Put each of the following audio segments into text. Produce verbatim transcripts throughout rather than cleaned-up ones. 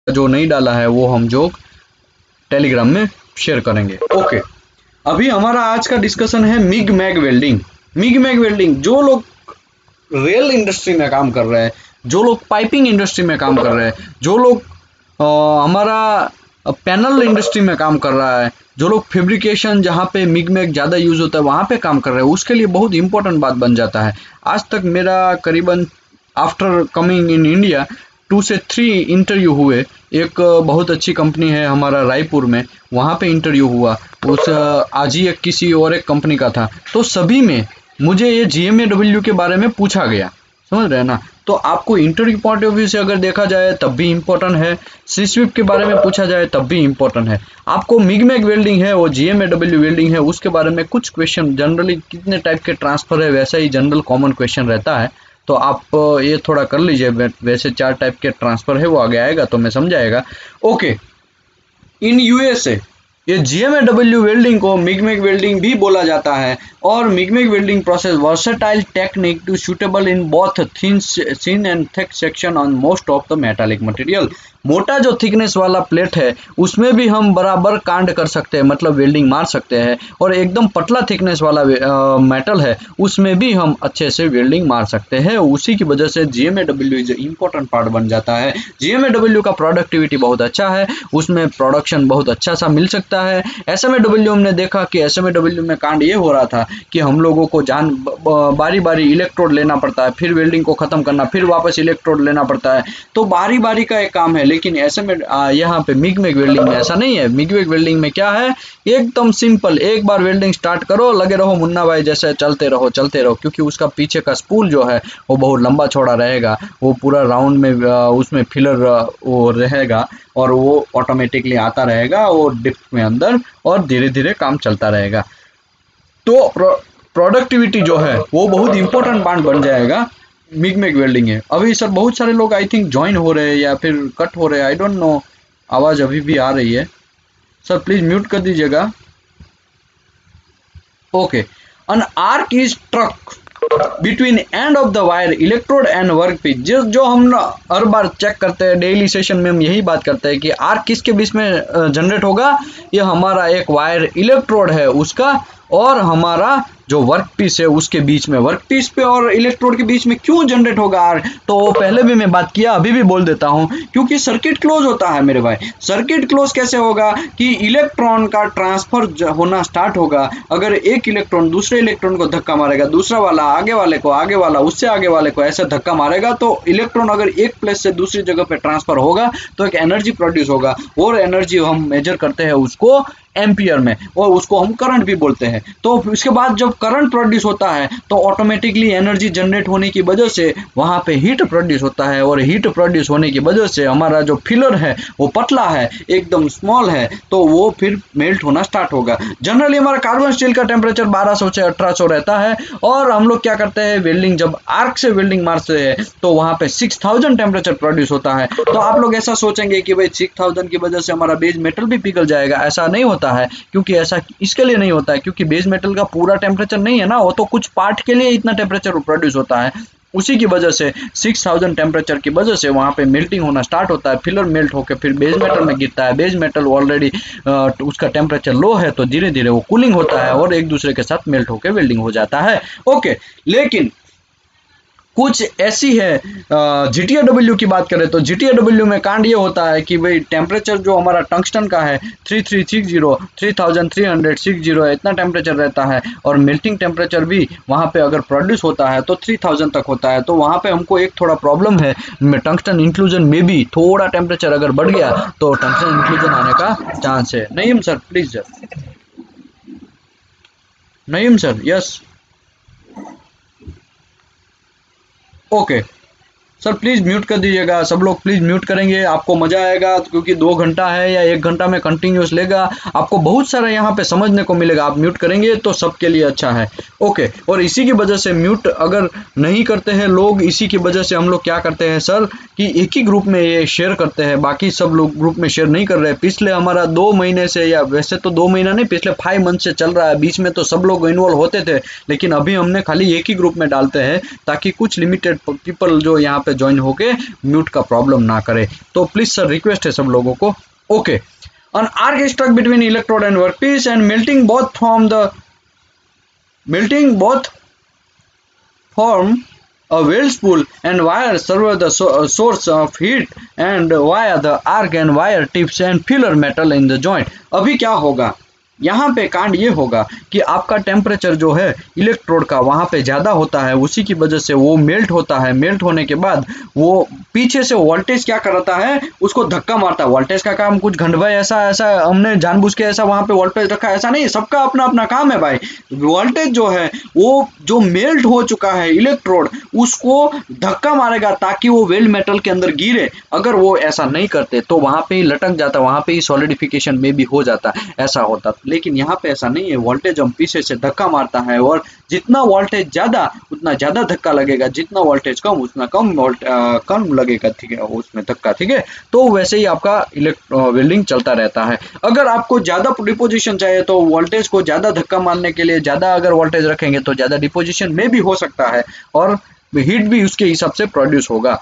जो नहीं डाला है वो हम जो टेलीग्राम में शेयर करेंगे। ओके, अभी हमारा आज का डिस्कशन है MIG MAG welding. MIG MAG welding, जो लोग रेल इंडस्ट्री में काम कर रहे हैं, जो लोग पाइपिंग इंडस्ट्री में काम कर रहे हैं, जो लोग हमारा पैनल इंडस्ट्री में काम कर रहा है, जो लोग फैब्रिकेशन जहाँ पे मिग मैग ज़्यादा यूज़ होता है वहाँ पे काम कर रहे हैं, उसके लिए बहुत इंपॉर्टेंट बात बन जाता है। आज तक मेरा करीबन after coming in India two से थ्री इंटरव्यू हुए। एक बहुत अच्छी कंपनी है हमारा रायपुर में, वहाँ पे इंटरव्यू हुआ। उस आज ही एक किसी और एक कंपनी का था, तो सभी में मुझे ये जी एम ए डब्ल्यू के बारे में पूछा गया, समझ रहे हैं ना। तो आपको इंटरव्यू पॉइंट ऑफ व्यू से अगर देखा जाए तब भी इम्पोर्टेंट है, सी स्विफ्ट के बारे में पूछा जाए तब भी इम्पोर्टेंट है। आपको मिग मैग वेल्डिंग है और G M A W welding है, उसके बारे में कुछ क्वेश्चन जनरली कितने टाइप के ट्रांसफर है वैसा ही जनरल कॉमन क्वेश्चन रहता है, तो आप ये थोड़ा कर लीजिए। वैसे चार टाइप के ट्रांसफर है, वो आगे आएगा तो मैं समझाएगा। ओके, इन यूएसए ये G M A W welding को मिग मैग वेल्डिंग भी बोला जाता है, और MIG MAG welding process versatile technique to suitable in both thin thin and thick section on most of the metallic material. मोटा जो thickness वाला प्लेट है उसमें भी हम बराबर कांड कर सकते हैं, मतलब वेल्डिंग मार सकते हैं, और एकदम पतला थिकनेस वाला मेटल है उसमें भी हम अच्छे से वेल्डिंग मार सकते हैं। उसी की वजह से G M A W is important part बन जाता है। जी एम ए डब्ल्यू का प्रोडक्टिविटी बहुत अच्छा है, उसमें प्रोडक्शन बहुत अच्छा सा मिल सकता है। एस एम ए डब्ल्यू हमने देखा कि एस एम ए डब्ल्यू में कांड ये हो रहा था कि हम लोगों को जान बारी बारी इलेक्ट्रोड लेना पड़ता है, फिर वेल्डिंग को खत्म करना, फिर वापस इलेक्ट्रोड लेना पड़ता है, तो बारी बारी का एक काम है। लेकिन ऐसे में यहाँ पे मिग मैग वेल्डिंग में ऐसा नहीं है। मिग मैग वेल्डिंग में क्या है, एकदम सिंपल, एक बार वेल्डिंग स्टार्ट करो, लगे रहो मुन्ना भाई जैसे, चलते रहो चलते रहो, क्योंकि उसका पीछे का स्पूल जो है वो बहुत लंबा चौड़ा रहेगा, वो पूरा राउंड में उसमें फिलर वो रहेगा, और वो ऑटोमेटिकली आता रहेगा और डिप्थ में अंदर, और धीरे धीरे काम चलता रहेगा। तो प्रोडक्टिविटी जो है वो बहुत इंपॉर्टेंट पार्ट बन जाएगा मिग मैग वेल्डिंग है। अभी सर बहुत सारे लोग आई थिंक ज्वाइन हो रहे हैं या फिर कट हो रहे हैं, आई डोंट नो, आवाज़ अभी भी आ रही है। सर प्लीज म्यूट कर दीजिएगा। Okay, an arc is struck between end of the wire electrode and work piece. जो जो हम हर बार चेक करते हैं डेली सेशन में, हम यही बात करते हैं कि आर्क किसके बीच में जनरेट होगा, ये हमारा एक वायर इलेक्ट्रोड है उसका, और हमारा जो वर्क पीस है उसके बीच में। वर्क पीस पे और इलेक्ट्रोड के बीच में क्यों जनरेट होगा आर्क, तो पहले भी मैं बात किया, अभी भी बोल देता हूं, क्योंकि सर्किट क्लोज होता है मेरे भाई। सर्किट क्लोज कैसे होगा कि इलेक्ट्रॉन का ट्रांसफर होना स्टार्ट होगा। अगर एक इलेक्ट्रॉन दूसरे इलेक्ट्रॉन को धक्का मारेगा, दूसरा वाला आगे वाले को, आगे वाला उससे आगे वाले को, ऐसे धक्का मारेगा, तो इलेक्ट्रॉन अगर एक प्लेस से दूसरी जगह पे ट्रांसफर होगा तो एक एनर्जी प्रोड्यूस होगा, और एनर्जी हम मेजर करते हैं उसको एम्पियर में, और उसको हम करंट भी बोलते हैं। तो उसके बाद जब करंट प्रोड्यूस होता है तो ऑटोमेटिकली एनर्जी जनरेट होने की वजह से वहां पे हीट प्रोड्यूस होता है, और हीट प्रोड्यूस होने की वजह से हमारा जो फिलर है वो पतला है, एकदम स्मॉल है, तो वो फिर मेल्ट होना स्टार्ट होगा। जनरली हमारा कार्बन स्टील का टेम्परेचर बारह सौ से अठारह सौ रहता है, और हम लोग क्या करते हैं, वेल्डिंग जब आर्क से वेल्डिंग मारते हैं तो वहां पे सिक्स थाउजेंड टेम्परेचर प्रोड्यूस होता है। तो आप लोग ऐसा सोचेंगे कि भाई सिक्स थाउजेंड की वजह से हमारा बेस मेटल भी पिघल जाएगा, ऐसा नहीं होता है। क्योंकि ऐसा इसके लिए नहीं होता है क्योंकि बेस मेटल का पूरा टेम्परेचर नहीं है ना, वो तो कुछ पार्ट के लिए इतना टेम्परेचर प्रोड्यूस होता है। उसी की वजह से सिक्स थाउजेंड टेम्परेचर की वजह से वहां पे मेल्टिंग होना स्टार्ट होता है, फिलर मेल्ट होकर फिर बेस मेटल में गिरता है। बेस मेटल ऑलरेडी उसका टेम्परेचर लो है, तो धीरे धीरे वो कूलिंग होता है और एक दूसरे के साथ मेल्ट होकर वेल्डिंग हो जाता है। ओके, लेकिन कुछ ऐसी है, जी टी ए डब्ल्यू की बात करें तो जी टी ए डब्ल्यू में कांड ये होता है कि भाई टेम्परेचर जो हमारा टंगस्टन का है three three six zero three thousand three hundred six zero इतना टेम्परेचर रहता है, और मेल्टिंग टेम्परेचर भी वहाँ पे अगर प्रोड्यूस होता है तो थ्री थाउजेंड तक होता है। तो वहाँ पे हमको एक थोड़ा प्रॉब्लम है, टंगस्टन इंक्लूजन में भी थोड़ा टेम्परेचर अगर बढ़ गया तो टंगस्टन इंक्लूजन आने का चांस है। Naeem sir please sir, Naeem sir yes, okay sir please mute कर दीजिएगा। सब लोग प्लीज म्यूट करेंगे, आपको मजा आएगा, क्योंकि दो घंटा है या एक घंटा में कंटिन्यूस लेगा, आपको बहुत सारा यहाँ पे समझने को मिलेगा। आप म्यूट करेंगे तो सबके लिए अच्छा है। ओके, और इसी की वजह से म्यूट अगर नहीं करते हैं लोग, इसी की वजह से हम लोग क्या करते हैं सर कि कि एक ही ग्रुप में ये शेयर करते हैं, बाकी सब लोग ग्रुप में शेयर नहीं कर रहे हैं। पिछले हमारा दो महीने से, या वैसे तो दो महीना नहीं, पिछले फाइव मंथ से चल रहा है, बीच में तो सब लोग इन्वॉल्व होते थे, लेकिन अभी हमने खाली एक ही ग्रुप में डालते हैं ताकि कुछ लिमिटेड पीपल जो यहाँ पे ज्वाइन होके म्यूट का प्रॉब्लम ना करे। तो प्लीज सर रिक्वेस्ट है सब लोगों को। Okay, an arc is struck between electrode and workpiece and melting both from the melting both form a weld spool and wire serve the so, uh, source of heat and via the arc and wire tips and filler metal in the joint। अभी क्या होगा, यहाँ पे कांड ये होगा कि आपका टेम्परेचर जो है इलेक्ट्रोड का वहाँ पे ज़्यादा होता है, उसी की वजह से वो मेल्ट होता है। मेल्ट होने के बाद वो पीछे से वोल्टेज क्या करता है, उसको धक्का मारता है। वोल्टेज का काम कुछ घंट भाई ऐसा ऐसा हमने जानबूझ के ऐसा वहाँ पे वोल्टेज रखा, ऐसा नहीं, सबका अपना अपना काम है भाई। वोल्टेज जो है वो जो मेल्ट हो चुका है इलेक्ट्रोड, उसको धक्का मारेगा ताकि वो वेल्ड मेटल के अंदर गिरे। अगर वो ऐसा नहीं करते तो वहाँ पे ही लटक जाता, वहाँ पे ही सॉलिडिफिकेशन में भी हो जाता, ऐसा होता। लेकिन यहाँ पे ऐसा नहीं है, वोल्टेज हम पीछे से धक्का मारता है और जितना वोल्टेज ज्यादा उतना ज्यादा धक्का लगेगा, जितना वोल्टेज कम उतना कम कम लगेगा, ठीक है, उसमें धक्का, ठीक है। तो वैसे ही आपका इलेक्ट्रो वेल्डिंग चलता रहता है। अगर आपको ज्यादा डिपोजिशन चाहिए तो वोल्टेज को ज्यादा धक्का मारने के लिए ज्यादा अगर वोल्टेज रखेंगे तो ज्यादा डिपोजिशन में भी हो सकता है और हीट भी उसके हिसाब से प्रोड्यूस होगा।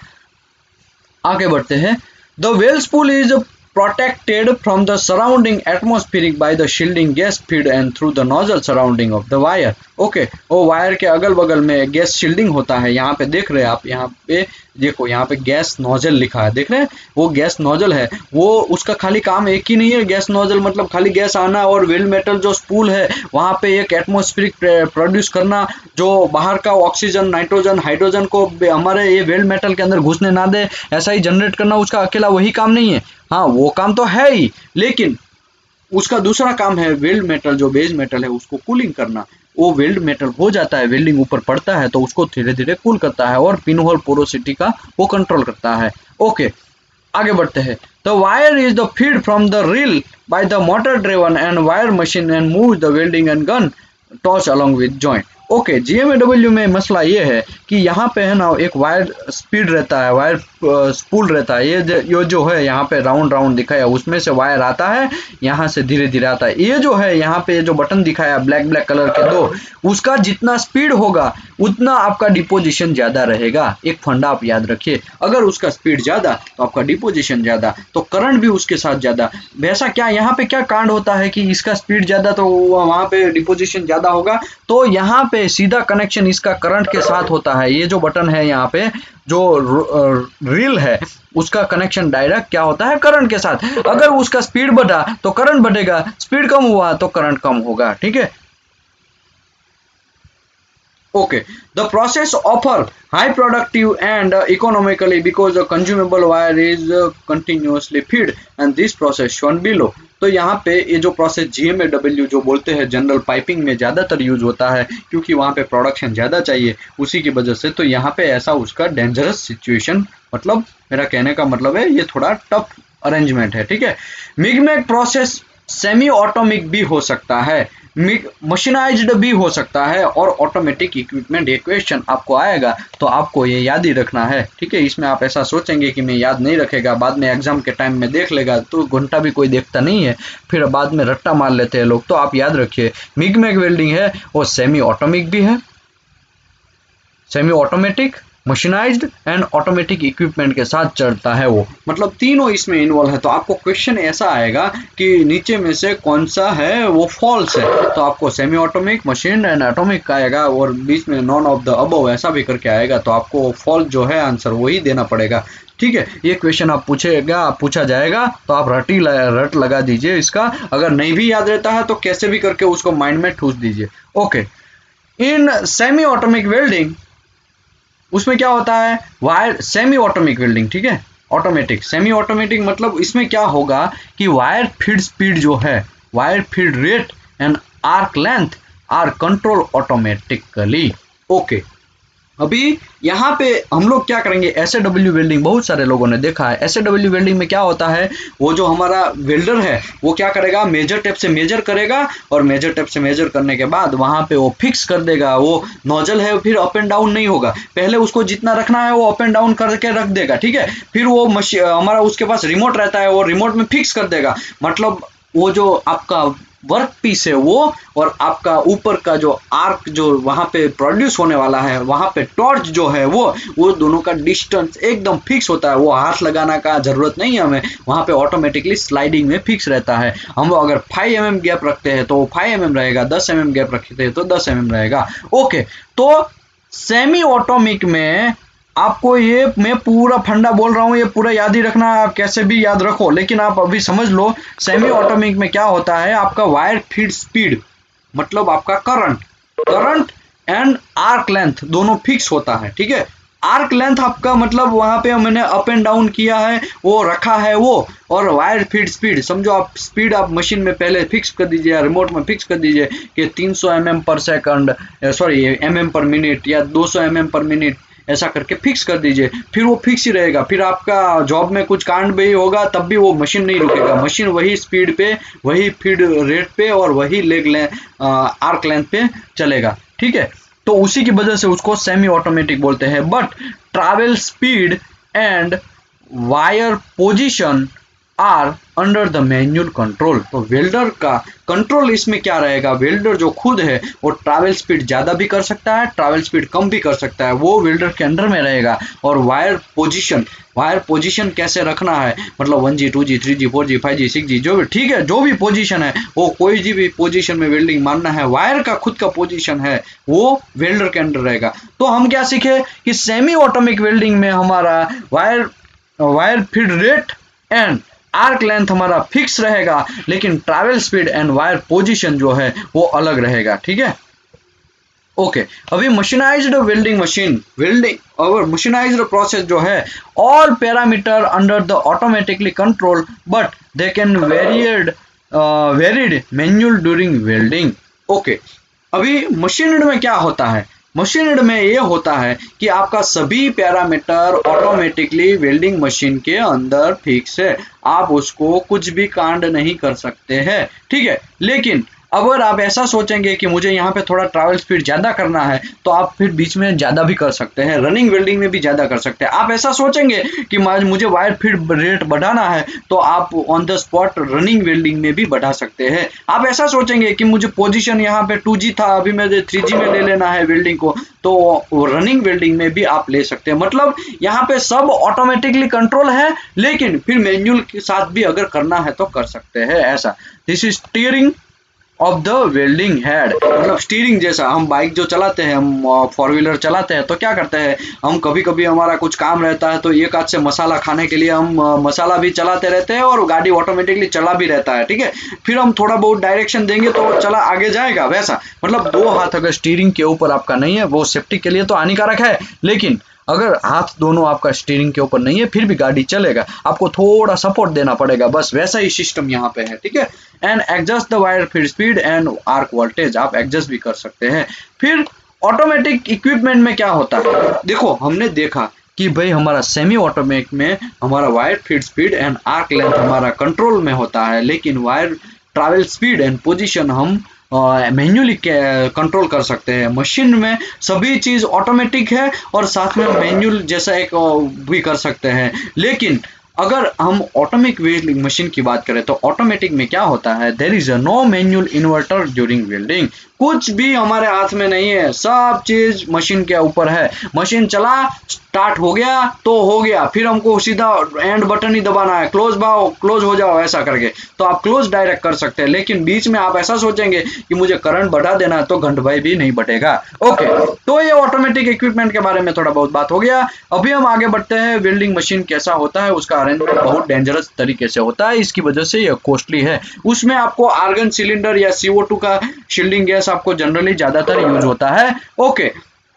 आगे बढ़ते हैं। The weld spool is protected from the surrounding atmospheric by the shielding gas feed and through the nozzle surrounding of the wire। Okay okay, वो वायर के अगल बगल में गैस शील्डिंग होता है। यहाँ पे देख रहे हैं आप, यहाँ पे देखो, यहाँ पे गैस नोजल लिखा है, देख रहे हैं, वो गैस नोजल है। वो उसका खाली काम एक ही नहीं है, गैस नोजल मतलब खाली गैस आना, और वेल्ड मेटल जो स्पूल है वहाँ पे एक एटमोस्फेरिक प्रोड्यूस करना, जो बाहर का ऑक्सीजन, नाइट्रोजन, हाइड्रोजन को हमारे ये वेल्ड मेटल के अंदर घुसने ना दे, ऐसा ही जनरेट करना उसका अकेला वही काम नहीं है। हाँ, वो काम तो है ही, लेकिन उसका दूसरा काम है वेल्ड मेटल, जो बेस मेटल है उसको कूलिंग करना। वो वेल्ड मेटल हो जाता है, वेल्डिंग ऊपर पड़ता है तो उसको धीरे धीरे कूल करता है और पिनहोल पोरोसिटी का वो कंट्रोल करता है। ओके, आगे बढ़ते हैं। The wire is the feed from the reel by the motor driven and wire machine and move the welding and gun torch along with joint. Okay, GMAW में मसला ये है कि यहाँ पे है ना एक वायर स्पीड रहता है, वायर स्पूल रहता है। ये ये जो है यहाँ पे राउंड राउंड दिखाया, उसमें से वायर आता है, यहाँ से धीरे धीरे आता है। ये जो है यहाँ पे जो बटन दिखाया ब्लैक ब्लैक कलर के दो, उसका जितना स्पीड होगा उतना आपका डिपोजिशन ज्यादा रहेगा। एक फंडा आप याद रखिए, अगर उसका स्पीड ज्यादा तो आपका डिपोजिशन ज्यादा, तो करंट भी उसके साथ ज्यादा। वैसा क्या यहाँ पे क्या कांड होता है कि इसका स्पीड ज्यादा तो वहां पे डिपोजिशन ज्यादा होगा, तो यहाँ पे सीधा कनेक्शन इसका करंट के साथ होता है। ये जो बटन है यहाँ पे जो रील है उसका कनेक्शन डायरेक्ट क्या होता है, करंट के साथ। अगर उसका स्पीड बढ़ा तो करंट बढ़ेगा, स्पीड कम हुआ तो करंट कम होगा, ठीक है। Okay, the process offer high productive and uh, economically because the consumable wire is uh, continuously feed and this process shown below। तो यहाँ पे ये जो प्रोसेस जीएमएडब्ल्यू जो बोलते हैं जनरल पाइपिंग में ज्यादातर यूज होता है, क्योंकि वहाँ पे प्रोडक्शन ज्यादा चाहिए उसी की वजह से। तो यहाँ पे ऐसा उसका डेंजरस सिचुएशन, मतलब मेरा कहने का मतलब है ये थोड़ा टफ अरेंजमेंट है, ठीक है। मिगमैग प्रोसेस सेमी ऑटोमिक भी हो सकता है, मशीनाइज्ड भी हो सकता है और ऑटोमेटिक इक्विपमेंट। ये क्वेश्चन आपको आएगा तो आपको ये याद ही रखना है, ठीक है। इसमें आप ऐसा सोचेंगे कि मैं याद नहीं रखेगा, बाद में एग्जाम के टाइम में देख लेगा, तो घंटा भी कोई देखता नहीं है, फिर बाद में रट्टा मार लेते हैं लोग। तो आप याद रखिए, मिगमैग वेल्डिंग है वो सेमी ऑटोमिक भी है, semi automatic, mechanised and automatic equipment के साथ चलता है वो, मतलब तीनों इसमें इन्वॉल्व है। तो आपको क्वेश्चन ऐसा आएगा कि नीचे में से कौन सा है वो फॉल्स है, तो आपको semi automatic, machine and automatic का आएगा और बीच में नॉन ऑफ द अबव ऐसा भी करके आएगा, तो आपको फॉल्स जो है आंसर वही देना पड़ेगा, ठीक है। ये क्वेश्चन आप पूछेगा पूछा जाएगा तो आप रटी रट लगा दीजिए इसका। अगर नहीं भी याद रहता है तो कैसे भी करके उसको माइंड में ठूस दीजिए। Okay, in semi automatic welding उसमें क्या होता है, वायर सेमी ऑटोमिक वेल्डिंग, ठीक है, ऑटोमेटिक। सेमी ऑटोमेटिक मतलब इसमें क्या होगा कि वायर फीड स्पीड जो है, wire feed rate and arc length are control automatically. Okay, अभी यहाँ पे हम लोग क्या करेंगे, एस ए डब्ल्यू वेल्डिंग बहुत सारे लोगों ने देखा है। एस ए डब्ल्यू वेल्डिंग में क्या होता है, वो जो हमारा वेल्डर है वो क्या करेगा, मेजर टेप से मेजर करेगा और मेजर टेप से मेजर करने के बाद वहाँ पे वो फिक्स कर देगा। वो नोजल है फिर अप एंड डाउन नहीं होगा, पहले उसको जितना रखना है वो अप एंड डाउन करके रख देगा, ठीक है। फिर वो मशीन हमारा उसके पास रिमोट रहता है, वो रिमोट में फिक्स कर देगा। मतलब वो जो आपका वर्क पीस है वो और आपका ऊपर का जो आर्क जो वहां पे प्रोड्यूस होने वाला है, वहां पे टॉर्च जो है वो वो दोनों का डिस्टेंस एकदम फिक्स होता है। वो हाथ लगाना का जरूरत नहीं है हमें, वहां पे ऑटोमेटिकली स्लाइडिंग में फिक्स रहता है। हम अगर फाइव एम एम गैप रखते हैं तो वो फाइव एम एम रहेगा, दस एम एम गैप रखते हैं तो दस एम एम रहेगा। ओके, तो सेमी ऑटोमिक में आपको ये मैं पूरा फंडा बोल रहा हूँ, ये पूरा याद ही रखना, आप कैसे भी याद रखो, लेकिन आप अभी समझ लो सेमी ऑटोमिक में क्या होता है। आपका वायर फीड स्पीड मतलब आपका current current and arc length दोनों फिक्स होता है, ठीक है। आर्क लेंथ आपका मतलब वहां पे मैंने अप एंड डाउन किया है वो रखा है वो, और वायर फीड स्पीड समझो आप स्पीड आप मशीन में पहले फिक्स कर दीजिए, रिमोट में फिक्स कर दीजिए कि तीन सौ एम एम पर सेकंड सॉरी एम एम पर मिनट या दो सौ एम एम पर मिनट, ऐसा करके फिक्स कर दीजिए। फिर वो फिक्स ही रहेगा। फिर आपका जॉब में कुछ कांड भी होगा तब भी वो मशीन नहीं रुकेगा, मशीन वही स्पीड पे वही फीड रेट पे और वही लेग लेंथ आर्क लेंथ पे चलेगा, ठीक है। तो उसी की वजह से उसको सेमी ऑटोमेटिक बोलते हैं। But travel speed and wire position are under the manual control. तो वेल्डर का कंट्रोल इसमें क्या रहेगा, वेल्डर जो खुद है वो ट्रैवल स्पीड ज्यादा भी कर सकता है, ट्रैवल स्पीड कम भी कर सकता है, वो वेल्डर के अंडर में रहेगा। और वायर पोजीशन वायर पोजीशन कैसे रखना है, मतलब one G two G three G four G five G six G जो भी, ठीक है, जो भी पोजीशन है वो कोई भी पोजीशन में वेल्डिंग मारना है, वायर का खुद का पोजीशन है वो वेल्डर के अंडर रहेगा। तो हम क्या सीखे कि सेमी ऑटोमिक वेल्डिंग में हमारा wire wire feed rate and arc length हमारा फिक्स रहेगा, लेकिन travel speed and wire position जो है वो अलग रहेगा, ठीक है। ओके, अभी मशीनाइज्ड वेल्डिंग मशीन वेल्डिंग और मशीनाइज्ड प्रोसेस जो है all parameter under the automatically control but they can varied varied manual during welding. Okay, अभी मशीनड में क्या होता है, मशीनड में ये होता है कि आपका सभी पैरामीटर ऑटोमेटिकली वेल्डिंग मशीन के अंदर फिक्स है, आप उसको कुछ भी कांड नहीं कर सकते हैं, ठीक है। लेकिन अगर आप ऐसा सोचेंगे कि मुझे यहाँ पे थोड़ा ट्रैवल स्पीड ज्यादा करना है तो आप फिर बीच में ज्यादा भी कर सकते हैं, रनिंग वेल्डिंग में भी ज्यादा कर सकते हैं। आप ऐसा सोचेंगे कि मुझे वायर फीड रेट बढ़ाना है तो आप on the spot running welding में भी बढ़ा सकते हैं। आप ऐसा सोचेंगे कि मुझे पोजीशन यहाँ पे टू जी था अभी मुझे थ्री जी में ले लेना है वेल्डिंग को, तो रनिंग वेल्डिंग में भी आप ले सकते हैं। मतलब यहाँ पे सब ऑटोमेटिकली कंट्रोल है, लेकिन फिर मैनुअल के साथ भी अगर करना है तो कर सकते हैं, ऐसा। This is steering of the welding head, मतलब स्टीयरिंग जैसा। हम बाइक जो चलाते हैं, हम फोर व्हीलर चलाते हैं तो क्या करते हैं, हम कभी कभी हमारा कुछ काम रहता है तो एक हाथ से मसाला खाने के लिए हम मसाला भी चलाते रहते हैं और गाड़ी ऑटोमेटिकली चला भी रहता है, ठीक है। फिर हम थोड़ा बहुत डायरेक्शन देंगे तो चला आगे जाएगा, वैसा। मतलब दो हाथ अगर स्टीयरिंग के ऊपर आपका नहीं है वो सेफ्टी के लिए तो हानिकारक है, लेकिन अगर हाथ दोनों आपका स्टीयरिंग के ऊपर नहीं है फिर भी गाड़ी चलेगा, आपको थोड़ा सपोर्ट देना पड़ेगा, बस वैसा ही सिस्टम यहाँ पे है, ठीक है। And adjust the wire feed speed and arc voltage, आप एडजस्ट भी कर सकते हैं। फिर ऑटोमेटिक इक्विपमेंट में क्या होता है, देखो हमने देखा कि भाई हमारा सेमी ऑटोमेटिक में हमारा wire feed speed and arc length हमारा कंट्रोल में होता है, लेकिन wire travel speed and position हम मैन्युअली कंट्रोल कर सकते हैं। मशीन में सभी चीज ऑटोमेटिक है और साथ में मैन्युअल जैसा एक भी कर सकते हैं। लेकिन अगर हम ऑटोमेटिक वेल्डिंग मशीन की बात करें तो ऑटोमेटिक में क्या होता है, there is a no manual inverter during welding. कुछ भी हमारे हाथ में नहीं है, सब चीज मशीन के ऊपर है। मशीन चला, स्टार्ट हो गया तो हो गया, फिर हमको सीधा एंड बटन ही दबाना है, क्लोज भाओ क्लोज हो जाओ, ऐसा करके तो आप क्लोज डायरेक्ट कर सकते हैं। लेकिन बीच में आप ऐसा सोचेंगे कि मुझे करंट बढ़ा देना है तो घंट भाई भी नहीं बढ़ेगा। ओके, तो ये ऑटोमेटिक इक्विपमेंट के बारे में थोड़ा बहुत बात हो गया। अभी हम आगे बढ़ते हैं, वेल्डिंग मशीन कैसा होता है, उसका अरेंजमेंट बहुत डेंजरस तरीके से होता है, इसकी वजह से ये कॉस्टली है। उसमें आपको आर्गन सिलेंडर या सी ओ टू का शील्डिंग गैस आपको जनरली ज्यादातर यूज होता है। ओके,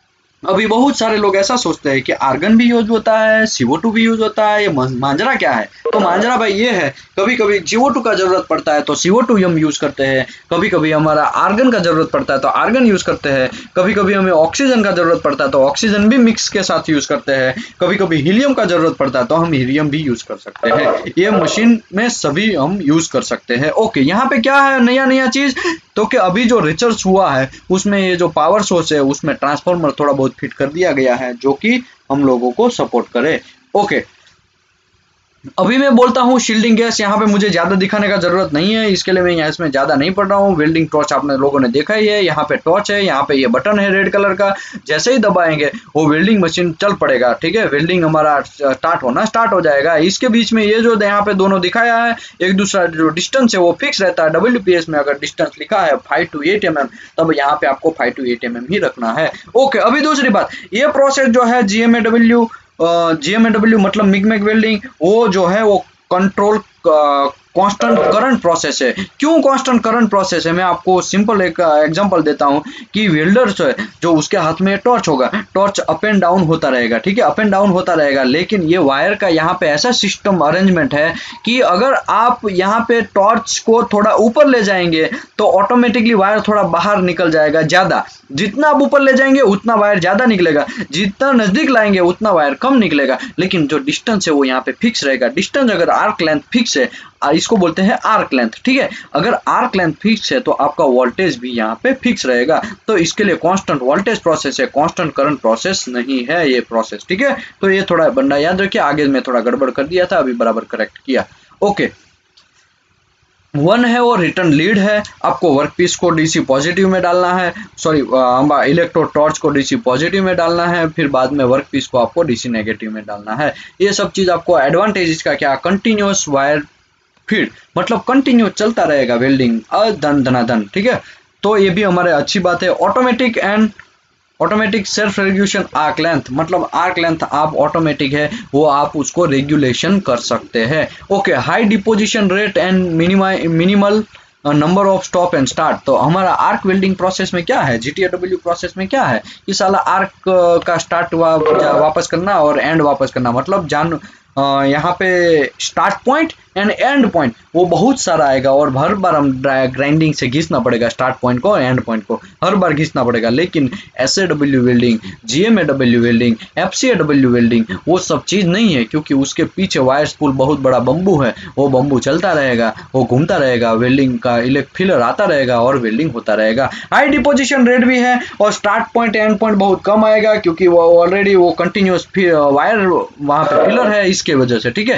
अभी बहुत सारे लोग ऐसा सोचते हैं कि आर्गन भी यूज होता है, सी ओ टू भी यूज होता है, ये मांजरा क्या है? तो मांजरा भाई ये है, कभी कभी सी ओ टू का जरूरत पड़ता है तो सी ओ टू हम यूज करते हैं, कभी कभी हमारा आर्गन का जरूरत पड़ता है तो आर्गन यूज करते हैं, कभी कभी हमें ऑक्सीजन का जरूरत पड़ता है तो ऑक्सीजन भी मिक्स के साथ यूज करते हैं, कभी कभी हीलियम का जरूरत पड़ता है तो हम हीलियम भी यूज कर सकते हैं। ये मशीन में सभी हम यूज कर सकते हैं। ओके, यहाँ पे क्या है नया नया चीज, तो कि अभी जो रिसर्च हुआ है उसमें ये जो पावर सोर्स है उसमें ट्रांसफार्मर थोड़ा बहुत फिट कर दिया गया है जो कि हम लोगों को सपोर्ट करे। ओके, अभी मैं बोलता हूँ शील्डिंग गैस, यहाँ पे मुझे ज्यादा दिखाने का जरूरत नहीं है, इसके लिए मैं यहाँ इसमें ज्यादा नहीं पढ़ रहा हूँ। वेल्डिंग टॉर्च आपने लोगों ने देखा ही है, यहाँ पे टॉर्च है, यहाँ पे ये बटन है रेड कलर का, जैसे ही दबाएंगे वो वेल्डिंग मशीन चल पड़ेगा। ठीक है, वेल्डिंग हमारा स्टार्ट होना स्टार्ट हो जाएगा। इसके बीच में ये जो यहाँ पे दोनों दिखाया है, एक दूसरा जो डिस्टेंस है वो फिक्स रहता है। डब्ल्यू पी एस में अगर डिस्टेंस लिखा है five two eight M M, तब यहाँ पे आपको five two eight M M ही रखना है। ओके, अभी दूसरी बात, ये प्रोसेस जो है G M A W G M A W मतलब मिग मैग वेल्डिंग, वो जो है वो कंट्रोल कांस्टेंट करंट प्रोसेस है। क्यों कांस्टेंट करंट प्रोसेस है, मैं आपको सिंपल एक एग्जांपल देता हूं कि वेल्डर जो है, जो उसके हाथ में टॉर्च होगा, टॉर्च अप एंड डाउन होता रहेगा। ठीक है, अप एंड डाउन होता रहेगा, लेकिन ये वायर का यहाँ पे ऐसा सिस्टम अरेंजमेंट है कि अगर आप यहाँ पे टॉर्च को थोड़ा ऊपर ले जाएंगे तो ऑटोमेटिकली वायर थोड़ा बाहर निकल जाएगा ज्यादा। जितना आप ऊपर ले जाएंगे उतना वायर ज्यादा निकलेगा, जितना नजदीक लाएंगे उतना वायर कम निकलेगा, लेकिन जो डिस्टेंस है वो यहाँ पे फिक्स रहेगा। डिस्टेंस अगर आर्क लेंथ फिक्स है, इसको बोलते हैं आर्क लेंथ। ठीक है, अगर आर्क लेंथ फिक्स है तो आपका वोल्टेज भी यहाँ पे फिक्स रहेगा। तो इसके लिए कांस्टेंट वोल्टेज प्रोसेस है, कांस्टेंट करंट प्रोसेस नहीं है ये प्रोसेस। ठीक है, तो ये थोड़ा बंदा याद रखिए, आगे में थोड़ा गड़बड़ कर दिया था, अभी बराबर करेक्ट किया। ओके, वन है वो रिटर्न लीड है, आपको वर्कपीस को डीसी पॉजिटिव में डालना है, सॉरी इलेक्ट्रो टॉर्च को डीसी पॉजिटिव में डालना है, फिर बाद में वर्कपीस को आपको डीसी नेगेटिव में डालना है। ये सब चीज आपको एडवांटेज का क्या, कंटिन्यूअस वायर फीड, मतलब कंटिन्यू चलता रहेगा वेल्डिंग अधन धनाधन। ठीक है, तो ये भी हमारे अच्छी बात है। Automatic and automatic self regulation arc length, मतलब आर्क लेंथ आप ऑटोमेटिक है वो आप उसको रेगुलेशन कर सकते हैं। Okay, high deposition rate and minimal number of stop and start. तो हमारा आर्क वेल्डिंग प्रोसेस में क्या है, जीटीएडब्ल्यू प्रोसेस में क्या है, ये साला आर्क का स्टार्ट वा, वापस करना और एंड वापस करना, मतलब जान यहाँ पे start point and end point वो बहुत सारा आएगा और हर बार हम ग्राइंडिंग से घिसना पड़ेगा, स्टार्ट पॉइंट को एंड पॉइंट को हर बार घिसना पड़ेगा। लेकिन S A W welding, G M A W welding, F C A W welding वो सब चीज नहीं है, क्योंकि उसके पीछे वायर स्पूल बहुत बड़ा बम्बू है, वो बम्बू चलता रहेगा, वो घूमता रहेगा, वेल्डिंग का इलेक्ट्रिक फिलर आता रहेगा और वेल्डिंग होता रहेगा। हाई डिपोजिशन रेट भी है और स्टार्ट पॉइंट एंड पॉइंट बहुत कम आएगा, क्योंकि वो ऑलरेडी वो कंटिन्यूस वायर वहां पे फिलर है, इसके वजह से। ठीक है,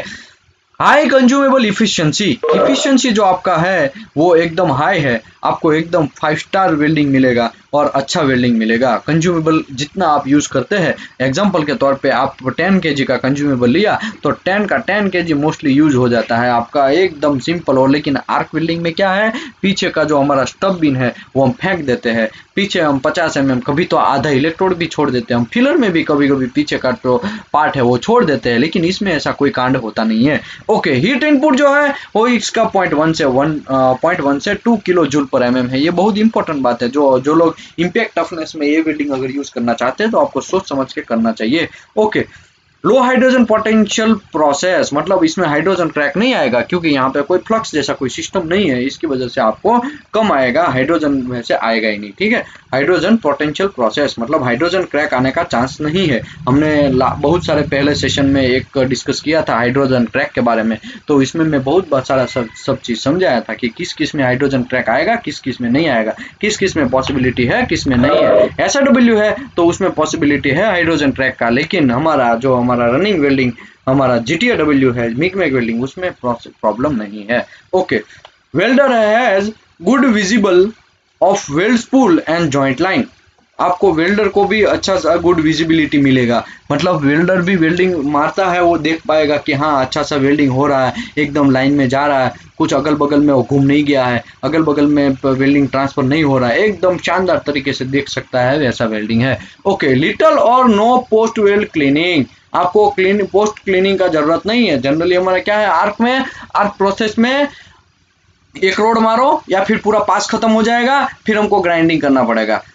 हाई कंज्यूमेबल इफिशिएंसी, इफिशिएंसी जो आपका है वो एकदम हाई है, आपको एकदम फाइव स्टार वेल्डिंग मिलेगा और अच्छा वेल्डिंग मिलेगा। कंज्यूमेबल जितना आप यूज करते हैं, एग्जांपल के तौर पे आप टेन केजी का कंज्यूमेबल लिया तो टेन का टेन केजी मोस्टली यूज हो जाता है आपका, एकदम सिंपल। और लेकिन आर्क वेल्डिंग में क्या है, पीछे का जो हमारा स्टब बिन है वो हम फेंक देते हैं, पीछे हम पचास एम एम, कभी तो आधा इलेक्ट्रोड भी छोड़ देते हैं, हम फिलर में भी कभी कभी पीछे का जो पार्ट है वो छोड़ देते हैं, लेकिन इसमें ऐसा कोई कांड होता नहीं है। ओके, हीट इनपुट जो है वो इसका पॉइंट वन से वन पॉइंट वन से टू किलो जूल पर एम एम है। ये बहुत इंपॉर्टेंट बात है, जो जो लोग इम्पैक्ट टफनेस में ये वेल्डिंग अगर यूज करना चाहते हैं तो आपको सोच समझ के करना चाहिए। Okay, low hydrogen potential process, मतलब इसमें हाइड्रोजन क्रैक नहीं आएगा, क्योंकि यहाँ पे कोई फ्लक्स जैसा कोई सिस्टम नहीं है, इसकी वजह से आपको कम आएगा, हाइड्रोजन में से आएगा ही नहीं। ठीक है, हाइड्रोजन पोटेंशियल प्रोसेस मतलब हाइड्रोजन क्रैक आने का चांस नहीं है। हमने बहुत सारे पहले सेशन में एक डिस्कस किया था हाइड्रोजन क्रैक के बारे में, तो इसमें मैं बहुत बहुत सारा सब सब चीज समझाया था कि किस किस में हाइड्रोजन क्रैक आएगा, किस किस में नहीं आएगा, किस किस में पॉसिबिलिटी है, किस में नहीं है। एस ए डब्ल्यू है तो उसमें पॉसिबिलिटी है हाइड्रोजन क्रैक का, लेकिन हमारा जो हमारा रनिंग वेल्डिंग, हमारा जीटीएडब्ल्यू है मिग मैग वेल्डिंग, उसमें प्रॉब्लम नहीं है। Okay, welder has good visible of weld spool and joint line, आपको वेल्डर को भी अच्छा सा गुड विजिबिलिटी मिलेगा, मतलब वेल्डर भी वेल्डिंग मारता है वो देख पाएगा कि हाँ अच्छा सा वेल्डिंग हो रहा है, एकदम लाइन में जा रहा है, कुछ अगल बगल में वो घूम नहीं गया है, अगल बगल में वेल्डिंग ट्रांसफर नहीं हो रहा है, एकदम शानदार तरीके से देख सकता है, वैसा वेल्डिंग है। ओके, लिटल और नो पोस्ट वेल्ड क्लीनिंग, आपको क्लीन पोस्ट क्लीनिंग का जरूरत नहीं है। जनरली हमारा क्या है, आर्क में आर्क प्रोसेस में एक रोड मारो या फिर पूरा पास खत्म हो जाएगा, फिर हमको ग्राइंडिंग करना पड़ेगा,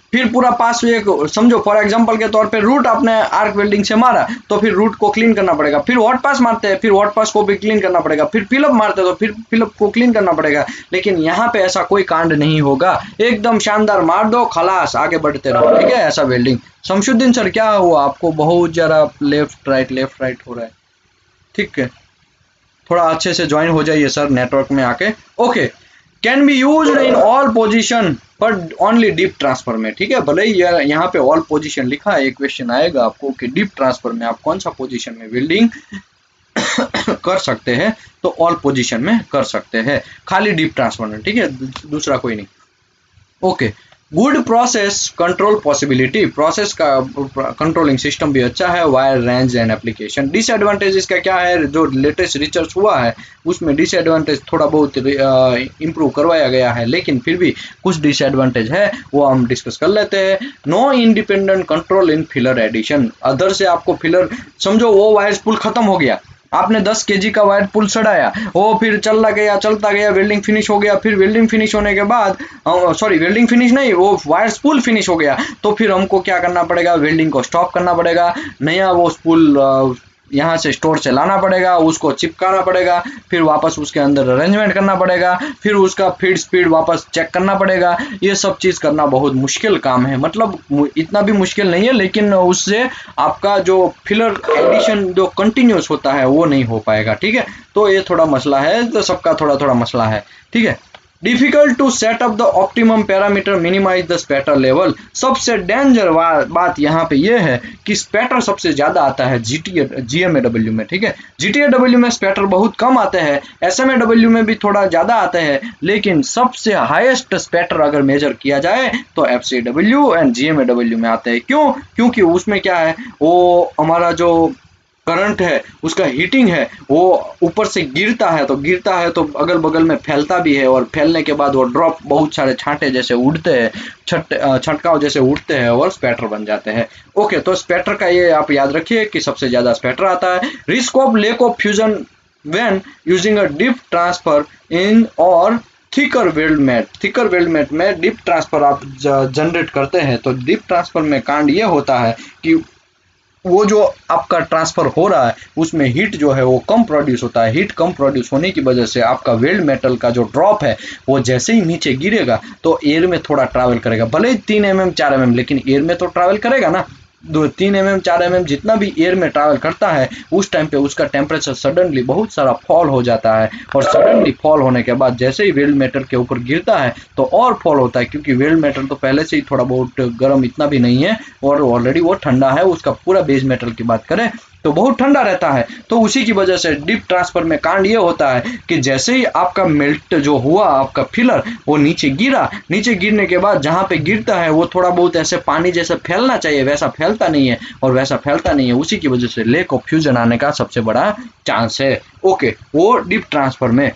फिर पूरा पास एक समझो फॉर एग्जांपल के तौर पे रूट आपने आर्क वेल्डिंग से मारा तो फिर रूट को क्लीन करना पड़ेगा, फिर हॉट पास मारते हैं फिर हॉट पास को भी क्लीन करना पड़ेगा, फिर फिलअप मारते हैं तो फिर फिलअप को क्लीन करना पड़ेगा। लेकिन यहाँ पे ऐसा कोई कांड नहीं होगा, एकदम शानदार मार दो खलास आगे बढ़ते रहो, ठीक है। ऐसा वेल्डिंग। शमशुद्दीन सर क्या हुआ आपको, बहुत जरा लेफ्ट राइट लेफ्ट राइट हो रहा है, ठीक है, थोड़ा अच्छे से ज्वाइन हो जाइए सर नेटवर्क में आके। Okay, can be used in all position पर ओनली डीप ट्रांसफर में, ठीक है। भले ही यहाँ पे ऑल पोजीशन लिखा है, एक क्वेश्चन आएगा आपको कि डीप ट्रांसफर में आप कौन सा पोजीशन में वेल्डिंग कर सकते हैं, तो ऑल पोजीशन में कर सकते हैं, खाली डीप ट्रांसफर में, ठीक है, दूसरा कोई नहीं। Okay, good process control possibility, process का कंट्रोलिंग सिस्टम भी अच्छा है, wire range and application. Disadvantage इसका क्या है, जो लेटेस्ट रिसर्च हुआ है उसमें डिसएडवांटेज थोड़ा बहुत इम्प्रूव करवाया गया है, लेकिन फिर भी कुछ डिसएडवांटेज है, वो हम डिस्कस कर लेते हैं। No independent control in filler addition, other से आपको फिलर समझो वो वायर पुल खत्म हो गया, आपने दस केजी का वायर पुल चढ़ाया, वो फिर चलता गया चलता गया वेल्डिंग फिनिश हो गया, फिर वेल्डिंग फिनिश होने के बाद सॉरी वेल्डिंग फिनिश नहीं वो वायर स्पूल फिनिश हो गया, तो फिर हमको क्या करना पड़ेगा, वेल्डिंग को स्टॉप करना पड़ेगा, नया वो स्पूल यहाँ से स्टोर से लाना पड़ेगा, उसको चिपकाना पड़ेगा, फिर वापस उसके अंदर अरेंजमेंट करना पड़ेगा, फिर उसका फीड स्पीड वापस चेक करना पड़ेगा। ये सब चीज़ करना बहुत मुश्किल काम है, मतलब इतना भी मुश्किल नहीं है, लेकिन उससे आपका जो फिलर एडिशन जो कंटिन्यूस होता है वो नहीं हो पाएगा, ठीक है। तो ये थोड़ा मसला है, तो सबका थोड़ा थोड़ा मसला है, ठीक है। Difficult to set up the optimum parameter, minimise the spatter level. सबसे डेंजर बात यहाँ पे ये है कि स्पैटर सबसे ज्यादा आता है जीटी जीएमएडब्ल्यू में, ठीक है। जीटीएडब्ल्यू में स्पैटर बहुत कम आते हैं, एसएमएडब्ल्यू में भी थोड़ा ज्यादा आते हैं, लेकिन सबसे हाईएस्ट स्पैटर अगर मेजर किया जाए तो एफसीडब्ल्यू एंड जीएमएडब्ल्यू में आते हैं। क्यों? क्योंकि उसमें क्या है, वो हमारा जो करंट है उसका हीटिंग है वो ऊपर से गिरता है, तो गिरता है तो अगल बगल में फैलता भी है, और फैलने के बाद वो ड्रॉप बहुत सारे छांटे जैसे उड़ते हैं, छट छटकाव जैसे उड़ते हैं और स्पैटर बन जाते हैं। ओके, तो स्पैटर का ये आप याद रखिए कि सबसे ज्यादा स्पैटर आता है। Risk of lack of fusion when using a deep transfer in और thicker weld metal, thicker weld metal में डीप ट्रांसफर आप जनरेट करते हैं, तो डीप ट्रांसफर में कांड ये होता है कि वो जो आपका ट्रांसफर हो रहा है उसमें हीट जो है वो कम प्रोड्यूस होता है। हीट कम प्रोड्यूस होने की वजह से आपका वेल्ड मेटल का जो ड्रॉप है वो जैसे ही नीचे गिरेगा तो एयर में थोड़ा ट्रैवल करेगा, भले ही तीन एम एम चार एम एम, लेकिन एयर में तो ट्रैवल करेगा ना। दो तीन एम एम चार एम एम जितना भी एयर में ट्रैवल करता है उस टाइम पे उसका टेम्परेचर सडनली बहुत सारा फॉल हो जाता है, और सडनली फॉल होने के बाद जैसे ही वेल्ड मेटल के ऊपर गिरता है तो और फॉल होता है, क्योंकि वेल्ड मेटल तो पहले से ही थोड़ा बहुत गर्म इतना भी नहीं है और ऑलरेडी वो ठंडा है, उसका पूरा बेस मेटल की बात करें तो बहुत ठंडा रहता है। तो उसी की वजह से डीप ट्रांसफर में कांड ये होता है कि जैसे ही आपका मेल्ट जो हुआ आपका फिलर वो नीचे गिरा, नीचे गिरने के बाद जहां पे गिरता है वो थोड़ा बहुत ऐसे पानी जैसा फैलना चाहिए, वैसा फैलता नहीं है, और वैसा फैलता नहीं है, उसी की वजह से लेक ऑफ फ्यूजन आने का सबसे बड़ा चांस है। ओके, वो डीप ट्रांसफर में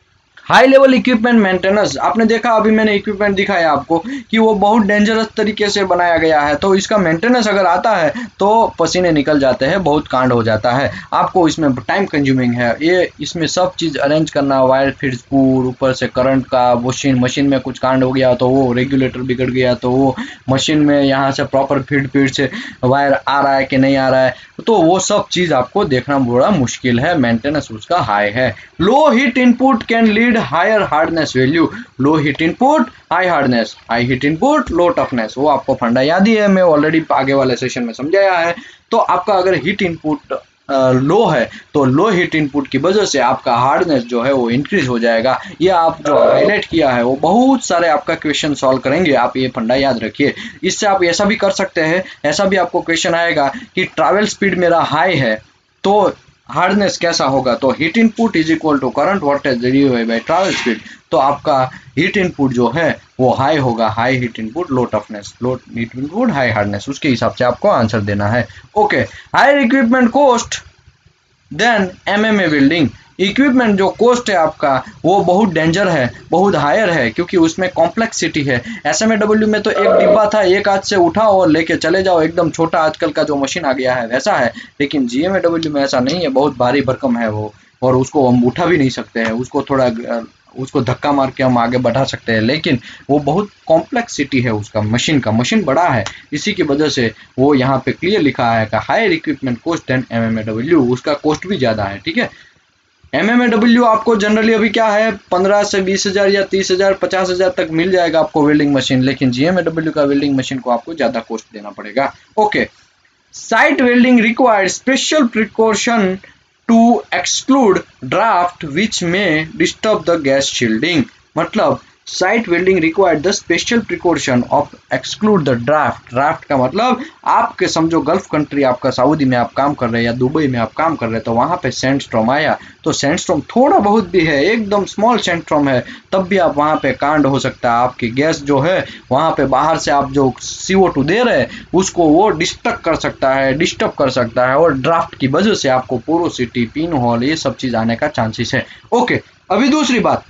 हाई लेवल इक्विपमेंट मेंटेनेंस, आपने देखा अभी मैंने इक्विपमेंट दिखाया आपको कि वो बहुत डेंजरस तरीके से बनाया गया है, तो इसका मेंटेनेंस अगर आता है तो पसीने निकल जाते हैं, बहुत कांड हो जाता है, आपको इसमें टाइम कंज्यूमिंग है ये, इसमें सब चीज़ अरेंज करना, वायर फिर स्पूल, ऊपर से करंट का, मशीन मशीन में कुछ कांड हो गया तो वो रेगुलेटर बिगड़ गया तो वो मशीन में यहाँ से प्रॉपर फीड फीड से वायर आ रहा है कि नहीं आ रहा है, तो वो सब चीज़ आपको देखना बड़ा मुश्किल है, मेंटेनेंस उसका हाई है। Low heat input can lead higher hardness value, low heat input high hardness, high heat input low toughness, वो आपको फंडा याद ही है, मैं ऑलरेडी आगे वाले सेशन में समझाया है। तो आपका अगर हीट इनपुट लो है तो लो हीट इनपुट की वजह से आपका हार्डनेस जो है वो इंक्रीज हो जाएगा। ये आप जो हाईलाइट किया है वो बहुत सारे आपका क्वेश्चन सॉल्व करेंगे, आप ये फंडा याद रखिए। इससे आप ऐसा भी कर सकते हैं, ऐसा भी आपको क्वेश्चन आएगा कि ट्रैवल स्पीड मेरा हाई है तो हार्डनेस कैसा होगा, तो heat input is equal to current voltage divided by travel speed, तो आपका हीट इनपुट जो है वो हाई होगा, high heat input low toughness, low heat input high hardness, उसके हिसाब से आपको आंसर देना है। Okay, higher equipment cost than MMA welding, equipment जो कॉस्ट है आपका वो बहुत डेंजर है, बहुत हायर है, क्योंकि उसमें कॉम्प्लेक्सिटी है। एसएमएडब्ल्यू में तो एक डिब्बा था, एक हाथ से उठाओ और लेके चले जाओ, एकदम छोटा आजकल का जो मशीन आ गया है वैसा है, लेकिन जीएमएडब्ल्यू में ऐसा नहीं है, बहुत भारी भरकम है वो, और उसको हम उठा भी नहीं सकते हैं, उसको थोड़ा उसको धक्का मार के हम आगे बढ़ा सकते हैं, लेकिन वो बहुत कॉम्प्लेक्सिटी है उसका मशीन का, मशीन बड़ा है, इसी की वजह से वो यहाँ पे क्लियर लिखा है कि higher equipment cost and M M A W, उसका कॉस्ट भी ज़्यादा है। ठीक है, एम एम ए डब्ल्यू आपको जनरली अभी क्या है पंद्रह से बीस हजार या तीस हजार पचास हजार तक मिल जाएगा आपको वेल्डिंग मशीन, लेकिन जी एम ए डब्ल्यू का वेल्डिंग मशीन को आपको ज़्यादा कॉस्ट देना पड़ेगा। Okay, site welding required special precaution to exclude draft which में डिस्टर्ब द गैस शील्डिंग, मतलब site welding required the special precaution of exclude the draft. Draft का मतलब आपके समझो गल्फ कंट्री, आपका सऊदी में आप काम कर रहे हैं या दुबई में आप काम कर रहे हैं, तो वहाँ पे सैंडस्टॉर्म आया, तो सैंडस्टॉर्म थोड़ा बहुत भी है, एकदम स्मॉल सैंडस्टॉर्म है, तब भी आप वहाँ पे कांड हो सकता है, आपकी गैस जो है वहाँ पे बाहर से आप जो सी ओ टू दे रहे हैं उसको वो डिस्टर्ब कर सकता है डिस्टर्ब कर सकता है और ड्राफ्ट की वजह से आपको पोरोसिटी, पिन होल, ये सब चीज़ आने का चांसेस है। ओके, अभी दूसरी बात,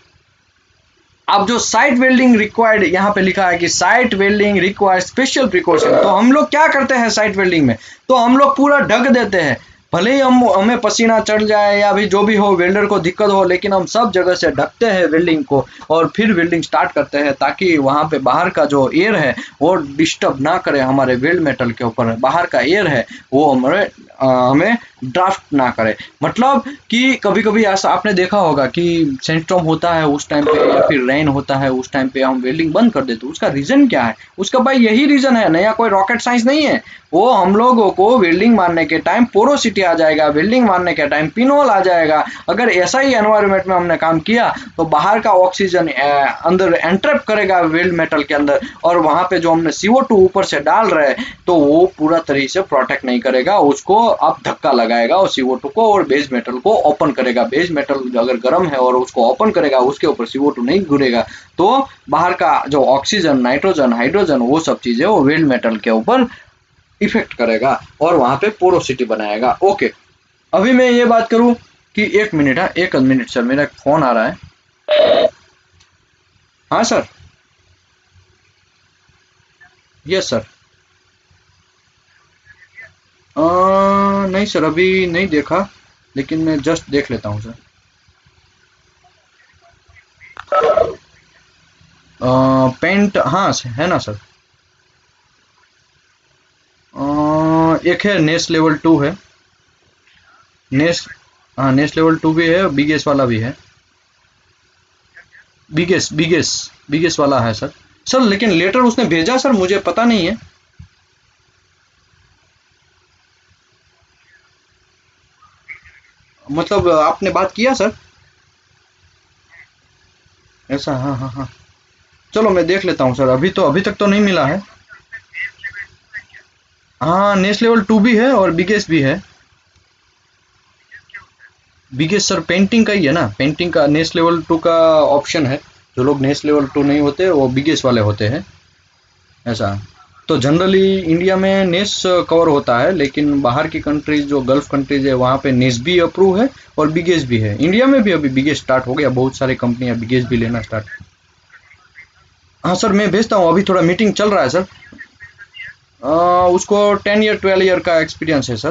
अब जो साइट वेल्डिंग रिक्वायर्ड यहाँ पे लिखा है कि site welding required special precaution, तो हम लोग क्या करते हैं साइट वेल्डिंग में, तो हम लोग पूरा ढक देते हैं, भले ही हम हमें पसीना चढ़ जाए या भी जो भी हो, वेल्डर को दिक्कत हो, लेकिन हम सब जगह से ढकते हैं वेल्डिंग को और फिर वेल्डिंग स्टार्ट करते हैं, ताकि वहाँ पे बाहर का जो एयर है वो डिस्टर्ब ना करे हमारे वेल्ड मेटल के ऊपर, बाहर का एयर है वो हमारे हमें ड्राफ्ट ना करे। मतलब कि कभी कभी ऐसा आपने देखा होगा कि सैंडस्टॉर्म होता है उस टाइम पे या फिर रेन होता है उस टाइम पे हम वेल्डिंग बंद कर देते, उसका रीज़न क्या है, उसका भाई यही रीज़न है, नया कोई रॉकेट साइंस नहीं है, वो हम लोगों को वेल्डिंग मारने के टाइम पोरोसिटी आ जाएगा, वेल्डिंग मारने के टाइम पिनहोल आ जाएगा। अगर ऐसा ही एनवायरनमेंट में हमने काम किया तो बाहर का ऑक्सीजन अंदर एंट्रैप करेगा वेल्ड मेटल के अंदर, और वहाँ पे जो हमने सी ओ टू ऊपर से डाल रहे हैं तो वो पूरा तरीके से प्रोटेक्ट नहीं करेगा, उसको अब धक्का लगाएगा और सी ओ टू को और बेस मेटल को ओपन करेगा। बेस मेटल अगर गर्म है और उसको ओपन करेगा, उसके ऊपर सी ओ टू नहीं घुरेगा, तो बाहर का जो ऑक्सीजन, नाइट्रोजन, हाइड्रोजन, वो सब चीजें वो वेल्ड मेटल के ऊपर इफेक्ट करेगा और वहां पे पोरोसिटी बनाएगा। ओके, अभी मैं ये बात करूं कि एक मिनट है, एक मिनट सर, मेरा एक फोन आ रहा है। हाँ सर, यस सर। आ, नहीं सर, अभी नहीं देखा, लेकिन मैं जस्ट देख लेता हूँ सर। आ, पेंट हाँ है ना सर, आ, एक है नेस लेवल टू है, नेस हाँ नेस लेवल टू भी है, बिगेस वाला भी है, बिगेस बिगेस बिगेस वाला है सर। सर लेकिन लेटर उसने भेजा सर, मुझे पता नहीं है। मतलब आपने बात किया सर ऐसा? हाँ हाँ हाँ, चलो मैं देख लेता हूँ सर, अभी तो अभी तक तो नहीं मिला है। हाँ नेस लेवल टू भी है और बिगेस भी है। बिगेस सर पेंटिंग का ही है ना, पेंटिंग का नेस लेवल टू का ऑप्शन है, जो लोग नेस लेवल टू नहीं होते वो बिगेस वाले होते हैं ऐसा। तो जनरली इंडिया में नेस कवर होता है, लेकिन बाहर की कंट्रीज जो गल्फ कंट्रीज है वहाँ पे नेस भी अप्रूव है और बिगेस भी है। इंडिया में भी अभी बिगेस स्टार्ट हो गया, बहुत सारी कंपनियां बिगेस भी लेना स्टार्ट। हाँ सर मैं भेजता हूँ, अभी थोड़ा मीटिंग चल रहा है सर। आ, उसको टेन ईयर ट्वेल्व ईयर का एक्सपीरियंस है sir.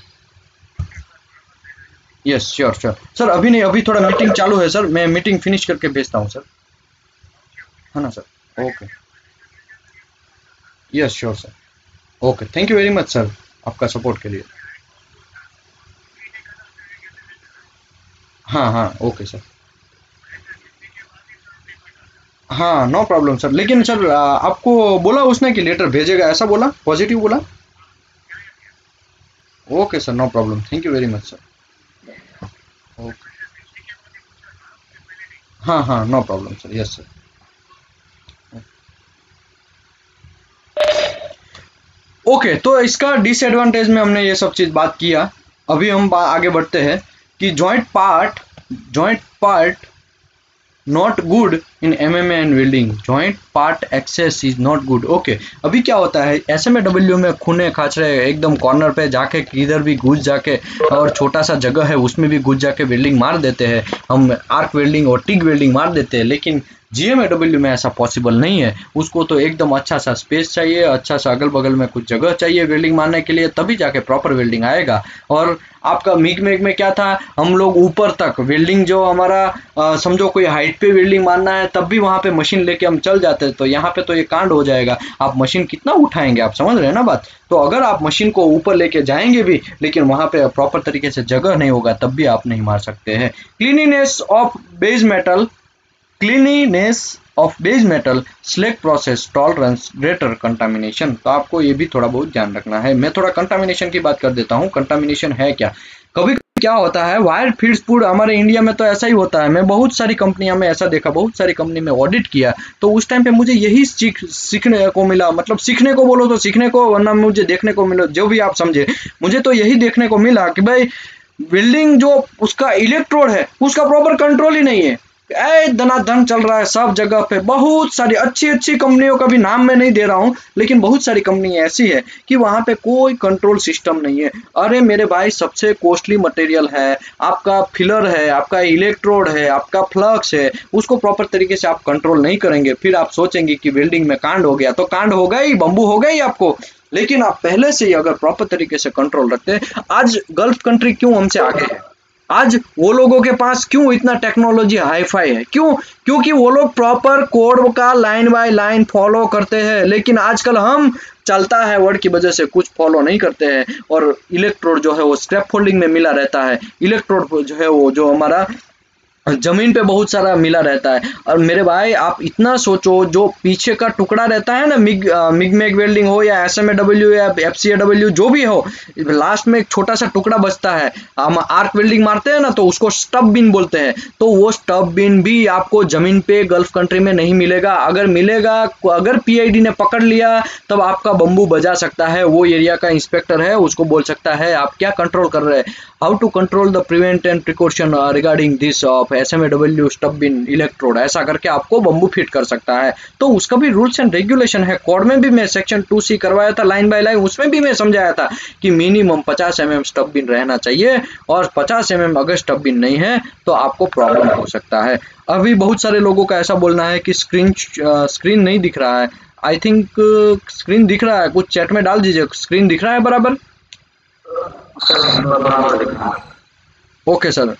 Yes sure sure sir, अभी नहीं, अभी थोड़ा मीटिंग चालू है सर, मैं मीटिंग फिनिश करके भेजता हूँ सर, है ना sir? Okay, yes sure sir, okay, thank you very much sir आपका सपोर्ट के लिए। हाँ हाँ ओके सर, हाँ नो प्रॉब्लम सर। लेकिन सर आपको बोला उसने कि लेटर भेजेगा, ऐसा बोला, पॉजिटिव बोला? Okay sir, no problem, thank you very much sir. Okay, हाँ हाँ no problem sir, yes sir. Okay, तो इसका डिसएडवांटेज में हमने ये सब चीज़ बात किया। अभी हम आगे बढ़ते हैं कि joint part joint part not good in M M A and welding, joint part access is not good. Okay, अभी क्या होता है एस एम ए डब्ल्यू में खूने खाचरे एकदम कॉर्नर पे जाके किधर भी घुस जाके, और छोटा सा जगह है उसमें भी घुस जाके वेल्डिंग मार देते हैं हम, आर्क वेल्डिंग और टिग वेल्डिंग मार देते हैं, लेकिन जीएमएडब्ल्यू में ऐसा पॉसिबल नहीं है, उसको तो एकदम अच्छा सा स्पेस चाहिए, अच्छा सा अगल बगल में कुछ जगह चाहिए वेल्डिंग मारने के लिए, तभी जाके प्रॉपर वेल्डिंग आएगा। और आपका मिग मैग में क्या था, हम लोग ऊपर तक वेल्डिंग जो हमारा अ, समझो कोई हाइट पे वेल्डिंग मारना है तब भी वहां पे मशीन लेके हम चल जाते हैं, तो यहाँ पे तो ये कांड हो जाएगा। आप मशीन कितना उठाएंगे, आप समझ रहे हैं ना बात। तो अगर आप मशीन को ऊपर लेके जाएंगे भी लेकिन वहां पे प्रॉपर तरीके से जगह नहीं होगा तब भी आप नहीं मार सकते हैं। Cleanliness of base metal cleanliness of base metal slag process tolerance greater contamination. तो आपको ये भी थोड़ा बहुत ध्यान रखना है। मैं थोड़ा कंटामिनेशन की बात कर देता हूँ। कंटामिनेशन है क्या, कभी क्या होता है वायर फीड्स फूड, हमारे इंडिया में तो ऐसा ही होता है। मैं बहुत सारी कंपनियां में ऐसा देखा, बहुत सारी कंपनी में ऑडिट किया, तो उस टाइम पे मुझे यही सीख सीखने को मिला, मतलब सीखने को बोलो तो सीखने को, वरना मुझे देखने को मिला, जो भी आप समझे, मुझे तो यही देखने को मिला कि भाई बिल्डिंग जो उसका इलेक्ट्रोड है उसका प्रॉपर कंट्रोल ही नहीं है। ए धनाधन चल रहा है सब जगह पे। बहुत सारी अच्छी अच्छी कंपनियों का भी नाम मैं नहीं दे रहा हूँ, लेकिन बहुत सारी कंपनी ऐसी है कि वहां पे कोई कंट्रोल सिस्टम नहीं है। अरे मेरे भाई, सबसे कॉस्टली मटेरियल है आपका, फिलर है आपका, इलेक्ट्रोड है आपका, फ्लक्स है, उसको प्रॉपर तरीके से आप कंट्रोल नहीं करेंगे, फिर आप सोचेंगे कि वेल्डिंग में कांड हो गया, तो कांड हो गई, बम्बू हो गई आपको। लेकिन आप पहले से ही अगर प्रॉपर तरीके से कंट्रोल रखते हैं, आज गल्फ कंट्री क्यों हमसे आगे है, आज वो लोगों के पास क्यों इतना टेक्नोलॉजी हाईफाई है, क्यों? क्योंकि वो लोग प्रॉपर कोड का लाइन बाय लाइन फॉलो करते हैं। लेकिन आजकल हम चलता है वर्ड की वजह से कुछ फॉलो नहीं करते हैं, और इलेक्ट्रोड जो है वो स्क्रैप फोल्डिंग में मिला रहता है। इलेक्ट्रोड जो है वो जो हमारा जमीन पे बहुत सारा मिला रहता है। और मेरे भाई आप इतना सोचो, जो पीछे का टुकड़ा रहता है ना, मिग मिग मैग वेल्डिंग हो या एसएमएडब्ल्यू या एफसीएडब्ल्यू जो भी हो, लास्ट में एक छोटा सा टुकड़ा बचता है। हम आर्क वेल्डिंग मारते हैं ना तो उसको स्टब बिन बोलते हैं, तो वो स्टब बिन भी आपको जमीन पे गल्फ कंट्री में नहीं मिलेगा। अगर मिलेगा, अगर पीआईडी ने पकड़ लिया तब आपका बम्बू बजा सकता है, वो एरिया का इंस्पेक्टर है, उसको बोल सकता है आप क्या कंट्रोल कर रहे हैं, how to control the prevent and precaution regarding this of SMAW stub bin electrode, ऐसा करके आपको बम्बू फिट कर सकता है। तो उसका भी रूल्स एंड रेगुलेशन है। कोड में भी मैं सेक्शन टू सी करवाया था लाइन बाय लाइन, उसमें भी मैं समझाया था कि मिनिमम पचास एम एम स्टब बिन रहना चाहिए, और पचास एम एम अगर स्टब बिन नहीं है तो आपको प्रॉब्लम हो सकता है। अभी बहुत सारे लोगों का ऐसा बोलना है कि स्क्रीन स्क्रीन नहीं दिख रहा है। आई थिंक स्क्रीन दिख रहा है, कुछ चैट में डाल दीजिए, स्क्रीन दिख रहा है बराबर? Okay sir,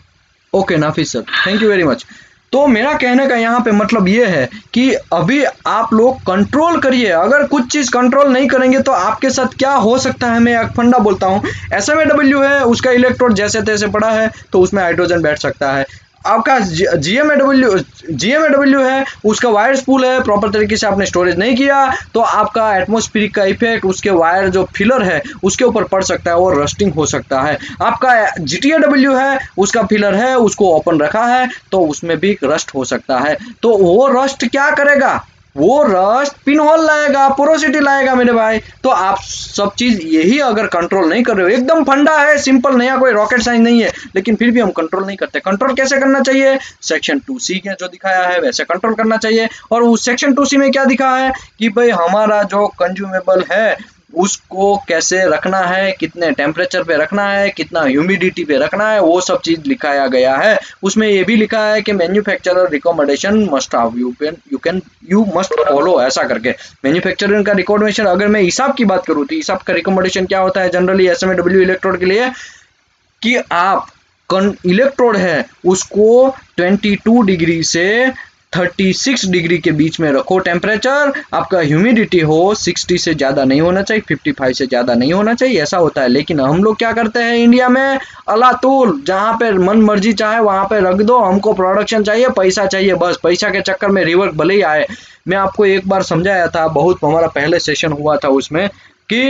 okay Nafis sir, thank you very much. तो मेरा कहने का यहाँ पे मतलब ये है कि अभी आप लोग कंट्रोल करिए। अगर कुछ चीज कंट्रोल नहीं करेंगे तो आपके साथ क्या हो सकता है, मैं एक फंडा बोलता हूँ। एसएमएडब्ल्यू है, उसका इलेक्ट्रोड जैसे तैसे पड़ा है तो उसमें हाइड्रोजन बैठ सकता है। आपका जीएमएडब्ल्यू जीएमएडब्ल्यू है, उसका वायर स्पूल है, प्रॉपर तरीके से आपने स्टोरेज नहीं किया तो आपका एटमॉस्फेरिक का इफेक्ट उसके वायर जो फिलर है उसके ऊपर पड़ सकता है और रस्टिंग हो सकता है। आपका जीटीएडब्ल्यू है, उसका फिलर है, उसको ओपन रखा है तो उसमें भी रस्ट हो सकता है। तो वो रस्ट क्या करेगा, वो रस्ट पिन होल लाएगा, पोरोसिटी लाएगा मेरे भाई। तो आप सब चीज यही अगर कंट्रोल नहीं कर रहे हो, एकदम फंडा है, सिंपल, नया कोई रॉकेट साइंस नहीं है, लेकिन फिर भी हम कंट्रोल नहीं करते। कंट्रोल कैसे करना चाहिए, सेक्शन टू सी के जो दिखाया है वैसे कंट्रोल करना चाहिए। और उस सेक्शन टू सी में क्या दिखा है कि भाई हमारा जो कंज्यूमेबल है उसको कैसे रखना है, कितने टेम्परेचर पे रखना है, कितना ह्यूमिडिटी पे रखना है, वो सब चीज लिखाया गया है। उसमें ये भी लिखा है कि manufacturer recommendation must have you can you can you must follow, ऐसा करके मैन्युफैक्चरर का रिकमेंडेशन। अगर मैं हिसाब की बात करूँ तो हिसाब का रिकमेंडेशन क्या होता है जनरली एसएमएडब्ल्यू इलेक्ट्रोड के लिए, कि आप इलेक्ट्रोड है उसको बाईस डिग्री से छत्तीस डिग्री के बीच में रखो टेम्परेचर, आपका ह्यूमिडिटी हो साठ से ज्यादा नहीं होना चाहिए, पचपन से ज्यादा नहीं होना चाहिए, ऐसा होता है। लेकिन हम लोग क्या करते हैं इंडिया में, अलातूल जहां पे मन मर्जी चाहे वहां पे रख दो, हमको प्रोडक्शन चाहिए, पैसा चाहिए, बस पैसा के चक्कर में रिवर्क भले ही आए। मैं आपको एक बार समझाया था, बहुत हमारा पहले सेशन हुआ था उसमें, कि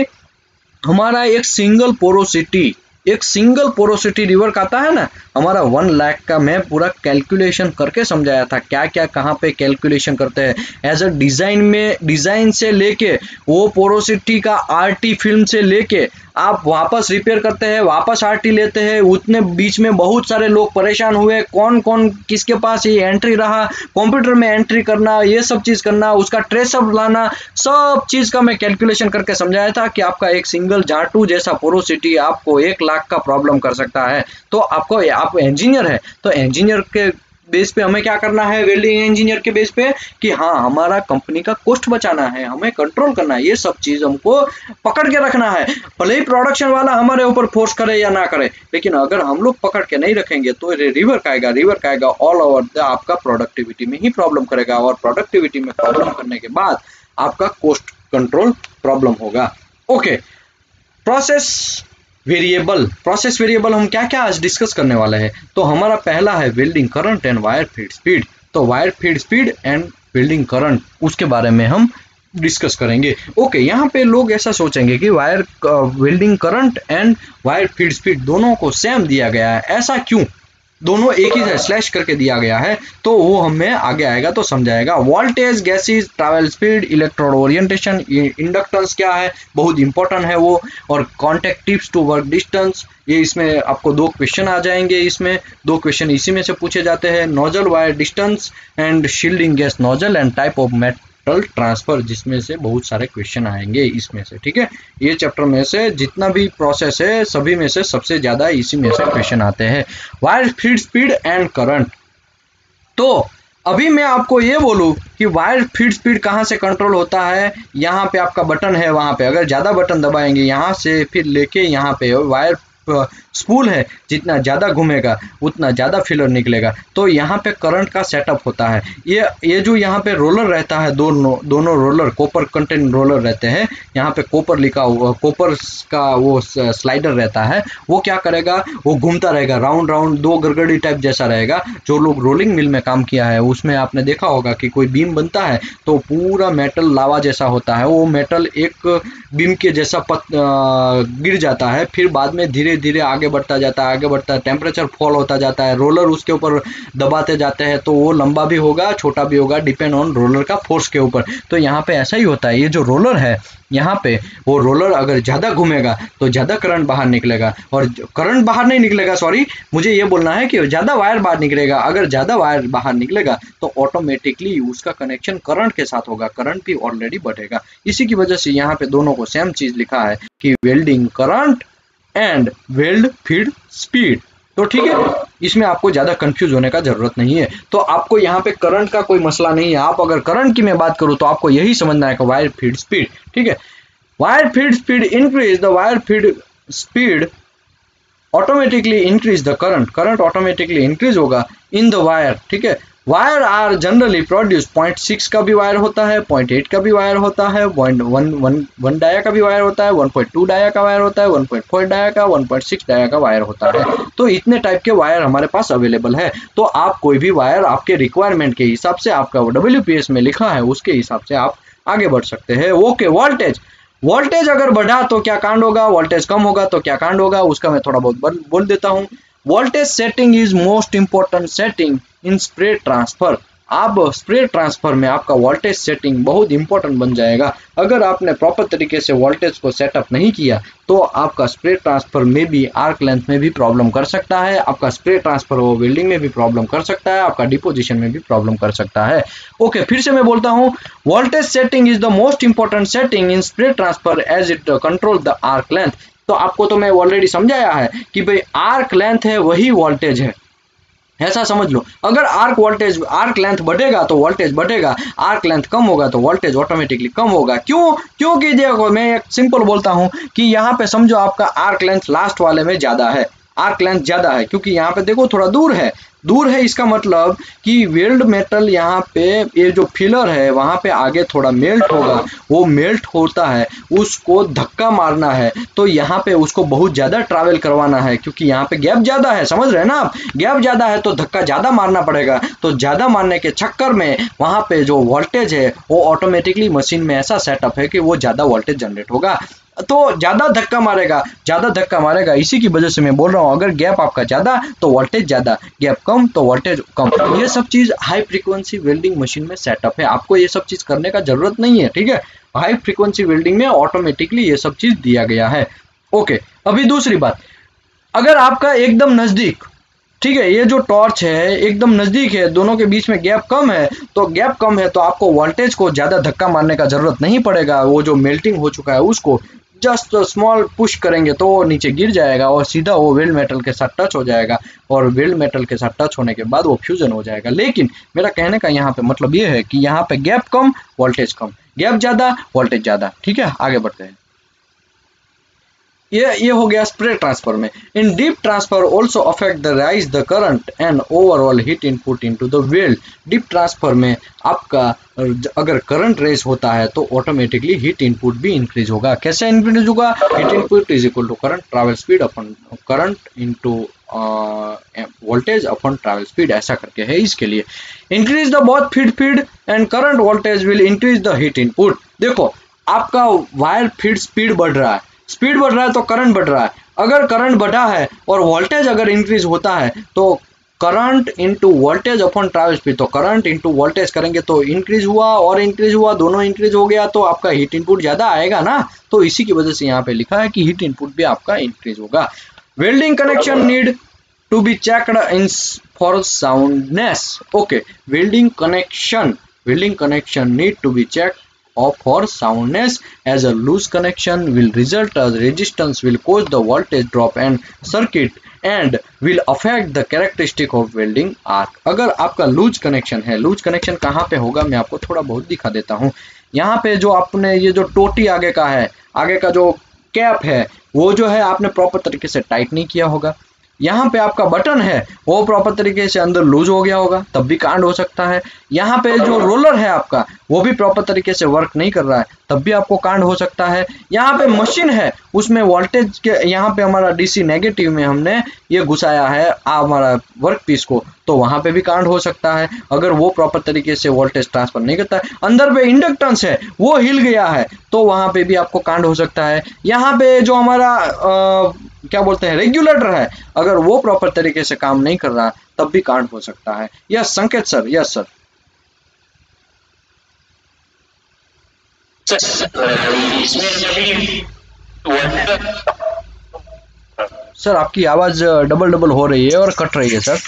हमारा एक सिंगल पोरोसिटी एक सिंगल पोरोसिटी रिवर्क आता है ना, हमारा वन लाख का मैं पूरा कैलकुलेशन करके समझाया था, क्या क्या कहाँ पे कैलकुलेशन करते हैं एज अ डिजाइन में, डिजाइन से लेके वो पोरोसिटी का आरटी फिल्म से लेके आप वापस रिपेयर करते हैं, वापस आरटी लेते हैं। उतने बीच में बहुत सारे लोग परेशान हुए, कौन कौन किसके पास ये एंट्री रहा, कंप्यूटर में एंट्री करना, ये सब चीज करना, उसका ट्रेसअप लाना, सब चीज का मैं कैलकुलेशन करके समझाया था कि आपका एक सिंगल जाटू जैसा पोरोसिटी आपको एक लाख का प्रॉब्लम कर सकता है। तो आपको, आप इंजीनियर है तो इंजीनियर के बेस पे हमें क्या करना है, वेल्डिंग इंजीनियर के बेस पे, कि हाँ हमारा कंपनी का कॉस्ट बचाना है, हमें कंट्रोल करना है, ये सब चीज हमको पकड़ के रखना है। भले ही प्रोडक्शन वाला हमारे ऊपर फोर्स करे या ना करे, लेकिन अगर हम लोग पकड़ के नहीं रखेंगे तो रिवर का आएगा, रिवर का आएगा ऑल ओवर द आपका प्रोडक्टिविटी में ही प्रॉब्लम करेगा, और प्रोडक्टिविटी में प्रॉब्लम करने के बाद आपका कॉस्ट कंट्रोल प्रॉब्लम होगा। Okay, process variable, process variable हम क्या क्या आज डिस्कस करने वाले हैं। तो हमारा पहला है welding current and wire feed speed. तो wire feed speed and welding current, उसके बारे में हम डिस्कस करेंगे। ओके, यहाँ पे लोग ऐसा सोचेंगे कि wire welding current and wire feed speed दोनों को सेम दिया गया है, ऐसा क्यों, दोनों एक ही है, स्लैश करके दिया गया है। तो वो हमें आगे आएगा तो समझाएगा। Voltage, gases, travel speed, electrode orientation, inductance क्या है, बहुत इंपॉर्टेंट है वो, और contact tips to work distance, ये इसमें आपको दो क्वेश्चन आ जाएंगे, इसमें दो क्वेश्चन इसी में से पूछे जाते हैं। Nozzle wire distance and shielding gas nozzle and type of metal transfer, जिसमें से बहुत सारे क्वेश्चन आएंगे इसमें से, ठीक है। ये चैप्टर में से जितना भी प्रोसेस है सभी में से सबसे ज्यादा इसी में से क्वेश्चन आते हैं। Wire feed speed and current. तो अभी मैं आपको ये बोलूं कि वायर फीड स्पीड कहाँ से कंट्रोल होता है, यहाँ पे आपका बटन है, वहां पे अगर ज्यादा बटन दबाएंगे यहाँ से फिर लेके यहाँ पे वायर स्पूल है, जितना ज़्यादा घूमेगा उतना ज़्यादा फिलर निकलेगा। तो यहाँ पे करंट का सेटअप होता है। ये ये जो यहाँ पे रोलर रहता है, दोनों दोनों रोलर कॉपर कंटेंट रोलर रहते हैं, यहाँ पे कॉपर लिखा हुआ, कॉपर का वो स्लाइडर रहता है, वो क्या करेगा, वो घूमता रहेगा राउंड राउंड, दो गरगड़ी टाइप जैसा रहेगा। जो लोग रोलिंग मिल में काम किया है उसमें आपने देखा होगा कि कोई बीम बनता है तो पूरा मेटल लावा जैसा होता है, वो मेटल एक बीम के जैसा पत गिर जाता है, फिर बाद में धीरे धीरे आगे बढ़ता जाता है, आगे बढ़ता है, टेम्परेचर फॉल होता जाता है, रोलर उसके ऊपर दबाते जाते हैं, तो वो लंबा भी होगा छोटा भी होगा, डिपेंड ऑन रोलर का फोर्स के ऊपर। तो यहाँ पे ऐसा ही होता है, ये जो रोलर है यहाँ पे, वो रोलर अगर ज़्यादा घूमेगा तो ज़्यादा करंट बाहर निकलेगा, और करंट बाहर नहीं निकलेगा, सॉरी मुझे ये बोलना है कि ज़्यादा वायर बाहर निकलेगा। अगर ज़्यादा वायर बाहर निकलेगा तो ऑटोमेटिकली उसका कनेक्शन करंट के साथ होगा, करंट भी ऑलरेडी बढ़ेगा। इसी की वजह से यहाँ पे दोनों को सेम चीज़ लिखा है कि welding current and weld feed speed. तो ठीक है, इसमें आपको ज़्यादा कंफ्यूज होने का जरूरत नहीं है। तो आपको यहाँ पे करंट का कोई मसला नहीं है। आप अगर करंट की मैं बात करूँ तो आपको यही समझना है कि वायर फीड स्पीड, ठीक है, wire feed speed increase the wire feed speed automatically increase the current, current automatically increase होगा इन द वायर, ठीक है। Wire are generally produce point six का भी वायर होता है, पॉइंट एट का भी वायर होता है, point one one one dia का भी वायर होता है, वन पॉइंट टू डाया का वायर होता है, वन पॉइंट फोर डाया का, वन पॉइंट सिक्स डाया का वायर होता है। तो इतने टाइप के वायर हमारे पास अवेलेबल है। तो आप कोई भी वायर आपके रिक्वायरमेंट के हिसाब से, आपका डब्ल्यू पी एस में लिखा है उसके हिसाब से आप आगे बढ़ सकते हैं। ओके, वोल्टेज, वोल्टेज अगर बढ़ा तो क्या कांड होगा, वोल्टेज कम होगा तो क्या कांड होगा, उसका मैं थोड़ा बहुत बोल देता हूँ। Voltage setting is most important setting in spray transfer. आप स्प्रे ट्रांसफर में आपका वोल्टेज सेटिंग बहुत इंपॉर्टेंट बन जाएगा। अगर आपने प्रॉपर तरीके से वोल्टेज को सेटअप नहीं किया तो आपका स्प्रे ट्रांसफर में भी, आर्क लेंथ में भी प्रॉब्लम कर सकता है, आपका स्प्रे ट्रांसफर वो वेल्डिंग में भी प्रॉब्लम कर सकता है, आपका डिपोजिशन में भी प्रॉब्लम कर सकता है। ओके, फिर से मैं बोलता हूँ, voltage setting is the most important setting in spray transfer as it control the arc length. तो आपको तो मैं ऑलरेडी समझाया है कि भाई आर्क लेंथ है वही वोल्टेज है, ऐसा समझ लो। अगर आर्क वोल्टेज, आर्क लेंथ बढ़ेगा तो वोल्टेज बढ़ेगा, आर्क लेंथ कम होगा तो वोल्टेज ऑटोमेटिकली कम होगा। क्यों? क्योंकि देखो मैं एक सिंपल बोलता हूं कि यहाँ पे समझो आपका आर्क लेंथ लास्ट वाले में ज्यादा है, आर्क लेंथ ज्यादा है क्योंकि यहाँ पे देखो थोड़ा दूर है, दूर है इसका मतलब कि वेल्ड मेटल यहाँ पे, ये जो फिलर है वहां पे आगे थोड़ा मेल्ट होगा, वो मेल्ट होता है, उसको धक्का मारना है, तो यहाँ पे उसको बहुत ज्यादा ट्रैवल करवाना है क्योंकि यहाँ पे गैप ज्यादा है, समझ रहे हैं ना आप, गैप ज्यादा है तो धक्का ज्यादा मारना पड़ेगा। तो ज्यादा मारने के चक्कर में वहां पे जो वोल्टेज है वो ऑटोमेटिकली मशीन में ऐसा सेटअप है कि वो ज्यादा वोल्टेज जनरेट होगा, तो ज्यादा धक्का मारेगा, ज्यादा धक्का मारेगा। इसी की वजह से मैं बोल रहा हूँ, अगर गैप आपका ज्यादा तो वोल्टेज ज्यादा, गैप कम तो वोल्टेज कम। ये सब चीज हाई फ्रीक्वेंसी वेल्डिंग मशीन में सेटअप है, आपको ये सब चीज करने का जरूरत नहीं है, ठीक है। हाई फ्रीक्वेंसी वेल्डिंग में ऑटोमेटिकली ये सब चीज दिया गया है। ओके, अभी दूसरी बात, अगर आपका एकदम नजदीक, ठीक है, ये जो टॉर्च है एकदम नजदीक है, दोनों के बीच में गैप कम है, तो गैप कम है तो आपको वोल्टेज को ज्यादा धक्का मारने का जरूरत नहीं पड़ेगा, वो जो मेल्टिंग हो चुका है उसको जस्ट स्मॉल पुश करेंगे तो वो नीचे गिर जाएगा और सीधा वो वेल्ड मेटल के साथ टच हो जाएगा और वेल्ड मेटल के साथ टच होने के बाद वो फ्यूजन हो जाएगा। लेकिन मेरा कहने का यहाँ पे मतलब ये है कि यहाँ पे गैप कम वोल्टेज कम, गैप ज़्यादा वोल्टेज ज़्यादा। ठीक है, आगे बढ़ते हैं। ये ये हो गया स्प्रे ट्रांसफर में। In dip transfer also affect the rise the current and overall heat input into the weld. Dip transfer में आपका अगर करंट रेज होता है तो ऑटोमेटिकली हीट इनपुट भी इंक्रीज होगा। कैसे इंक्रीज होगा? Heat input is equal to current travel speed upon current into voltage upon travel speed, ऐसा करके है। इसके लिए increase the both feed feed and current voltage will increase the heat input. देखो आपका वायर फीड स्पीड बढ़ रहा है, स्पीड बढ़ रहा है तो करंट बढ़ रहा है। अगर करंट बढ़ा है और वोल्टेज अगर इंक्रीज होता है तो current into voltage upon travel speed, तो करंट इनटू वोल्टेज करेंगे तो इंक्रीज हुआ और इंक्रीज हुआ, दोनों इंक्रीज हो गया तो आपका हीट इनपुट ज्यादा आएगा ना। तो इसी की वजह से यहाँ पे लिखा है कि हीट इनपुट भी आपका इंक्रीज होगा। Welding connection need to be checked in for soundness. Okay, welding connection welding connection need to be checked of for soundness, as a loose connection will result as resistance will cause the voltage drop and circuit and will affect the characteristic of welding arc। अगर आपका loose connection है, loose connection कहाँ पे होगा मैं आपको थोड़ा बहुत दिखा देता हूँ। यहाँ पे जो आपने ये जो टोटी आगे का है, आगे का जो कैप है वो जो है आपने प्रॉपर तरीके से टाइट नहीं किया होगा। यहाँ पे आपका बटन है वो प्रॉपर तरीके से अंदर लूज हो गया होगा, तब भी कांड हो सकता है। यहाँ पे जो रोलर है आपका वो भी प्रॉपर तरीके से वर्क नहीं कर रहा है, तब भी आपको कांड हो सकता है। यहाँ पे मशीन है उसमें वोल्टेज के यहाँ पे हमारा डीसी नेगेटिव में हमने ये घुसाया है हमारा वर्क पीस को, तो वहां पे भी कांड हो सकता है अगर वो प्रॉपर तरीके से वोल्टेज ट्रांसफर नहीं करता है। अंदर पे इंडक्टेंस है वो हिल गया है तो वहां पे भी आपको कांड हो सकता है। यहाँ पे जो हमारा आ, क्या बोलते हैं रेगुलेटर है, अगर वो प्रॉपर तरीके से काम नहीं कर रहा तब भी कांड हो सकता है। यस संकेत सर, यस सर। सर आपकी आवाज डबल डबल हो रही है और कट रही है सर।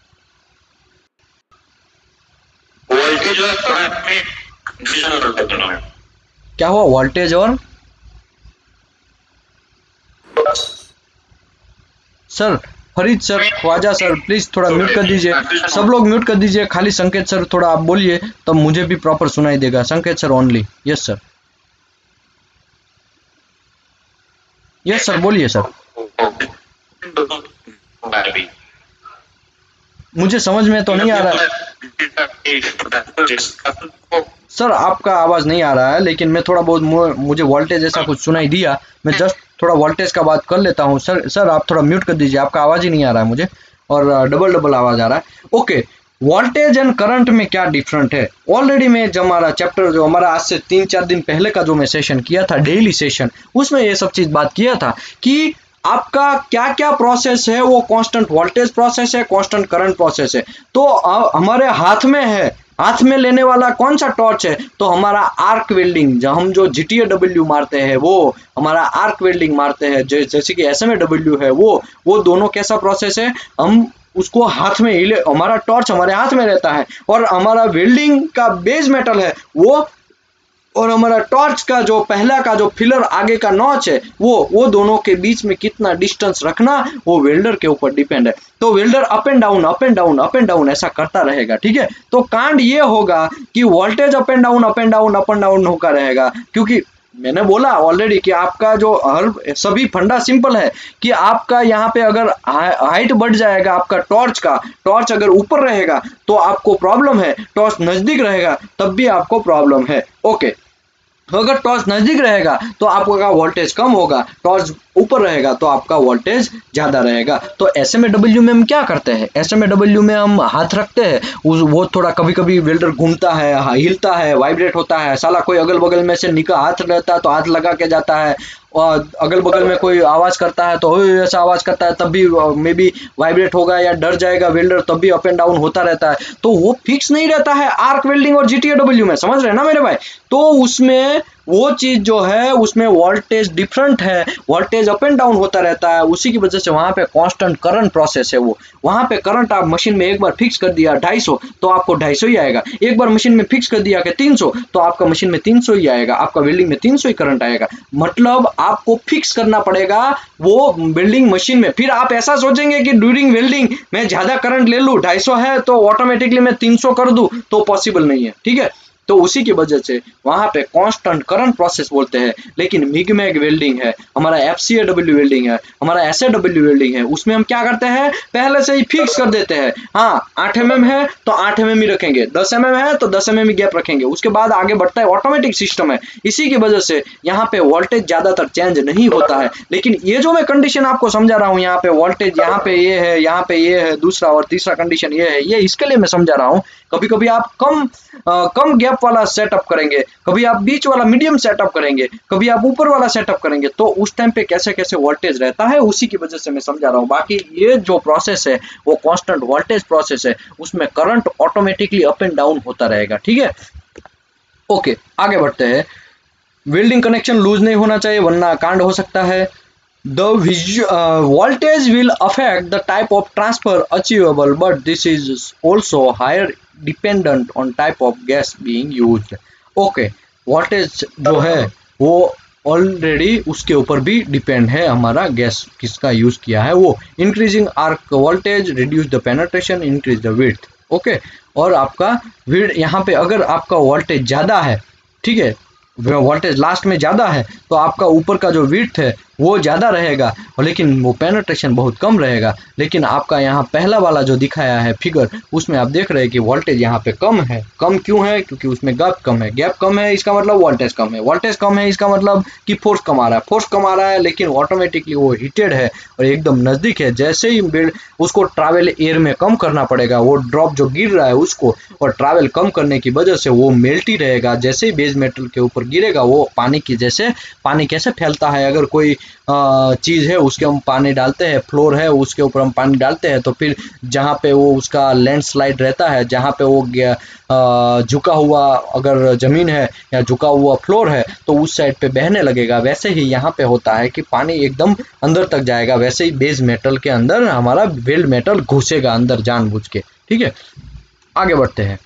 क्या हुआ? वोल्टेज और sir Farid sir, Khwaja sir, please थोड़ा म्यूट कर दीजिए। सब लोग म्यूट कर दीजिए, खाली संकेत सर थोड़ा आप बोलिए तब मुझे भी प्रॉपर सुनाई देगा। Sanket sir only. Yes sir, yes sir बोलिए सर। मुझे समझ में तो नहीं आ रहा है सर, आपका आवाज नहीं आ रहा है, लेकिन मैं थोड़ा बहुत मुझे वोल्टेज ऐसा कुछ सुनाई दिया। मैं जस्ट थोड़ा वोल्टेज का बात कर लेता हूँ। सर सर आप थोड़ा म्यूट कर दीजिए, आपका आवाज ही नहीं आ रहा है मुझे और डबल डबल आवाज आ रहा है। ओके, वोल्टेज एंड करंट में क्या डिफरेंट है? ऑलरेडी मैं जब हमारा चैप्टर जो हमारा आज से तीन चार दिन पहले का जो मैं सेशन किया था, डेली सेशन, उसमें ये सब चीज बात किया था कि आपका क्या क्या प्रोसेस है, वो कांस्टेंट वोल्टेज प्रोसेस है, कांस्टेंट करंट प्रोसेस है। तो हमारे हाथ में है, हाथ में लेने वाला कौन सा टॉर्च है? तो हमारा आर्क वेल्डिंग, जब हम जो जीटीए डब्ल्यू मारते हैं वो हमारा आर्क वेल्डिंग मारते हैं, जैसे कि एसएमए डब्ल्यू है, वो वो दोनों कैसा प्रोसेस है? हम उसको हाथ में हिले, हमारा टॉर्च हमारे हाथ में रहता है और हमारा वेल्डिंग का बेस मेटल है वो, और हमारा टॉर्च का जो पहला का जो फिलर आगे का नॉच है वो वो दोनों के बीच में कितना डिस्टेंस रखना वो वेल्डर के ऊपर डिपेंड है। तो welder up and down up and down up and down ऐसा करता रहेगा, ठीक है। तो कांड ये होगा कि voltage up and down up and down up and down होकर रहेगा, क्योंकि मैंने बोला ऑलरेडी कि आपका जो हर सभी फंडा सिंपल है कि आपका यहाँ पे अगर हाइट बढ़ जाएगा आपका टॉर्च का, टॉर्च अगर ऊपर रहेगा तो आपको प्रॉब्लम है, टॉर्च नजदीक रहेगा तब भी आपको प्रॉब्लम है। ओके, तो अगर टॉर्च नजदीक रहेगा तो आपका वोल्टेज कम होगा, टॉर्च ऊपर रहेगा तो आपका वोल्टेज ज्यादा रहेगा। तो एसएमए डब्ल्यू में हम क्या करते हैं? एसएमए डब्ल्यू में हम हाथ रखते हैं, उस वो थोड़ा कभी कभी वेल्डर घूमता है, हिलता है, वाइब्रेट होता है, साला कोई अगल बगल में से निकल हाथ रहता है तो हाथ लगा के जाता है, और अगल बगल में कोई आवाज करता है तो ऐसा आवाज करता है तब भी मे बी वाइब्रेट होगा, या डर जाएगा वेल्डर तब भी अप एंड डाउन होता रहता है। तो वो फिक्स नहीं रहता है आर्क वेल्डिंग और जीटीए डब्ल्यू में, समझ रहे हैं ना मेरे भाई। तो उसमें वो चीज जो है उसमें वोल्टेज डिफरेंट है, वोल्टेज अप एंड डाउन होता रहता है, उसी की वजह से वहां पे कांस्टेंट करंट प्रोसेस है। वो वहां पे करंट आप मशीन में एक बार फिक्स कर दिया ढाई सौ तो आपको ढाई सौ ही आएगा, एक बार मशीन में फिक्स कर दिया कि तीन सौ तो आपका मशीन में तीन सौ ही आएगा, आपका वेल्डिंग में तीन सौ ही करंट आएगा। मतलब आपको फिक्स करना पड़ेगा वो वेल्डिंग मशीन में। फिर आप ऐसा सोचेंगे कि ड्यूरिंग वेल्डिंग मैं ज्यादा करंट ले लूं, ढाई सौ है तो ऑटोमेटिकली मैं तीन सौ कर दूं, तो पॉसिबल नहीं है, ठीक है। तो उसी की वजह से वहां पे कांस्टेंट करंट प्रोसेस बोलते हैं। लेकिन मिग मैग वेल्डिंग है, हमारा F C A W welding है, हमारा एस ए डब्ल्यू वेल्डिंग है, उसमें हम क्या करते हैं पहले से ही फिक्स कर देते हैं। हाँ आठ एम एम है तो आठ एम एम ही रखेंगे, दस एम एम है तो दस एम एम ही गैप रखेंगे, उसके बाद आगे बढ़ता है, ऑटोमेटिक सिस्टम है। इसी की वजह से यहाँ पे वोल्टेज ज्यादातर चेंज नहीं होता है। लेकिन ये जो मैं कंडीशन आपको समझा रहा हूँ, यहाँ पे वोल्टेज यहाँ पे ये है, यहाँ पे ये है, दूसरा और तीसरा कंडीशन ये है, ये इसके लिए मैं समझा रहा हूँ। कभी कभी आप कम आ, कम गैप वाला सेटअप करेंगे, कभी आप बीच वाला मीडियम सेटअप करेंगे, कभी आप ऊपर वाला सेटअप करेंगे, तो उस टाइम पे कैसे कैसे वोल्टेज रहता है उसी की वजह से मैं समझा रहा हूँ। बाकी ये जो प्रोसेस है वो कांस्टेंट वोल्टेज प्रोसेस है, उसमें current automatically up and down होता रहेगा, ठीक है। ओके आगे बढ़ते हैं। वेल्डिंग कनेक्शन लूज नहीं होना चाहिए वरना कांड हो सकता है। The visual, uh, voltage will affect the type of transfer achievable, but this is also higher dependent on type of gas being used. Okay, voltage जो है वो ऑलरेडी उसके ऊपर भी डिपेंड है, हमारा गैस किसका यूज किया है वो। Increasing arc voltage reduce the penetration, increase the width. Okay, और आपका विड्थ यहाँ पे अगर आपका वोल्टेज ज्यादा है, ठीक है, वोल्टेज लास्ट में ज्यादा है तो आपका ऊपर का जो विड्थ है वो ज्यादा रहेगा, लेकिन वो पेनिट्रेशन बहुत कम रहेगा। लेकिन आपका यहाँ पहला वाला जो दिखाया है फिगर, उसमें आप देख रहे हैं कि वोल्टेज यहाँ पे कम है। कम क्यों है? क्योंकि उसमें गैप कम है। गैप कम है इसका मतलब वोल्टेज कम है, वोल्टेज कम है इसका मतलब कि फोर्स कम आ रहा है, फोर्स कम आ रहा है लेकिन ऑटोमेटिकली वो हीटेड है और एकदम नजदीक है। जैसे ही उसको ट्रैवल एयर में कम करना पड़ेगा, वो ड्रॉप जो गिर रहा है उसको, और ट्रैवल कम करने की वजह से वो मेल्ट ही रहेगा। जैसे ही बेस मेटल के ऊपर गिरेगा वो पानी की, जैसे पानी कैसे फैलता है, अगर कोई चीज़ है उसके हम पानी डालते हैं, फ्लोर है उसके ऊपर हम पानी डालते हैं, तो फिर जहाँ पे वो उसका लैंडस्लाइड रहता है, जहाँ पे वो झुका हुआ अगर ज़मीन है या झुका हुआ फ्लोर है तो उस साइड पे बहने लगेगा। वैसे ही यहाँ पे होता है कि पानी एकदम अंदर तक जाएगा, वैसे ही बेस मेटल के अंदर हमारा वेल्ड मेटल घुसेगा अंदर जानबूझ के, ठीक है। आगे बढ़ते हैं।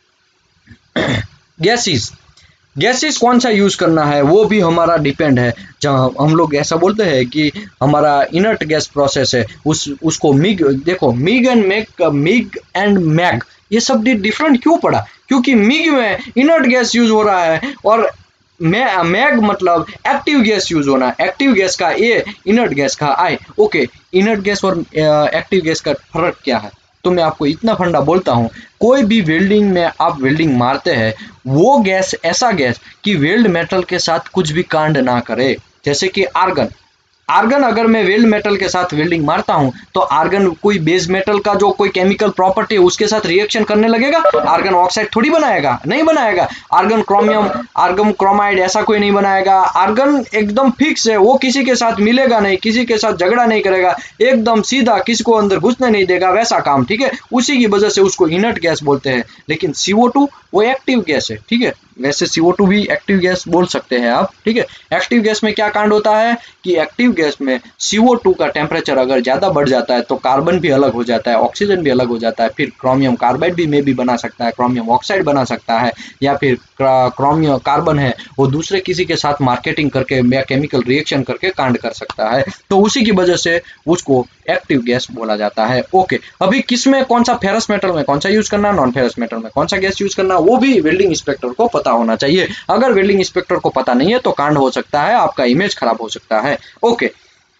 गैसेस, गैसेस कौन सा यूज करना है वो भी हमारा डिपेंड है। जहाँ हम लोग ऐसा बोलते हैं कि हमारा इनर्ट गैस प्रोसेस है, उस उसको मिग, देखो MIG and MAG, MIG and MAG ये सब डिफरेंट क्यों पड़ा? क्योंकि मिग में इनर्ट गैस यूज हो रहा है और मैग मतलब एक्टिव गैस यूज होना, एक्टिव गैस का ए, इनर्ट गैस का आई। ओके, इनर्ट गैस और एक्टिव गैस का फर्क क्या है? तो मैं आपको इतना फंडा बोलता हूँ, कोई भी वेल्डिंग में आप वेल्डिंग मारते हैं वो गैस ऐसा गैस कि वेल्ड मेटल के साथ कुछ भी कांड ना करे। जैसे कि आर्गन, आर्गन अगर मैं वेल्ड मेटल के साथ वेल्डिंग मारता हूं तो आर्गन कोई बेस मेटल का जो कोई केमिकल प्रॉपर्टी है उसके साथ रिएक्शन करने लगेगा? आर्गन ऑक्साइड थोड़ी बनाएगा, नहीं बनाएगा। आर्गन क्रोमियम, आर्गन क्रोमाइड ऐसा कोई नहीं बनाएगा। आर्गन एकदम फिक्स है, वो किसी के साथ मिलेगा नहीं, किसी के साथ झगड़ा नहीं करेगा, एकदम सीधा, किसी को अंदर घुसने नहीं देगा, वैसा काम, ठीक है। उसी की वजह से उसको इनर्ट गैस बोलते हैं। लेकिन सी ओ टू वो एक्टिव गैस है, ठीक है। वैसे सी ओ टू भी एक्टिव गैस बोल सकते हैं आप, ठीक है। एक्टिव गैस में क्या कांड होता है कि एक्टिव गैस में सी ओ टू का टेम्परेचर अगर ज्यादा बढ़ जाता है तो कार्बन भी अलग हो जाता है, ऑक्सीजन भी अलग हो जाता है, फिर क्रोमियम कार्बाइड भी में भी बना सकता है, क्रोमियम ऑक्साइड बना सकता है, या फिर क्रोमियम कार्बन है वो दूसरे किसी के साथ मार्केटिंग करके या केमिकल रिएक्शन करके कांड कर सकता है। तो उसी की वजह से उसको एक्टिव गैस बोला जाता है। ओके, अभी किसमें कौन सा फेरस मेटल में कौन सा यूज करना, नॉन फेरस मेटल में कौन सा गैस यूज करना, वो भी वेल्डिंग इंस्पेक्टर को पता होना चाहिए। अगर वेल्डिंग इंस्पेक्टर को पता नहीं है तो कांड हो सकता है, आपका इमेज खराब हो सकता है। ओके,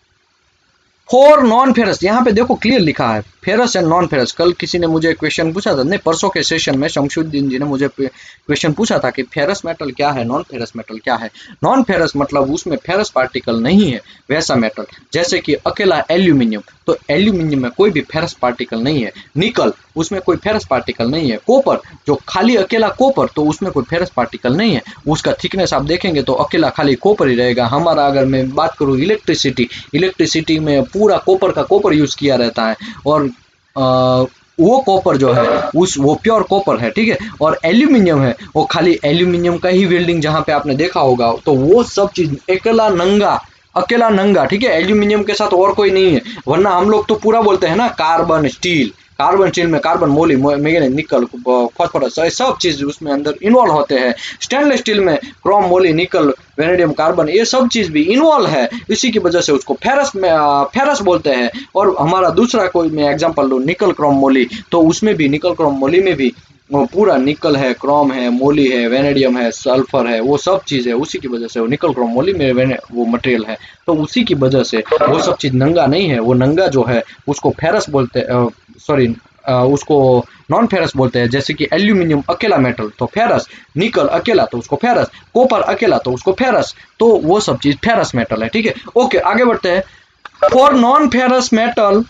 फॉर नॉन फेरस, यहाँ पे देखो क्लियर लिखा है फेरस एंड नॉन फेरस। कल किसी ने मुझे क्वेश्चन पूछा था, नहीं परसों के सेशन में शमशुद्दीन जी ने मुझे क्वेश्चन पूछा था कि फेरस मेटल क्या है, नॉन फेरस मेटल क्या है। नॉन फेरस मतलब उसमें फेरस पार्टिकल नहीं है, वैसा मेटल जैसे कि अकेला एल्यूमिनियम, तो एल्यूमिनियम में कोई भी फेरस पार्टिकल नहीं है। निकल, उसमें कोई फेरस पार्टिकल नहीं है। कॉपर, जो खाली अकेला कॉपर, तो उसमें कोई फेरस पार्टिकल नहीं है। उसका थिकनेस आप देखेंगे तो अकेला खाली कॉपर ही रहेगा। हमारा अगर मैं बात करूँ इलेक्ट्रिसिटी, इलेक्ट्रिसिटी में पूरा कॉपर का कॉपर यूज किया रहता है और आ, वो कॉपर जो है उस वो प्योर कॉपर है, ठीक है। और एल्यूमिनियम है वो खाली एल्यूमिनियम का ही वेल्डिंग, जहाँ पे आपने देखा होगा तो वो सब चीज अकेला नंगा अकेला नंगा, ठीक है। एल्यूमिनियम के साथ और कोई नहीं है, वरना हम लोग तो पूरा बोलते हैं ना कार्बन स्टील, कार्बन स्टील में carbon, moly, manganese, nickel, phosphorus, सब चीज उसमें अंदर इन्वॉल्व होते हैं। स्टेनलेस स्टील में chrome, moly, nickel, vanadium, carbon, ये सब चीज भी इन्वॉल्व है। इसी की वजह से उसको फेरस में फेरस बोलते हैं। और हमारा दूसरा कोई मैं एग्जांपल लूँ, निकल क्रोम मोली, तो उसमें भी निकल क्रोम मोली में भी वो पूरा निकल है, क्रोम है, मोली है, वेनेडियम है, सल्फर है, वो सब चीज है। उसी की वजह से वो निकल क्रोम मोली में वो मटेरियल है, तो उसी की वजह से वो सब चीज नंगा नहीं है। वो नंगा जो है उसको फेरस बोलते हैं, सॉरी उसको नॉन फेरस बोलते हैं। जैसे कि एल्यूमिनियम अकेला मेटल तो फेरस, निकल अकेला तो उसको फेरस, कॉपर अकेला तो उसको फेरस, तो वो सब चीज फेरस मेटल है, ठीक है। ओके, आगे बढ़ते हैं। For non ferrous metal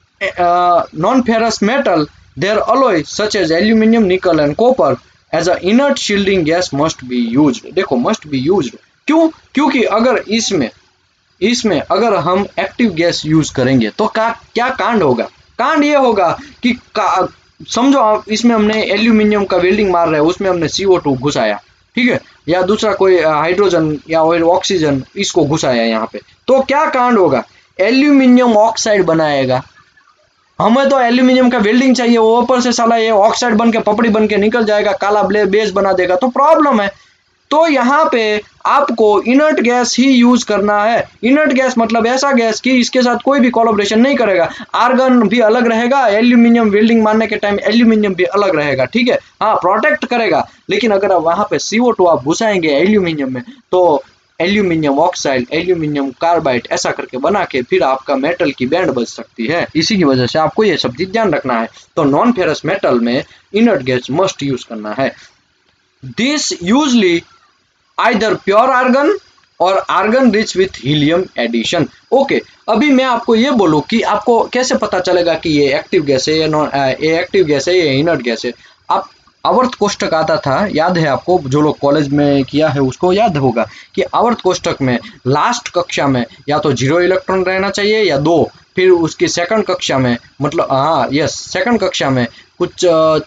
non ferrous metal their alloy such as aluminium, nickel and copper as a inert shielding gas must be used। देखो must be used क्यों? क्योंकि अगर इसमें इसमें अगर हम एक्टिव गैस यूज करेंगे तो का, क्या कांड होगा? कांड ये होगा कि समझो आप इसमें हमने एल्यूमिनियम का वेल्डिंग मार रहे हैं, उसमें हमने सी ओ टू घुसाया, ठीक है, या दूसरा कोई हाइड्रोजन या ऑक्सीजन इसको घुसाया यहाँ पे, तो क्या कांड होगा? एल्यूमिनियम ऑक्साइड बनाएगा। हमें तो एल्यूमिनियम का वेल्डिंग चाहिए, वो ऊपर से साला ये ऑक्साइड बन के पपड़ी बन के निकल जाएगा, काला ब्ले बेस बना देगा, तो प्रॉब्लम है। तो यहाँ पे आपको इनर्ट गैस ही यूज करना है। इनर्ट गैस मतलब ऐसा गैस कि इसके साथ कोई भी कोलैबोरेशन नहीं करेगा। आर्गन भी अलग रहेगा, एल्यूमिनियम वेल्डिंग मारने के टाइम एल्यूमिनियम भी अलग रहेगा, ठीक है, हाँ प्रोटेक्ट करेगा। लेकिन अगर आप वहां पे सी ओ टू आप घुसाएंगे एल्यूमिनियम में, तो एल्यूमिनियम ऑक्साइड, एल्यूमिनियम कार्बाइड ऐसा करके बना के फिर आपका मेटल की बैंड बज सकती है। इसी की वजह से आपको ये सब चीज ध्यान रखना है। तो नॉन फेरस मेटल में इनर्ट गैस मस्ट यूज करना है। This usually either pure argon और argon rich with helium addition. Okay, अभी मैं आपको ये बोलूं कि आपको कैसे पता चलेगा कि ये एक्टिव गैस है या नॉन ये एक्टिव गैस है, ये इनर्ट गैस है। आप आवर्त कोष्ठक आता था, याद है आपको? जो लोग कॉलेज में किया है उसको याद होगा कि आवर्त कोष्ठक में लास्ट कक्षा में या तो जीरो इलेक्ट्रॉन रहना चाहिए या दो, फिर उसकी सेकंड कक्षा में मतलब हाँ यस सेकंड कक्षा में कुछ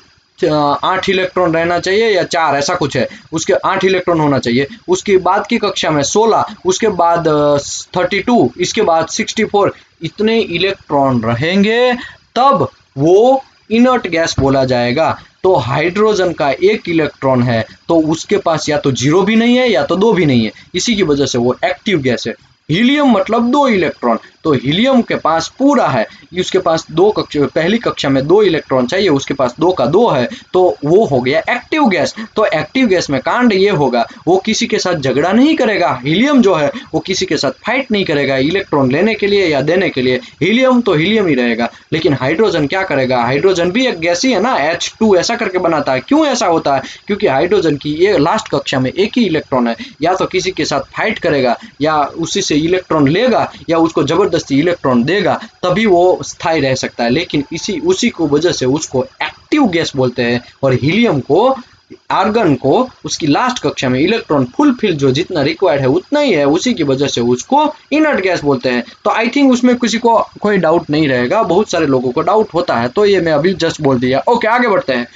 आठ इलेक्ट्रॉन रहना चाहिए या चार, ऐसा कुछ है, उसके आठ इलेक्ट्रॉन होना चाहिए। उसके बाद की कक्षा में सोलह, उसके बाद थर्टी टू, इसके बाद सिक्सटी फोर, इतने इलेक्ट्रॉन रहेंगे तब वो इनर्ट गैस बोला जाएगा। तो हाइड्रोजन का एक इलेक्ट्रॉन है तो उसके पास या तो जीरो भी नहीं है या तो दो भी नहीं है, इसी की वजह से वो एक्टिव गैस है। हीलियम मतलब दो इलेक्ट्रॉन, तो हीलियम के पास पूरा है, उसके पास दो कक्षा पहली कक्षा में दो इलेक्ट्रॉन चाहिए, उसके पास दो का दो है, तो वो हो गया एक्टिव गैस। तो एक्टिव गैस में कांड ये होगा, वो किसी के साथ झगड़ा नहीं करेगा। हीलियम जो है वो किसी के साथ फाइट नहीं करेगा इलेक्ट्रॉन लेने के लिए या देने के लिए, हीलियम तो हीलियम ही रहेगा। लेकिन हाइड्रोजन क्या करेगा? हाइड्रोजन भी एक गैस ही है ना, एच टू ऐसा करके बनाता है। क्यों ऐसा होता है? क्योंकि हाइड्रोजन की ये लास्ट कक्षा में एक ही इलेक्ट्रॉन है, या तो किसी के साथ फाइट करेगा या उसी से इलेक्ट्रॉन लेगा या उसको जबरदस्ती इलेक्ट्रॉन देगा, तभी वो स्थायी रह सकता है। लेकिन इसी उसी को वजह से उसको एक्टिव गैस बोलते हैं। और हीलियम को, आर्गन को उसकी लास्ट कक्षा में इलेक्ट्रॉन फुलफिल जो जितना रिक्वायर्ड है उतना ही है, उसी की वजह से उसको इनर्ट गैस बोलते हैं। तो आई थिंक उसमें किसी को कोई डाउट नहीं रहेगा, बहुत सारे लोगों को डाउट होता है, तो ये मैं अभी जस्ट बोल दिया। ओके, आगे बढ़ते हैं।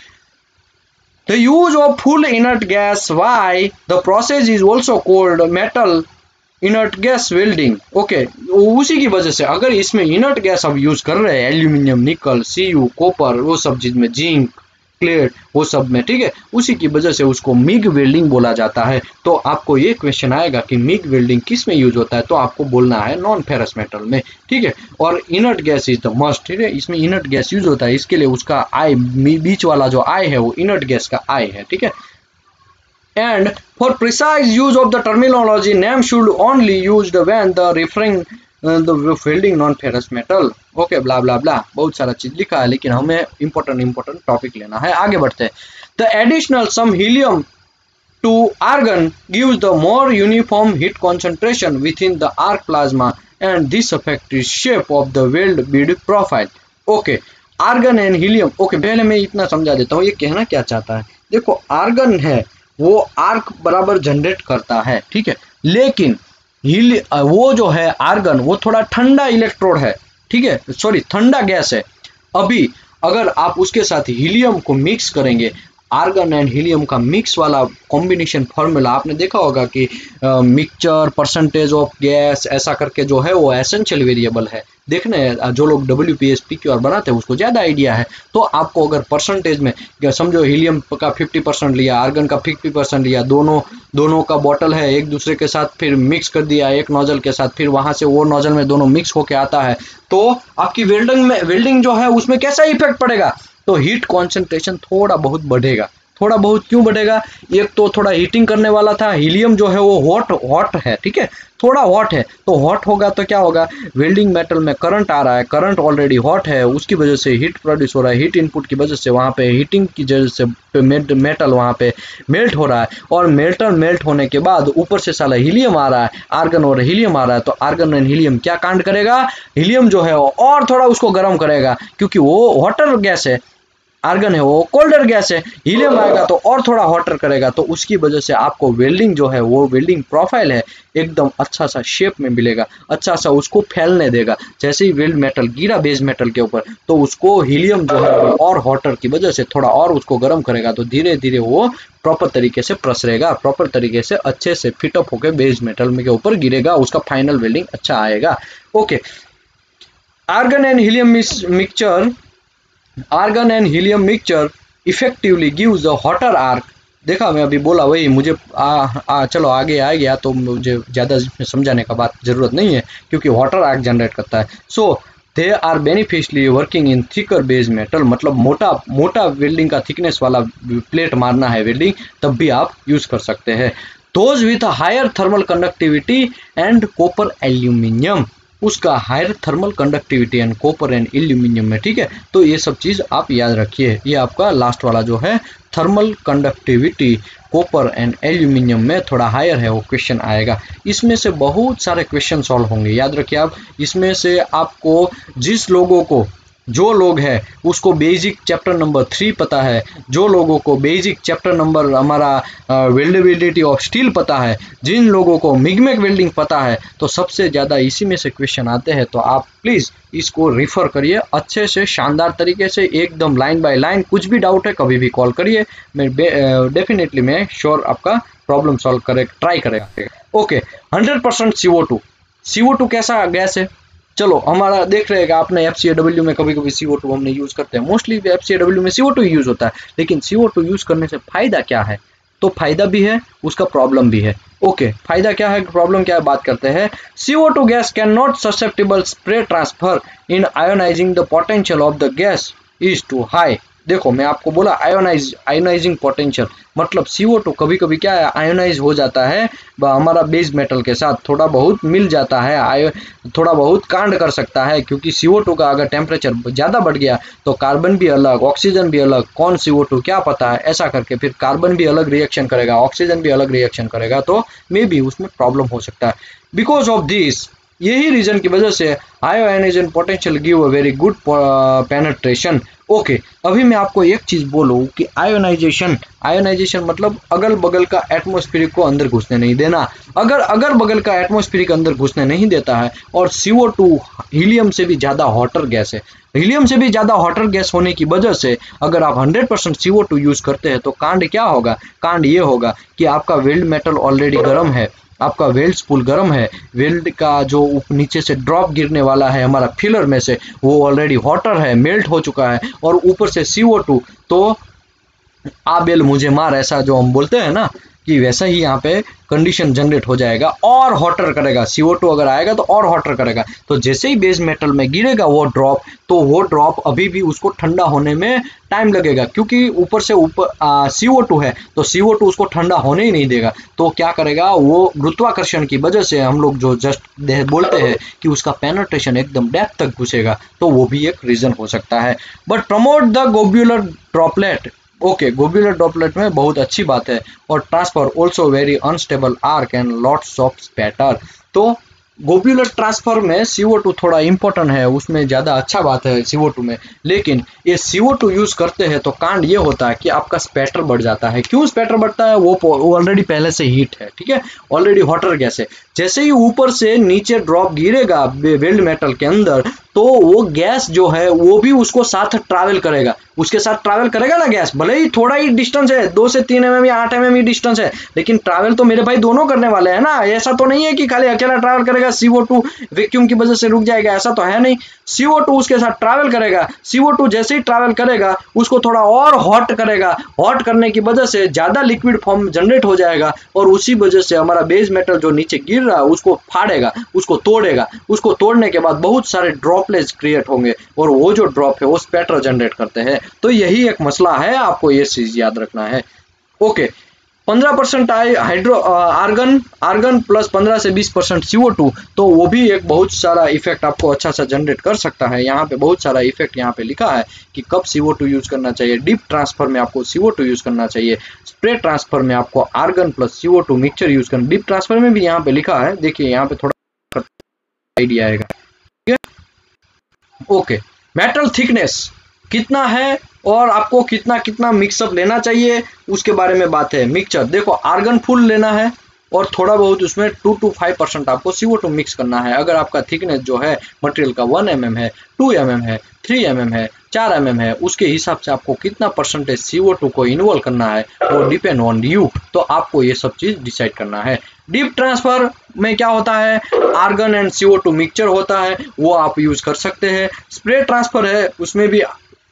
The use of full inert gas, why the process is also called metal inert gas welding. Okay, उसी की वजह से अगर इसमें इनर्ट गैस अब यूज कर रहे हैं एल्यूमिनियम, निकल, सी यू, कॉपर, वो सब चीज में, जिंक, क्लेड, वो सब में, ठीक है, उसी की वजह से उसको मिग वेल्डिंग बोला जाता है। तो आपको ये क्वेश्चन आएगा कि मिग वेल्डिंग किस में यूज होता है, तो आपको बोलना है नॉन फेरस मेटल में, ठीक है। और inert gas is the must, ठीक है, इसमें इनर्ट गैस यूज होता है, इसके लिए उसका आई, बीच वाला जो आई है वो इनर्ट गैस का आई है, ठीक है। And for precise use of the terminology, name should only used when the referring uh, the welding non-ferrous metal. Okay, blah blah blah. बहुत सारा चीज लिखा है, लेकिन हमें important important topic लेना है। आगे बढ़ते हैं। The additional some helium to argon gives the more uniform heat concentration within the arc plasma, and this affects the shape of the weld bead profile. Okay, argon and helium. Okay, पहले मैं इतना समझा देता हूँ ये कहना क्या चाहता है। देखो, आर्गन है वो आर्क बराबर जनरेट करता है, ठीक है, लेकिन हील वो जो है आर्गन वो थोड़ा ठंडा इलेक्ट्रोड है, ठीक है, सॉरी ठंडा गैस है। अभी अगर आप उसके साथ हीलियम को मिक्स करेंगे, आर्गन एंड हीलियम का मिक्स वाला कॉम्बिनेशन फॉर्मूला आपने देखा होगा कि मिक्सचर परसेंटेज ऑफ गैस ऐसा करके जो है वो एसेंशियल वेरिएबल है। देखने जो लोग W P S P Q R बनाते हैं उसको ज़्यादा आइडिया है। तो आपको अगर परसेंटेज में समझो हीलियम का फिफ्टी परसेंट लिया, आर्गन का फिफ्टी परसेंट लिया, दोनों दोनों का बॉटल है एक दूसरे के साथ, फिर मिक्स कर दिया एक नोजल के साथ, फिर वहाँ से वो नोजल में दोनों मिक्स होके आता है, तो आपकी वेल्डिंग में वेल्डिंग जो है उसमें कैसा इफेक्ट पड़ेगा, तो हीट कॉन्सेंट्रेशन थोड़ा बहुत बढ़ेगा। थोड़ा बहुत क्यों बढ़ेगा, एक तो थोड़ा हीटिंग करने वाला था, हीलियम जो है वो हॉट हॉट है, ठीक है, थोड़ा हॉट है, तो हॉट होगा तो क्या होगा, वेल्डिंग मेटल में करंट आ रहा है, करंट ऑलरेडी हॉट है, उसकी वजह से हीट प्रोड्यूस हो रहा है, हीट इनपुट की वजह से वहाँ पे हीटिंग की वजह से मेटल वहाँ पे मेल्ट हो रहा है, और मेल्टर मेल्ट होने के बाद ऊपर से साला हीलियम आ रहा है, आर्गन और हीलियम आ रहा है, तो आर्गन एंड हीलियम क्या कांड करेगा, हीलियम जो है और थोड़ा उसको गर्म करेगा, क्योंकि वो हॉटर गैस है, आर्गन है वो कोल्डर गैस है, हीलियम आएगा तो और थोड़ा हॉटर करेगा, तो उसकी वजह से आपको वेल्डिंग जो है वो वेल्डिंग प्रोफाइल है एकदम अच्छा सा शेप में मिलेगा, अच्छा सा उसको फैलने देगा। जैसे ही वेल्ड मेटल गिरा बेस मेटल के ऊपर तो उसको हीलियम जो है वो और हॉटर की वजह से थोड़ा और उसको गर्म करेगा, तो धीरे धीरे वो प्रॉपर तरीके से प्रसरेगा, प्रॉपर तरीके से अच्छे से फिटअप होकर बेस मेटल के ऊपर गिरेगा, उसका फाइनल वेल्डिंग अच्छा आएगा। Okay, argon and helium mixture argon and helium mixture effectively gives a hotter arc. देखा मैं अभी बोला वही, मुझे आ, आ, चलो आगे आ गया तो मुझे ज़्यादा समझाने का बात ज़रूरत नहीं है, क्योंकि हॉटर आर्क जनरेट करता है। So they are beneficially working in thicker base metal, मतलब मोटा मोटा वेल्डिंग का थिकनेस वाला प्लेट मारना है वेल्डिंग, तब भी आप यूज़ कर सकते हैं। Those with higher thermal conductivity and copper aluminium, उसका higher thermal conductivity and copper and aluminium में, ठीक है, तो ये सब चीज़ आप याद रखिए। ये आपका लास्ट वाला जो है thermal conductivity copper and aluminium में थोड़ा हायर है, वो क्वेश्चन आएगा। इसमें से बहुत सारे क्वेश्चन सॉल्व होंगे, याद रखिए आप। इसमें से आपको जिस लोगों को जो लोग हैं उसको बेसिक चैप्टर नंबर थ्री पता है, जो लोगों को बेसिक चैप्टर नंबर हमारा वेल्डेबिलिटी ऑफ स्टील पता है, जिन लोगों को मिगमैग वेल्डिंग पता है, तो सबसे ज़्यादा इसी में से क्वेश्चन आते हैं। तो आप प्लीज़ इसको रिफ़र करिए अच्छे से, शानदार तरीके से, एकदम लाइन बाय लाइन। कुछ भी डाउट है कभी भी कॉल करिए, मैं डेफिनेटली मैं श्योर आपका प्रॉब्लम सॉल्व करे ट्राई करेगा। Okay, hundred percent C O two C O two कैसा गैस है, चलो हमारा देख रहे हैं आपने एफ सी ए डब्ल्यू में कभी कभी सी ओ टू हमने यूज़ करते हैं, mostly F C A W में सी ओ टू यूज़ होता है, लेकिन सी ओ टू यूज़ करने से फ़ायदा क्या है, तो फ़ायदा भी है उसका प्रॉब्लम भी है। ओके, फ़ायदा क्या है प्रॉब्लम क्या है बात करते हैं। C O two gas can not susceptible spray transfer in ionising, the potential of the gas is too high. देखो मैं आपको बोला आयोनाइज आयोनाइजिंग पोटेंशियल, मतलब सी ओ टू कभी कभी क्या है आयोनाइज हो जाता है हमारा बेस मेटल के साथ, थोड़ा बहुत मिल जाता है, आयो थोड़ा बहुत कांड कर सकता है, क्योंकि सी ओ टू का अगर टेम्परेचर ज़्यादा बढ़ गया तो कार्बन भी अलग ऑक्सीजन भी अलग, कौन सी ओ टू क्या पता है, ऐसा करके फिर कार्बन भी अलग रिएक्शन करेगा, ऑक्सीजन भी अलग रिएक्शन करेगा, तो मे बी उसमें प्रॉब्लम हो सकता है। बिकॉज ऑफ दिस, यही रीजन की वजह से ionisation potential give a very good penetration. Okay, अभी मैं आपको एक चीज़ बोलूँ कि आयोनाइजेशन आयोनाइजेशन मतलब अगल बगल का एटमॉस्फेरिक को अंदर घुसने नहीं देना। अगर अगल बगल का एटमॉस्फेरिक अंदर घुसने नहीं देता है, और सी ओ टू हीलियम से भी ज़्यादा हॉटर गैस है, हीलियम से भी ज़्यादा हॉटर गैस होने की वजह से अगर आप hundred percent C O two use करते हैं तो कांड क्या होगा, कांड ये होगा कि आपका वेल्ड मेटल ऑलरेडी गर्म है, आपका वेल्ड स्पूल गर्म है, वेल्ड का जो नीचे से ड्रॉप गिरने वाला है हमारा फिलर में से वो ऑलरेडी हॉटर है, मेल्ट हो चुका है, और ऊपर से सी ओ टू, तो आ बेल मुझे मार, ऐसा जो हम बोलते हैं ना, कि वैसा ही यहाँ पे कंडीशन जनरेट हो जाएगा और हॉटर करेगा। सी ओ टू अगर आएगा तो और हॉटर करेगा, तो जैसे ही बेस मेटल में गिरेगा वो ड्रॉप, तो वो ड्रॉप अभी भी उसको ठंडा होने में टाइम लगेगा, क्योंकि ऊपर से ऊपर सी ओ टू है, तो सी ओ टू उसको ठंडा होने ही नहीं देगा। तो क्या करेगा वो, गुरुत्वाकर्षण की वजह से हम लोग जो जस्ट बोलते हैं कि उसका पेनिट्रेशन एकदम डेप्थ तक घुसेगा, तो वो भी एक रीजन हो सकता है। But promote the globular droplet. Okay, globular droplet में बहुत अच्छी बात है, और transfer also very unstable arc and lots of spatter. तो गोब्यूलर ट्रांसफर में सी ओ टू थोड़ा इंपॉर्टेंट है, उसमें ज़्यादा अच्छा बात है सी ओ टू में, लेकिन ये सी ओ टू यूज़ करते हैं तो कांड ये होता है कि आपका स्पैटर बढ़ जाता है। क्यों स्पैटर बढ़ता है, वो ऑलरेडी पहले से हीट है, ठीक है, ऑलरेडी हॉटर गैस है। जैसे ही ऊपर से नीचे ड्रॉप गिरेगा वेल्ड मेटल के अंदर, तो वो गैस जो है वो भी उसको साथ ट्रैवल करेगा, उसके साथ ट्रैवल करेगा ना गैस, भले ही थोड़ा ही डिस्टेंस है, दो से तीन एम एम या आठ एम एम ही डिस्टेंस है, लेकिन ट्रैवल तो मेरे भाई दोनों करने वाले हैं ना। ऐसा तो नहीं है कि खाली अकेला ट्रैवल करेगा सी ओ टू वैक्यूम की वजह से रुक जाएगा, ऐसा तो है नहीं। सी ओ टू उसके साथ ट्रैवल करेगा, सी ओ टू जैसे ही ट्रैवल करेगा उसको थोड़ा और हॉट करेगा, हॉट करने की वजह से ज्यादा लिक्विड फॉर्म जनरेट हो जाएगा और उसी वजह से हमारा बेस मेटल जो नीचे गिर रहा है उसको फाड़ेगा, उसको तोड़ेगा, उसको तोड़ने के बाद बहुत सारे ड्रॉपलेट्स क्रिएट होंगे और वो जो ड्रॉप है वो स्पैटर जनरेट करते हैं। तो यही एक मसला है, आपको ये चीज याद रखना है। ओके, पंद्रह percent hydro argon argon plus पंद्रह से बीस परसेंट सी ओ टू, तो वो भी एक बहुत सारा इफेक्ट आपको अच्छा सा जनरेट कर सकता है। यहाँ पे बहुत सारा इफेक्ट यहाँ पे लिखा है कि कब सी ओ टू यूज करना चाहिए। डीप ट्रांसफर में आपको सी ओ टू यूज करना चाहिए, स्प्रे ट्रांसफर में आपको argon plus C O two mixture use करना। डीप ट्रांसफर में भी यहाँ पे लिखा है, देखिए यहाँ पे थोड़ा आइडिया आएगा, ठीक है। ओके, मेटल थिकनेस कितना है और आपको कितना कितना मिक्सअप लेना चाहिए उसके बारे में बात है। मिक्सचर देखो, आर्गन फुल लेना है और थोड़ा बहुत उसमें टू टू फाइव परसेंट आपको सी ओ टू मिक्स करना है। अगर आपका थिकनेस जो है मटेरियल का वन एम एम है, टू एम एम है, थ्री एम एम है, चार एम एम है, उसके हिसाब से आपको कितना परसेंटेज सी ओ टू को इन्वॉल्व करना है वो डिपेंड ऑन यू। तो आपको ये सब चीज डिसाइड करना है। डीप ट्रांसफर में क्या होता है, argon and C O two mixture होता है, वो आप यूज कर सकते हैं। स्प्रे ट्रांसफर है, उसमें भी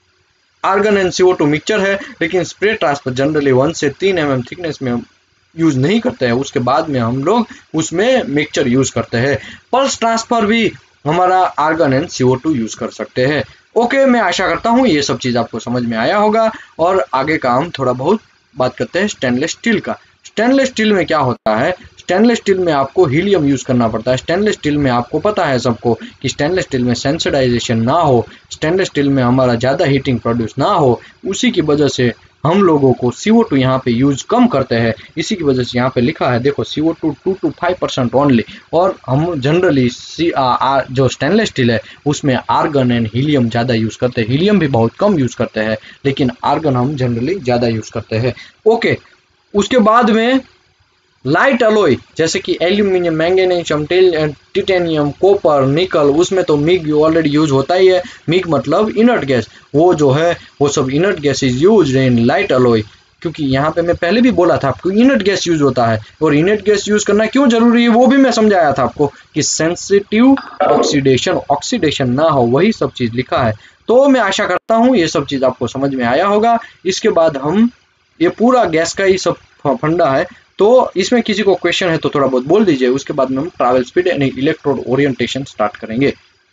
argon and C O two mixture है, लेकिन स्प्रे ट्रांसफर जनरली वन से तीन एम एम थिकनेस में यूज नहीं करते हैं, उसके बाद में हम लोग उसमें मिक्सचर यूज करते हैं। पल्स ट्रांसफर भी हमारा argon and C O two use कर सकते हैं। ओके, मैं आशा करता हूँ ये सब चीज आपको समझ में आया होगा और आगे का हम थोड़ा बहुत बात करते हैं स्टेनलेस स्टील का। स्टेनलेस स्टील में क्या होता है, स्टेनलेस स्टील में आपको हीलियम यूज करना पड़ता है। स्टेनलेस स्टील में आपको पता है सबको कि स्टेनलेस स्टील में सेंसिटाइजेशन ना हो, स्टेनलेस स्टील में हमारा ज़्यादा हीटिंग प्रोड्यूस ना हो, उसी की वजह से हम लोगों को सी ओ टू यहाँ पे यूज कम करते हैं। इसी की वजह से यहाँ पे लिखा है, देखो C O two two to five percent only. और हम जनरली सी आ, आ, जो स्टेनलेस स्टील है उसमें आर्गन एंड हीलियम ज़्यादा यूज करते हैं। हीलियम भी बहुत कम यूज करते हैं, लेकिन आर्गन हम जनरली ज़्यादा यूज करते हैं। ओके, उसके बाद में लाइट अलॉय जैसे कि एल्यूमिनियम, मैंगनीज, टिटेनियम, कॉपर, निकल, उसमें तो मिग ऑलरेडी यूज होता ही है। मिग मतलब इनर्ट गैस, वो जो है वो सब inert gas is use in light alloy. क्योंकि यहाँ पे मैं पहले भी बोला था आपको इनर्ट गैस यूज होता है, और इनर्ट गैस यूज करना क्यों जरूरी है वो भी मैं समझाया था आपको कि सेंसिटिव ऑक्सीडेशन ऑक्सीडेशन ना हो, वही सब चीज लिखा है। तो मैं आशा करता हूँ ये सब चीज आपको समझ में आया होगा। इसके बाद हम ये पूरा गैस का ही सब फंडा है, तो इसमें किसी को क्वेश्चन है तो थोड़ा बहुत बोल दीजिए, उसके बाद में हम travel speed and electrode orientation start करेंगे।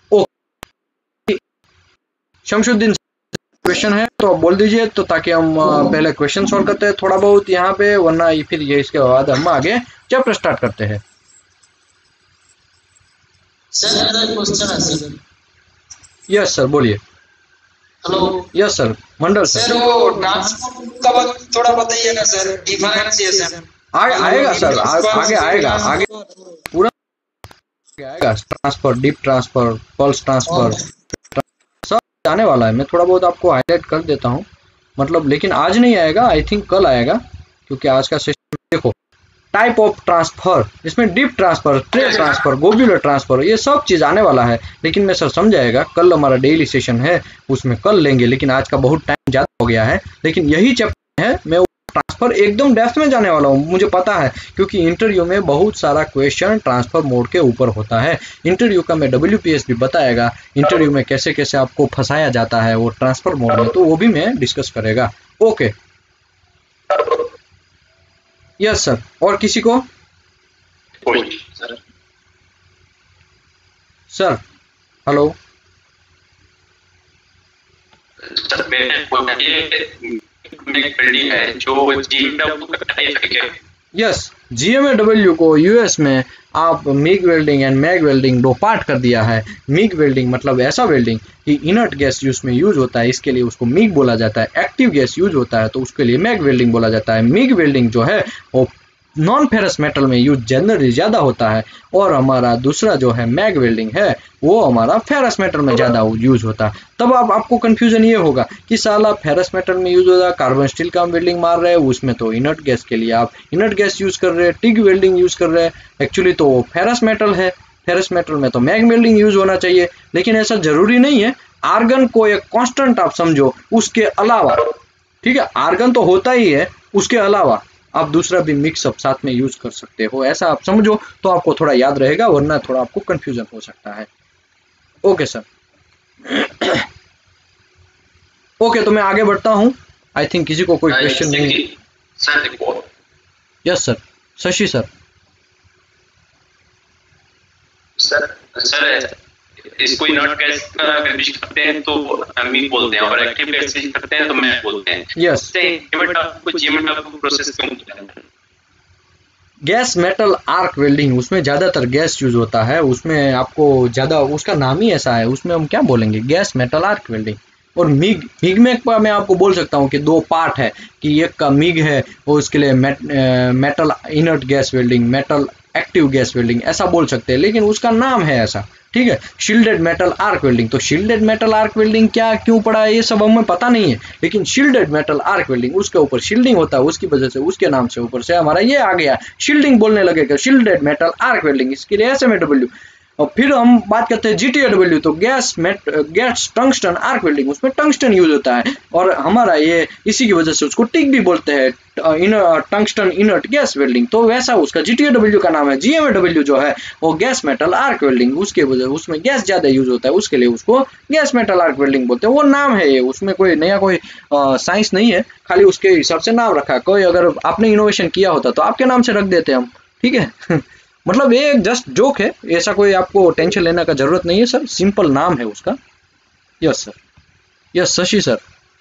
ओके, शमशुद्दीन क्वेश्चन है तो बोल दीजिए, तो ताकि हम पहले क्वेश्चन सॉल्व करते हैं थोड़ा बहुत यहाँ पे, वरना फिर ये इसके बाद हम आगे चैप्टर स्टार्ट करते हैं। सर क्वेश्चन है सर। यस सर, बोलिए। Hello. Yes sir, Mandal sir. Sir वो ट्रांसपोर्ट का थोड़ा बताइएगा सर, डिफरेंशिएशन। आगे आएगा सर, आगे आएगा, आगे पूरा आएगा। Transfer, deep transfer, pulse transfer सब आने वाला है। मैं थोड़ा बहुत आपको हाईलाइट कर देता हूँ, मतलब लेकिन आज नहीं आएगा, आई थिंक कल आएगा, क्योंकि आज का सेशन देखो टाइप ऑफ ट्रांसफर, इसमें डीप ट्रांसफर, ट्रे ट्रांसफर, गोब्यूलर ट्रांसफर, ये सब चीज आने वाला है। लेकिन मैं सर समझाएगा, कल हमारा डेली सेशन है उसमें कल लेंगे, लेकिन आज का बहुत टाइम ज्यादा हो गया है। लेकिन यही चैप्टर है, मैं ट्रांसफर एकदम डेप्थ में जाने वाला हूँ, मुझे पता है, क्योंकि इंटरव्यू में बहुत सारा क्वेश्चन ट्रांसफर मोड के ऊपर होता है। इंटरव्यू का मैं डब्ल्यू पी एस भी बताएगा, इंटरव्यू में कैसे कैसे आपको फंसाया जाता है वो ट्रांसफर मोड में, तो वो भी मैं डिस्कस करेगा। Okay, yes sir. और किसी को? सर हेलो सर, बिल्डिंग है जो जी yes, G M A W को यूएस में आप MIG welding and MAG welding दो पार्ट कर दिया है। मिग वेल्डिंग मतलब ऐसा वेल्डिंग कि इनर्ट गैस उसमें यूज होता है, इसके लिए उसको मिग बोला जाता है। एक्टिव गैस यूज होता है तो उसके लिए मैग वेल्डिंग बोला जाता है। मिग वेल्डिंग जो है वो नॉन फेरस मेटल में यूज जनरली ज़्यादा होता है, और हमारा दूसरा जो है मैग वेल्डिंग है वो हमारा फेरस मेटल में ज़्यादा यूज होता है। तब आप आपको कंफ्यूजन ये होगा कि साला फेरस मेटल में यूज होता है, कार्बन स्टील का हम वेल्डिंग मार रहे हैं, उसमें तो इनर्ट गैस के लिए आप इनर्ट गैस यूज कर रहे हैं, टिग वेल्डिंग यूज कर रहे हैं, एक्चुअली तो फेरस मेटल है। फेरस मेटल में तो मैग वेल्डिंग यूज होना चाहिए, लेकिन ऐसा जरूरी नहीं है। आर्गन को एक कांस्टेंट आप समझो, उसके अलावा, ठीक है, आर्गन तो होता ही है, उसके अलावा आप दूसरा भी मिक्सअप साथ में यूज कर सकते हो, ऐसा आप समझो तो आपको थोड़ा याद रहेगा, वरना थोड़ा आपको कंफ्यूजन हो सकता है। Okay sir. ओके तो मैं आगे बढ़ता हूँ। आई थिंक किसी को कोई क्वेश्चन नहीं। सर देखो, yes sir, Shashi sir. Sir sir इसको नॉट गैस वेल्डिंग करते हैं तो मी बोलते हैं, और एक्टिव गैस करते हैं तो मैं बोलते हैं। यस, प्रोसेस क्यों बोलते हैं? गैस मेटल आर्क वेल्डिंग, उसमें ज्यादातर गैस यूज होता है, उसमें आपको ज्यादा, उसका नाम ही ऐसा है, उसमें हम क्या बोलेंगे, गैस मेटल आर्क वेल्डिंग। और मिग मिग में मैं आपको बोल सकता हूँ कि दो पार्ट है, कि एक का मिग है वो उसके लिए मेट, metal inert gas welding, metal active gas welding ऐसा बोल सकते हैं, लेकिन उसका नाम है ऐसा, ठीक है। शील्डेड मेटल आर्क वेल्डिंग, तो शील्डेड मेटल आर्क वेल्डिंग क्या क्यों पड़ा है ये सब हमें पता नहीं है, लेकिन शील्डेड मेटल आर्क वेल्डिंग, उसके ऊपर शील्डिंग होता है, उसकी वजह से उसके नाम से ऊपर से हमारा ये आ गया, शील्डिंग बोलने लगेगा, शील्डेड मेटल आर्क वेल्डिंग, इसके लिए एस एम ए डब्ल्यू। और फिर हम बात करते हैं जी टी ए डब्ल्यू, तो गैस मेट गैस टंगस्टन आर्क वेल्डिंग, उसमें टंगस्टन यूज होता है, और हमारा ये इसी की वजह से उसको टिक भी बोलते हैं, टंगस्टन इनर्ट गैस वेल्डिंग, तो वैसा उसका जी टी ए डब्ल्यू का नाम है। जी एम ए डब्ल्यू जो है वो गैस मेटल आर्क वेल्डिंग, उसके वजह उसमें गैस ज्यादा यूज होता है, उसके लिए उसको गैस मेटल आर्क वेल्डिंग बोलते हैं, वो नाम है ये, उसमें कोई नया कोई साइंस नहीं है, खाली उसके हिसाब से नाम रखा है। कोई अगर आपने इनोवेशन किया होता तो आपके नाम से रख देते हम, ठीक है। मतलब ये एक जस्ट जोक है, ऐसा कोई आपको टेंशन लेने का जरूरत नहीं है सर, सिंपल नाम है उसका। Yes sir, yes Shashi sir.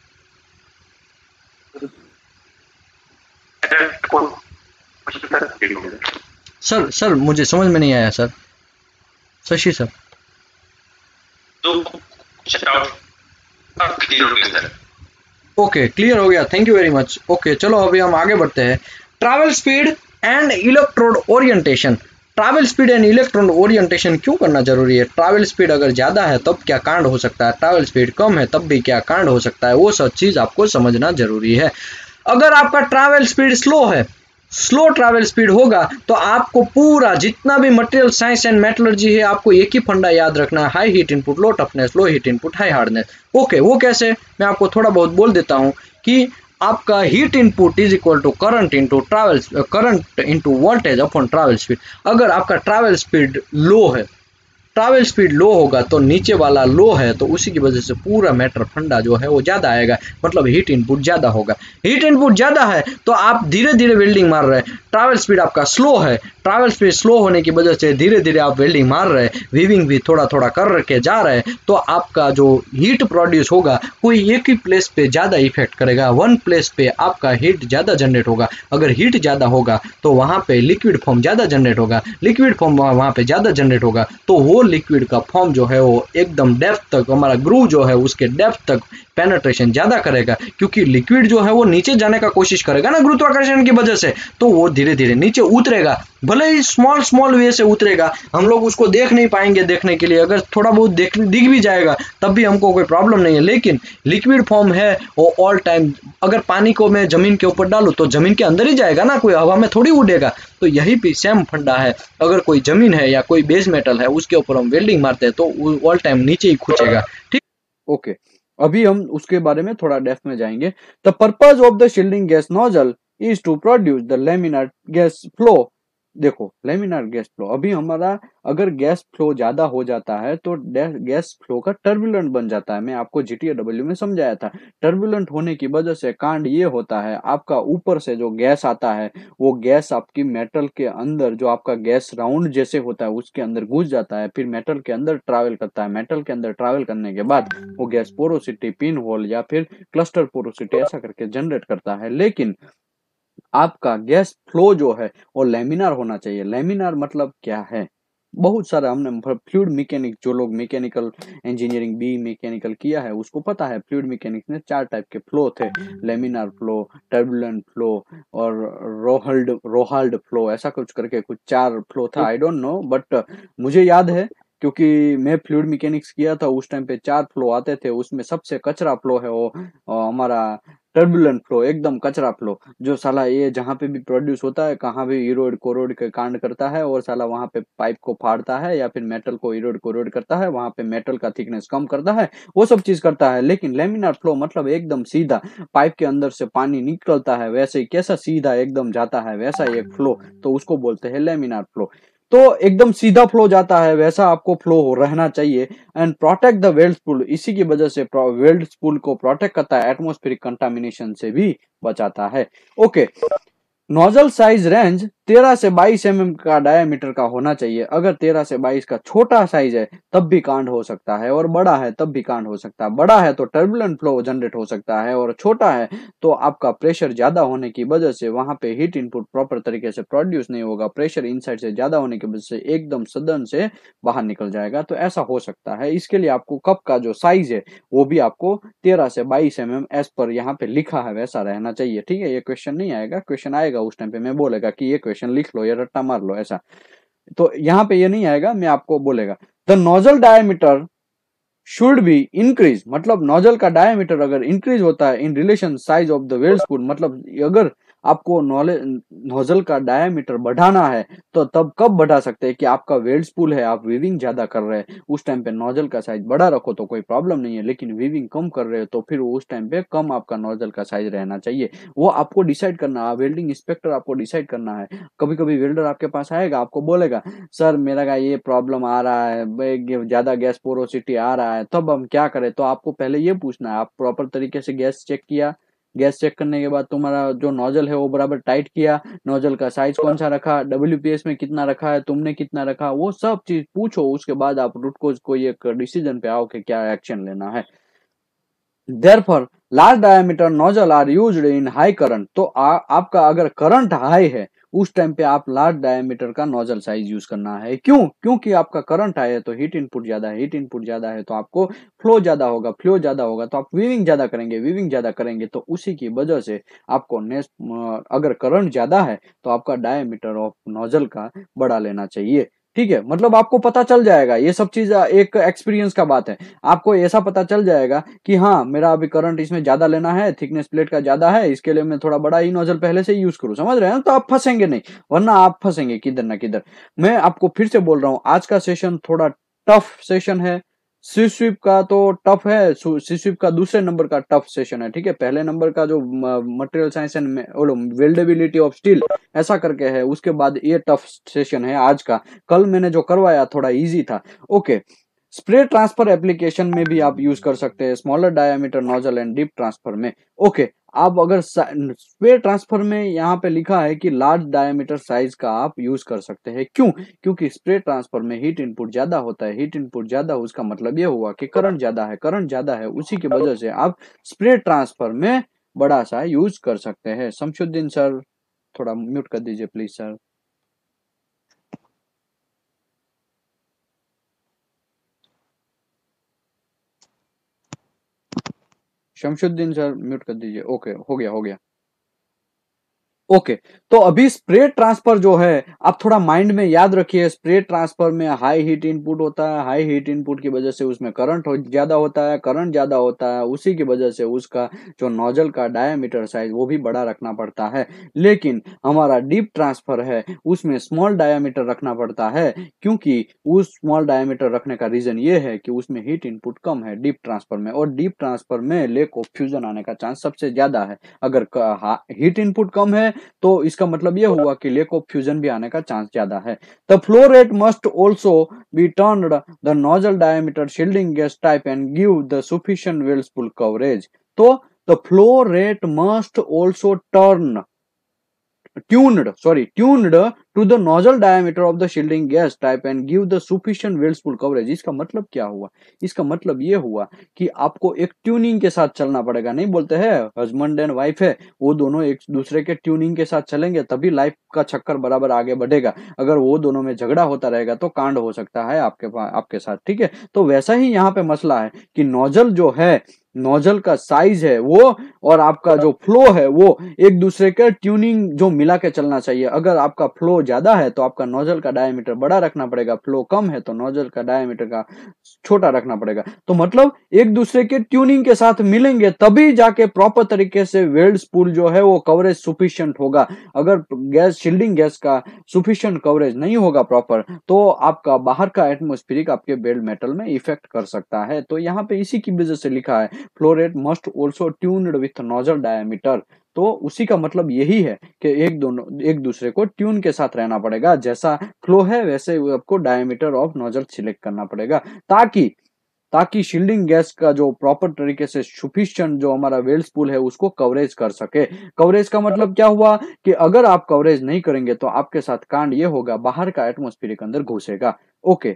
Sir sir मुझे समझ में नहीं आया sir, Shashi sir. Okay clear हो गया, thank you very much. Okay चलो अभी हम आगे बढ़ते हैं। Travel speed and electrode orientation. Travel speed and electron orientation क्यों करना जरूरी है? ट्रैवल स्पीड अगर ज्यादा है तब क्या कांड हो सकता है, ट्रैवल स्पीड कम है तब भी क्या कांड हो सकता है, वो सब चीज आपको समझना जरूरी है। अगर आपका ट्रैवल स्पीड स्लो है, स्लो ट्रैवल स्पीड होगा, तो आपको पूरा जितना भी मटेरियल साइंस एंड मेटलर्जी है आपको एक ही फंडा याद रखना है, high heat input low toughness, low heat input high hardness. Okay वो कैसे, मैं आपको थोड़ा बहुत बोल देता हूँ कि आपका heat input is equal to current into travel current into voltage upon travel speed. अगर आपका ट्रैवल स्पीड लो है, ट्रैवल स्पीड लो होगा तो नीचे वाला लो है, तो उसी की वजह से पूरा मैटर फंडा जो है वो ज्यादा आएगा, मतलब हीट इनपुट ज्यादा होगा। हीट इनपुट ज्यादा है तो आप धीरे धीरे वेल्डिंग मार रहे हैं, ट्रैवल स्पीड आपका स्लो है, ट्रैवल स्पीड स्लो होने की वजह से धीरे धीरे आप वेल्डिंग मार रहे हैं, वीविंग भी थोड़ा थोड़ा कर के जा रहे हैं, तो आपका जो हीट प्रोड्यूस होगा कोई एक ही प्लेस पे ज्यादा इफेक्ट करेगा, वन प्लेस पे आपका हीट ज्यादा जनरेट होगा। अगर हीट ज्यादा होगा तो वहां पे लिक्विड फॉर्म ज्यादा जनरेट होगा, लिक्विड फॉर्म वहां पे ज्यादा जनरेट होगा, तो वो लिक्विड का फॉर्म जो है वो एकदम डेप्थ तक, हमारा ग्रूव जो है उसके डेप्थ तक पेनिट्रेशन ज्यादा करेगा, क्योंकि लिक्विड जो है वो नीचे जाने का कोशिश करेगा ना गुरुत्वाकर्षण की वजह से, तो वो धीरे धीरे नीचे उतरेगा, भले ही स्मॉल स्मॉल वे से उतरेगा, हम लोग उसको देख नहीं पाएंगे, देखने के लिए अगर थोड़ा बहुत देख दिख भी जाएगा तब भी हमको कोई प्रॉब्लम नहीं है, लेकिन लिक्विड फॉर्म है वो ऑल टाइम, अगर पानी को मैं जमीन के ऊपर डालूं तो जमीन के अंदर ही जाएगा ना, कोई हवा में थोड़ी उड़ेगा, तो यही भी सेम फंडा है, अगर कोई जमीन है या कोई बेस मेटल है उसके ऊपर हम वेल्डिंग मारते हैं तो ऑल टाइम नीचे ही खुंचेगा, ठीक। ओके अभी हम उसके बारे में थोड़ा डेप्थ में जाएंगे। The purpose of the shielding gas nozzle is to produce the laminar gas flow. देखो लैमिनार गैस फ्लो, अभी हमारा अगर गैस फ्लो ज्यादा हो जाता है तो गैस फ्लो का टर्बुलेंट बन जाता है। मैं आपको जी टी ए डब्ल्यू में समझाया था, टर्बुलेंट होने की वजह से कांड ये होता है, आपका ऊपर से जो गैस आता है वो गैस आपकी मेटल के अंदर, जो आपका गैस राउंड जैसे होता है उसके अंदर घुस जाता है, फिर मेटल के अंदर ट्रैवल करता है, मेटल के अंदर ट्रैवल करने के बाद वो गैस पोरोसिटी, पिन होल या फिर क्लस्टर पोरोसिटी ऐसा करके जनरेट करता है। लेकिन आपका गैस फ्लो जो है वो लैमिनार होना चाहिए। लैमिनार मतलब क्या है, बहुत सारा हमने फ्लूइड मैकेनिक, जो लोग मैकेनिकल इंजीनियरिंग बी मैकेनिकल किया है उसको पता है, फ्लूइड मैकेनिक्स में चार टाइप के फ्लो थे, लैमिनार फ्लो, टर्बुलेंट फ्लो और रोहल्ड रोहाल्ड फ्लो, ऐसा कुछ करके कुछ चार फ्लो था, आई डोंट नो बट मुझे याद है क्योंकि मैं फ्लूइड मैकेनिक्स किया था उस टाइम पे चार फ्लो आते थे, उसमें सबसे कचरा फ्लो है वो हमारा टर्बुलेंट फ्लो, एकदम कचरा फ्लो, जो साला ये जहाँ पे भी प्रोड्यूस होता है, कहाँ भी इरोड कोरोड के कांड करता है और साला वहां पे पाइप को फाड़ता है या फिर मेटल को इरोड कोरोड करता है, वहां पे मेटल का थिकनेस कम करता है, वो सब चीज करता है। लेकिन लेमिनार फ्लो मतलब एकदम सीधा, पाइप के अंदर से पानी निकलता है वैसे ही, कैसा सीधा एकदम जाता है वैसा ही एक फ्लो, तो उसको बोलते हैं लेमिनार फ्लो। तो एकदम सीधा फ्लो जाता है, वैसा आपको फ्लो हो रहना चाहिए। And protect the weld pool, इसी की वजह से वेल्ड स्पूल को प्रोटेक्ट करता है, एटमॉस्फेरिक कंटामिनेशन से भी बचाता है। ओके, नोजल साइज रेंज तेरह से बाईस एम एम का डायमीटर का होना चाहिए। अगर तेरह से बाईस का छोटा साइज है तब भी कांड हो सकता है, और बड़ा है तब भी कांड हो सकता है। बड़ा है तो टर्बुलेंट फ्लो जनरेट हो सकता है, और छोटा है तो आपका प्रेशर ज्यादा होने की वजह से वहां पे हीट इनपुट प्रॉपर तरीके से प्रोड्यूस नहीं होगा, प्रेशर इनसाइड से ज्यादा होने की वजह से एकदम सदन से बाहर निकल जाएगा। तो ऐसा हो सकता है, इसके लिए आपको कप का जो साइज है वो भी आपको तेरह से बाईस एम एम एज पर यहाँ पे लिखा है वैसा रहना चाहिए। ठीक है, ये क्वेश्चन नहीं आएगा, क्वेश्चन आएगा उस टाइम पे मैं बोलेगा कि ये क्वेश्चन लिख लो या रट्टा मार लो ऐसा, तो यहाँ पे ये नहीं आएगा, मैं आपको बोलेगा the nozzle diameter should be increase, मतलब नोजल का डायमीटर अगर इंक्रीज होता है in relation size of the weld pool, मतलब अगर आपको नोजल का डायमीटर बढ़ाना है तो तब कब बढ़ा सकते हैं कि आपका वेल्ड स्पूल है, आप वीविंग ज्यादा कर रहे हैं, उस टाइम पे नोजल का साइज बड़ा रखो तो कोई प्रॉब्लम नहीं है, लेकिन वीविंग कम कर रहे हो तो फिर उस टाइम पे कम आपका नोजल का साइज रहना चाहिए। वो आपको डिसाइड करना है, वेल्डिंग इंस्पेक्टर आपको डिसाइड करना है। कभी कभी वेल्डर आपके पास आएगा, आपको बोलेगा सर मेरा का ये प्रॉब्लम आ रहा है, ज्यादा गैस पोरोसिटी आ रहा है, तब हम क्या करें? तो आपको पहले ये पूछना है, आप प्रॉपर तरीके से गैस चेक किया, गैस चेक करने के बाद तुम्हारा जो नोजल है वो बराबर टाइट किया, नोजल का साइज कौन सा रखा, डब्ल्यूपीएस में कितना रखा है, तुमने कितना रखा, वो सब चीज पूछो। उसके बाद आप रूट कोज कोई एक डिसीजन पे आओ कि क्या एक्शन लेना है। Therefore, large diameter nozzle are used in high current, तो आ, आपका अगर करंट हाई है उस टाइम पे आप लार्ज डायमीटर का नोजल साइज यूज करना है। क्यों? क्योंकि आपका करंट हाई है तो हीट इनपुट ज्यादा है, हीट इनपुट ज्यादा है तो आपको फ्लो ज्यादा होगा, फ्लो ज्यादा होगा तो आप वीविंग ज्यादा करेंगे, वीविंग ज्यादा करेंगे तो उसी की वजह से आपको नेक्स्ट अगर करंट ज्यादा है तो आपका डायमीटर ऑफ नोजल का बढ़ा लेना चाहिए। ठीक है, मतलब आपको पता चल जाएगा, ये सब चीज एक एक्सपीरियंस का बात है, आपको ऐसा पता चल जाएगा कि हाँ मेरा अभी करंट इसमें ज्यादा लेना है, थिकनेस प्लेट का ज्यादा है, इसके लिए मैं थोड़ा बड़ा ही नोजल पहले से यूज करूं, समझ रहे हैं? तो आप फंसेंगे नहीं, वरना आप फंसेंगे किधर ना किधर। मैं आपको फिर से बोल रहा हूं, आज का सेशन थोड़ा टफ सेशन है, सीस्विप का तो टफ है, सीस्विप का दूसरे नंबर का टफ सेशन है। ठीक है, पहले नंबर का जो material science and weldability of steel ऐसा करके है, उसके बाद ये टफ सेशन है आज का। कल मैंने जो करवाया थोड़ा इजी था। ओके, स्प्रे ट्रांसफर एप्लीकेशन में भी आप यूज कर सकते हैं, smaller diameter nozzle and deep transfer में। ओके, आप अगर स्प्रे ट्रांसफर में यहाँ पे लिखा है कि लार्ज डायमीटर साइज का आप यूज कर सकते हैं। क्यों? क्योंकि स्प्रे ट्रांसफर में हीट इनपुट ज्यादा होता है, हीट इनपुट ज्यादा, उसका मतलब ये हुआ कि करंट ज्यादा है, करंट ज्यादा है, उसी की वजह से आप स्प्रे ट्रांसफर में बड़ा सा यूज कर सकते हैं। शमशुद्दीन सर थोड़ा म्यूट कर दीजिए please sir. Shamshuddin sir mute कर दीजिए। ओके, हो गया हो गया। ओके, तो अभी स्प्रे ट्रांसफर जो है आप थोड़ा माइंड में याद रखिए, स्प्रे ट्रांसफर में हाई हीट इनपुट होता है, हाई हीट इनपुट की वजह से उसमें करंट ज्यादा होता है, करंट ज्यादा होता है, उसी की वजह से उसका जो नोजल का डायमीटर साइज वो भी बड़ा रखना पड़ता है। लेकिन हमारा डीप ट्रांसफर है उसमें स्मॉल डायमीटर रखना पड़ता है, क्योंकि उस स्मॉल डायमीटर रखने का रीजन ये है कि उसमें हीट इनपुट कम है डीप ट्रांसफर में, और डीप ट्रांसफर में लेक ऑफ फ्यूजन आने का चांस सबसे ज्यादा है। अगर हीट इनपुट कम है तो इसका मतलब यह हुआ कि लेक ऑफ फ्यूजन भी आने का चांस ज्यादा है। The flow rate must also be turned the nozzle diameter shielding gas type and give the sufficient weld spool coverage. तो the flow rate must also turn tuned sorry tuned to the nozzle diameter of the shielding gas type and give the sufficient weld spool coverage. इसका मतलब क्या हुआ? इसका मतलब ये हुआ कि आपको एक ट्यूनिंग के साथ चलना पड़ेगा। नहीं बोलते हैं हस्बैंड एंड वाइफ है, वो दोनों एक दूसरे के ट्यूनिंग के साथ चलेंगे तभी लाइफ का चक्कर बराबर आगे बढ़ेगा। अगर वो दोनों में झगड़ा होता रहेगा तो कांड हो सकता है आपके आपके साथ। ठीक है, तो वैसा ही यहाँ पे मसला है कि नोजल जो है नोजल का साइज है वो और आपका जो फ्लो है वो एक दूसरे के ट्यूनिंग जो मिला के चलना चाहिए। अगर आपका फ्लो ज्यादा है तो आपका नोजल का डायमीटर बड़ा रखना पड़ेगा, फ्लो कम है तो नोजल का डायमीटर का छोटा रखना पड़ेगा। तो मतलब एक दूसरे के ट्यूनिंग के साथ मिलेंगे तभी जाके प्रॉपर तरीके से वेल्ड स्पूल जो है वो कवरेज सुफिशिएंट होगा। अगर गैस शील्डिंग गैस का सुफिशिएंट कवरेज नहीं होगा प्रॉपर तो आपका बाहर का एटमॉस्फेरिक आपके वेल्ड मेटल में इफेक्ट कर सकता है। तो यहाँ पे इसी की वजह से लिखा है flow rate must also tuned with nozzle diameter. तो उसी का मतलब यही है कि एक दोनों एक दूसरे को ट्यून के साथ रहना पड़ेगा, जैसा फ्लो है वैसे आपको डायमीटर ऑफ नोजल सिलेक्ट करना पड़ेगा ताकि ताकि शील्डिंग गैस का जो प्रॉपर तरीके से सफिशिएंट जो हमारा वेल्ड स्पूल है उसको कवरेज कर सके। कवरेज का मतलब क्या हुआ कि अगर आप कवरेज नहीं करेंगे तो आपके साथ कांड ये होगा, बाहर का एटमॉस्फेरिक अंदर घुसेगा। Okay,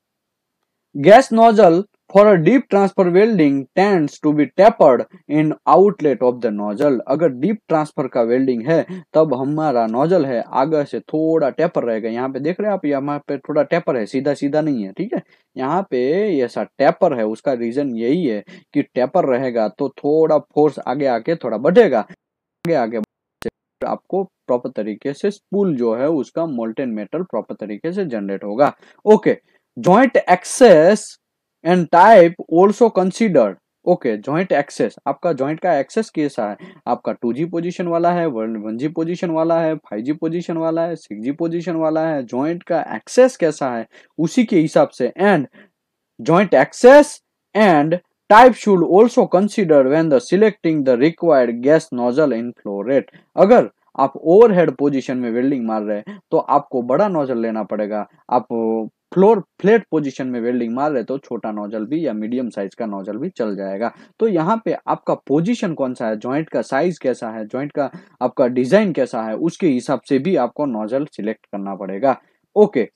gas nozzle for a deep transfer welding tends to be tapered in outlet of the nozzle। अगर डीप ट्रांसफर का वेल्डिंग है तब हमारा नोजल है आगे से थोड़ा टेपर रहेगा। यहाँ पे देख रहे हैं आप, यहाँ पे थोड़ा टेपर है, सीधा सीधा नहीं है, ठीक है। यहाँ पे ऐसा टेपर है, उसका रीजन यही है कि टेपर रहेगा तो थोड़ा फोर्स आगे आके थोड़ा बढ़ेगा, आगे आगे आपको प्रॉपर तरीके से स्पूल जो है उसका मोल्टेन मेटल प्रॉपर तरीके से जनरेट होगा। Okay, joint access and type also considered. Okay, joint access, आपका जॉइंट का एक्सेस कैसा है, आपका टू जी पोजीशन वाला है, वन जी पोजीशन वाला है, फाइव जी पोजीशन वाला है, सिक्स जी पोजीशन वाला है, जॉइंट का एक्सेस कैसा है उसी के हिसाब से। And joint access and type should also consider when the selecting the required gas nozzle in flow rate. अगर आप ओवरहेड पोजीशन में वेल्डिंग मार रहे हैं तो आपको बड़ा नोजल लेना पड़ेगा, आप फ्लोर फ्लैट पोजीशन में वेल्डिंग मार रहे तो छोटा नोजल भी या मीडियम साइज का नोजल भी चल जाएगा। तो यहाँ पे आपका पोजीशन कौन सा है, जॉइंट का साइज कैसा है, जॉइंट का आपका डिजाइन कैसा है, उसके हिसाब से भी आपको नोजल सिलेक्ट करना पड़ेगा। Okay,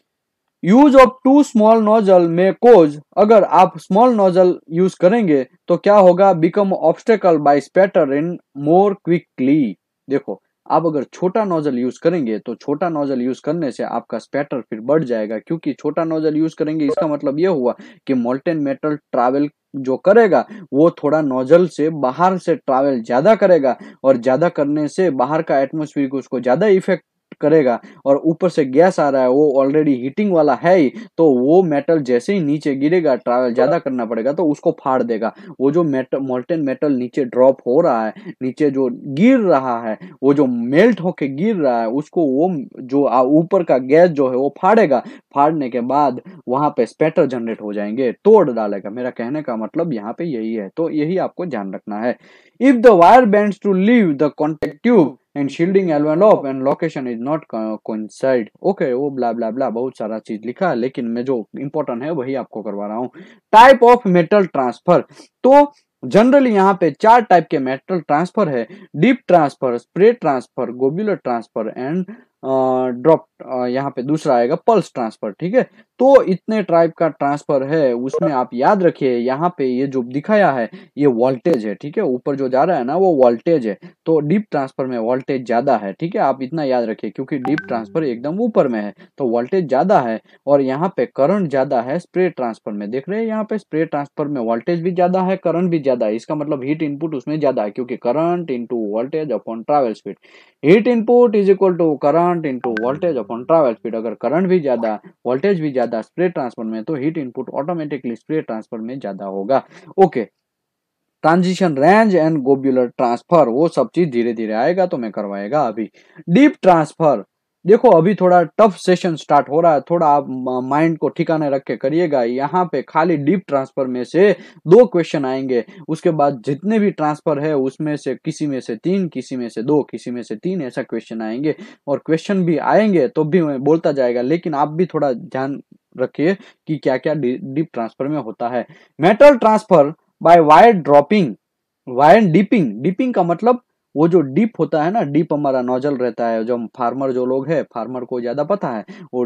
use of too small nozzle में कोज, अगर आप स्मॉल नोजल यूज करेंगे तो क्या होगा, become obstacle by spatter in more quickly. देखो, आप अगर छोटा नोजल यूज करेंगे तो छोटा नोजल यूज करने से आपका स्पैटर फिर बढ़ जाएगा, क्योंकि छोटा नोजल यूज करेंगे इसका मतलब यह हुआ कि मोल्टेन मेटल ट्रैवल जो करेगा वो थोड़ा नोजल से बाहर से ट्रैवल ज्यादा करेगा और ज्यादा करने से बाहर का एटमॉस्फेयर को उसको ज्यादा इफेक्ट करेगा और ऊपर से गैस आ रहा है वो ऑलरेडी हीटिंग वाला है ही, तो वो मेटल जैसे ही नीचे गिरेगा ट्रैवल ज्यादा करना पड़ेगा तो उसको फाड़ देगा। वो जो मेटल मोल्टेन मेटल नीचे ड्रॉप हो रहा है, नीचे जो गिर रहा है, वो जो मेल्ट होके गिर रहा है उसको वो जो ऊपर का गैस जो है वो फाड़ेगा। फाड़ने के बाद वहां पे स्पैटर जनरेट हो जाएंगे, तोड़ डालेगा। मेरा कहने का मतलब यहाँ पे यही है, तो यही आपको ध्यान रखना है। If the wire bends to leave the contact tube and shielding envelope and location is not coincide. Okay, वो ब्ला ब्ला ब्ला बहुत सारा चीज लिखा है, लेकिन मैं जो इंपॉर्टेंट है वही आपको करवा रहा हूँ। टाइप ऑफ मेटल ट्रांसफर, तो जनरली यहाँ पे चार टाइप के मेटल ट्रांसफर है, deep transfer, spray transfer, globular transfer and drop, यहाँ पे दूसरा आएगा पल्स ट्रांसफर। ठीक है, तो इतने टाइप का ट्रांसफर है, उसमें आप याद रखिए यहाँ पे ये जो दिखाया है ये वोल्टेज है। ठीक है, ऊपर जो जा रहा है ना वो वोल्टेज है, तो डीप ट्रांसफर में वोल्टेज ज्यादा है। ठीक है, आप इतना याद रखिए क्योंकि डीप ट्रांसफर एकदम ऊपर में है तो वोल्टेज ज्यादा है और यहाँ पे करंट ज्यादा है। स्प्रे ट्रांसफर में देख रहे हैं, यहाँ पे स्प्रे ट्रांसफर में वोल्टेज भी ज्यादा है, करंट भी ज्यादा है। इसका मतलब हीट इनपुट उसमें ज्यादा है क्योंकि current into voltage upon travel speed, heat input is equal to current into voltage upon travel speed. अगर करंट भी ज्यादा वोल्टेज भी ज्यादा स्प्रे ट्रांसफर में तो heat input automatically spray transfer में ज्यादा होगा। Okay, transition range and globular transfer वो सब चीज धीरे धीरे आएगा तो मैं करवाएगा। अभी डीप ट्रांसफर, देखो अभी थोड़ा टफ सेशन स्टार्ट हो रहा है, थोड़ा आप माइंड को ठिकाने रख के करिएगा। यहाँ पे खाली डीप ट्रांसफर में से दो क्वेश्चन आएंगे, उसके बाद जितने भी ट्रांसफर है उसमें से किसी में से तीन, किसी में से दो, किसी में से तीन ऐसा क्वेश्चन आएंगे। और क्वेश्चन भी आएंगे तो भी मैं बोलता जाएगा, लेकिन आप भी थोड़ा ध्यान रखिए कि क्या क्या डीप ट्रांसफर में होता है। Metal transfer by wire dropping, wire dipping, dipping का मतलब वो जो डीप होता है ना, डीप हमारा नोजल रहता है, जो फार्मर जो लोग है फार्मर को ज्यादा पता है, वो डीप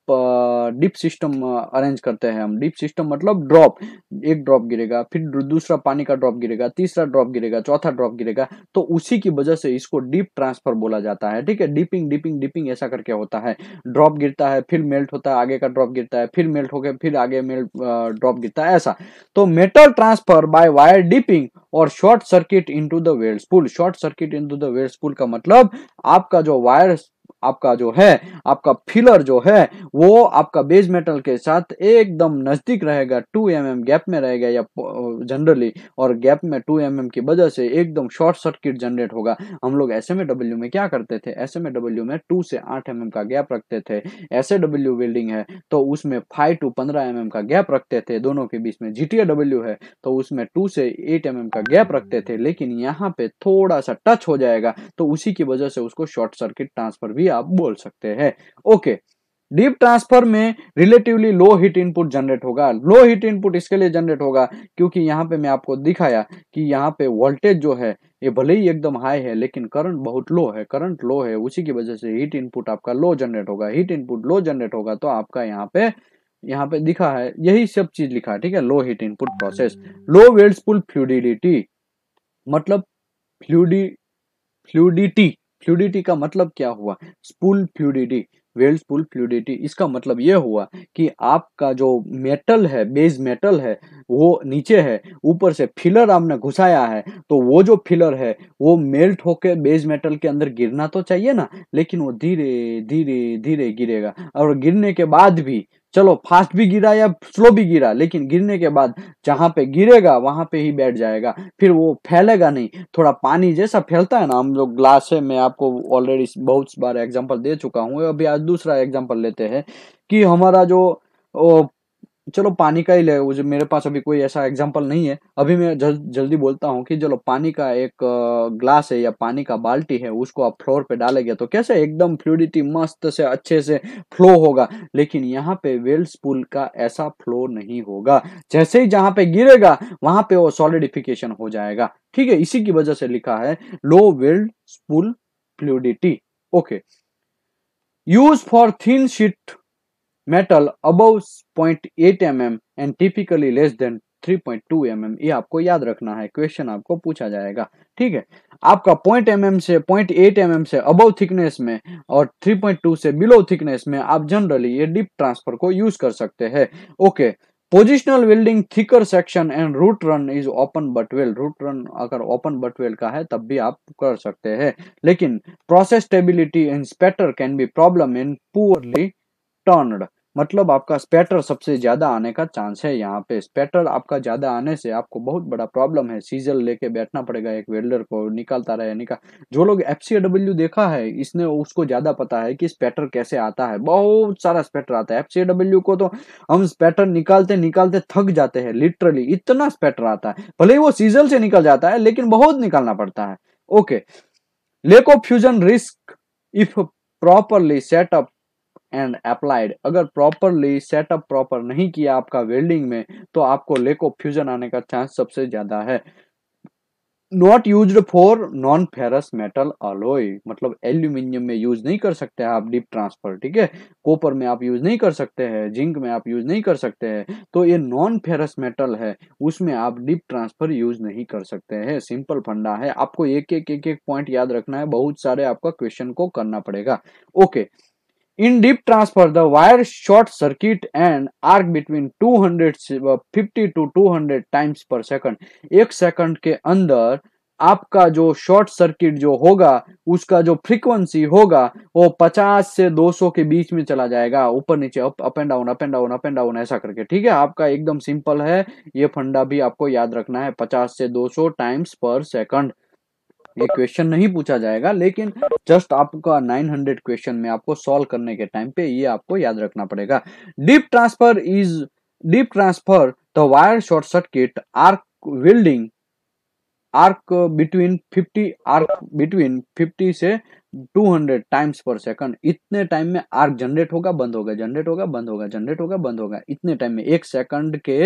डिप सिस्टम अरेंज करते हैं हम। डिप सिस्टम मतलब ड्रॉप, एक ड्रॉप गिरेगा, फिर दूसरा पानी का ड्रॉप गिरेगा, तीसरा ड्रॉप गिरेगा, चौथा ड्रॉप गिरेगा, तो उसी की वजह से इसको डीप ट्रांसफर बोला जाता है। ठीक है, डिपिंग डिपिंग डिपिंग ऐसा करके होता है। ड्रॉप गिरता है, फिर मेल्ट होता है, आगे का ड्रॉप गिरता है, फिर मेल्ट होकर फिर आगे मेल्ट ड्रॉप गिरता है, ऐसा। तो metal transfer by wire dipping और short circuit into the whirlpool. Short circuit into the whirlpool का मतलब आपका जो वायर, आपका जो है, आपका फिलर जो है वो आपका बेस मेटल के साथ एकदम नजदीक रहेगा, टू एम एम गैप में रहेगा या जनरली, और गैप में टू एम एम की वजह से एकदम शॉर्ट सर्किट जनरेट होगा। हम लोग एस एम ए डब्ल्यू में क्या करते थे, एस एम ए डब्ल्यू में टू से आठ एम एम का गैप रखते थे। एस ए डब्ल्यू वेल्डिंग है तो उसमें फाइव टू पंद्रह एम एम का गैप रखते थे दोनों के बीच में। जी टी ए डब्ल्यू है तो उसमें टू से एट एम एम का गैप रखते थे, लेकिन यहाँ पे थोड़ा सा टच हो जाएगा तो उसी की वजह से उसको शॉर्ट सर्किट ट्रांसफर भी आप बोल सकते हैं। ओके, डीप ट्रांसफर में relatively low heat input generate होगा। लो हीट इनपुट इसके लिए जनरेट होगा क्योंकि यहाँ पे मैं आपको दिखाया कि यहाँ पे वोल्टेज जो है ये भले ही एकदम हाई है लेकिन करंट बहुत लो है, करंट लो है, उसी की वजह से हीट इनपुट आपका लो जनरेट होगा। हीट इनपुट लो जनरेट होगा तो आपका यहाँ पे यहाँ पे दिखा है, यही सब चीज लिखा है। ठीक है, low heat input process. Low whirlpool fluidity मतलब फ्लूइडी फ्लूइडिटी फ्लूइडिटी का मतलब क्या हुआ, स्पूल फ्लूइडिटी, व्हीरलपूल फ्लूइडिटी, इसका मतलब यह हुआ कि आपका जो मेटल है, बेस मेटल है, वो नीचे है, ऊपर से फिलर आपने घुसाया है, तो वो जो फिलर है वो मेल्ट होके बेस मेटल के अंदर गिरना तो चाहिए ना, लेकिन वो धीरे धीरे धीरे गिरेगा। और गिरने के बाद भी, चलो फास्ट भी गिरा या स्लो भी गिरा, लेकिन गिरने के बाद जहां पे गिरेगा वहां पे ही बैठ जाएगा, फिर वो फैलेगा नहीं। थोड़ा पानी जैसा फैलता है ना, हम लोग ग्लास है, मैं आपको ऑलरेडी बहुत बार एग्जांपल दे चुका हूँ, अभी आज दूसरा एग्जांपल लेते हैं कि हमारा जो ओ, चलो पानी का ही ले, वो जो मेरे पास अभी कोई ऐसा एग्जांपल नहीं है, अभी मैं जल, जल्दी बोलता हूँ कि चलो पानी का एक ग्लास है या पानी का बाल्टी है, उसको आप फ्लोर पे डालेंगे तो कैसे एकदम फ्लूइडिटी मस्त से अच्छे से फ्लो होगा, लेकिन यहाँ पे व्हीरलपूल का ऐसा फ्लो नहीं होगा। जैसे ही जहां पे गिरेगा वहां पे वो सॉलिडिफिकेशन हो जाएगा। ठीक है, इसी की वजह से लिखा है low whirlpool fluidity. Okay, use for thin sheet metal above zero point eight millimeter and typically less than three point two millimeter, ये आपको याद रखना है, क्वेश्चन आपको पूछा जाएगा। ठीक है, आपका पॉइंट एम एम से zero point eight millimeter से अबव थिकनेस में और three point two से बिलो थिकनेस में आप जनरली ये डीप ट्रांसफर को यूज कर सकते हैं। Okay, positional welding thicker section and root run is open butt weld. Root run अगर ओपन बट वेल का है तब भी आप कर सकते हैं, लेकिन process stability in spatter can be problem in poorly turned, मतलब आपका स्पैटर सबसे ज्यादा आने का चांस है। यहाँ पे स्पैटर आपका ज्यादा आने से आपको बहुत बड़ा प्रॉब्लम है, सीजल लेके बैठना पड़ेगा एक वेल्डर को, निकालता रहे निकाल। जो लोग एफ सी डब्ल्यू देखा है इसने उसको ज्यादा पता है कि स्पैटर कैसे आता है, बहुत सारा स्पैटर आता है। एफ सी डब्ल्यू को तो हम स्पैटर निकालते निकालते थक जाते हैं, लिटरली इतना स्पैटर आता है, भले ही वो सीजल से निकल जाता है लेकिन बहुत निकालना पड़ता है। Okay, lack of fusion risk if properly set up and applied, अगर प्रॉपरली सेटअप प्रॉपर नहीं किया आपका वेल्डिंग में तो आपको लेक ऑफ फ्यूजन आने का चांस सबसे ज्यादा है। Not used for non ferrous metal alloy, मतलब एल्यूमिनियम में यूज नहीं कर सकते हैं आप डीप ट्रांसफर। ठीक है, कॉपर में आप यूज नहीं कर सकते हैं, जिंक में आप यूज नहीं कर सकते हैं, तो ये नॉन फेरस मेटल है उसमें आप डीप ट्रांसफर यूज नहीं कर सकते हैं। सिंपल फंडा है, आपको एक एक एक एक पॉइंट याद रखना है, बहुत सारे आपका क्वेश्चन को करना पड़ेगा। Okay, in deep transfer the wire short circuit and arc between two hundred fifty to two hundred times per second, एक सेकंड के अंदर आपका जो शॉर्ट सर्किट जो होगा उसका जो फ्रीक्वेंसी होगा वो पचास से दो सौ के बीच में चला जाएगा, ऊपर नीचे up up and down up and down up and down ऐसा करके। ठीक है, आपका एकदम सिंपल है, ये फंडा भी आपको याद रखना है, पचास से दो सौ टाइम्स पर सेकंड। ये क्वेश्चन नहीं पूछा जाएगा लेकिन जस्ट आपका नौ सौ क्वेश्चन में आपको सॉल्व करने के टाइम पे ये आपको याद रखना पड़ेगा। Deep transfer is deep transfer the wire short circuit arc welding arc between fifty arc between fifty से two hundred times per second, इतने टाइम में आर्क जनरेट होगा बंद होगा जनरेट होगा बंद होगा जनरेट होगा बंद होगा, इतने टाइम में एक सेकंड के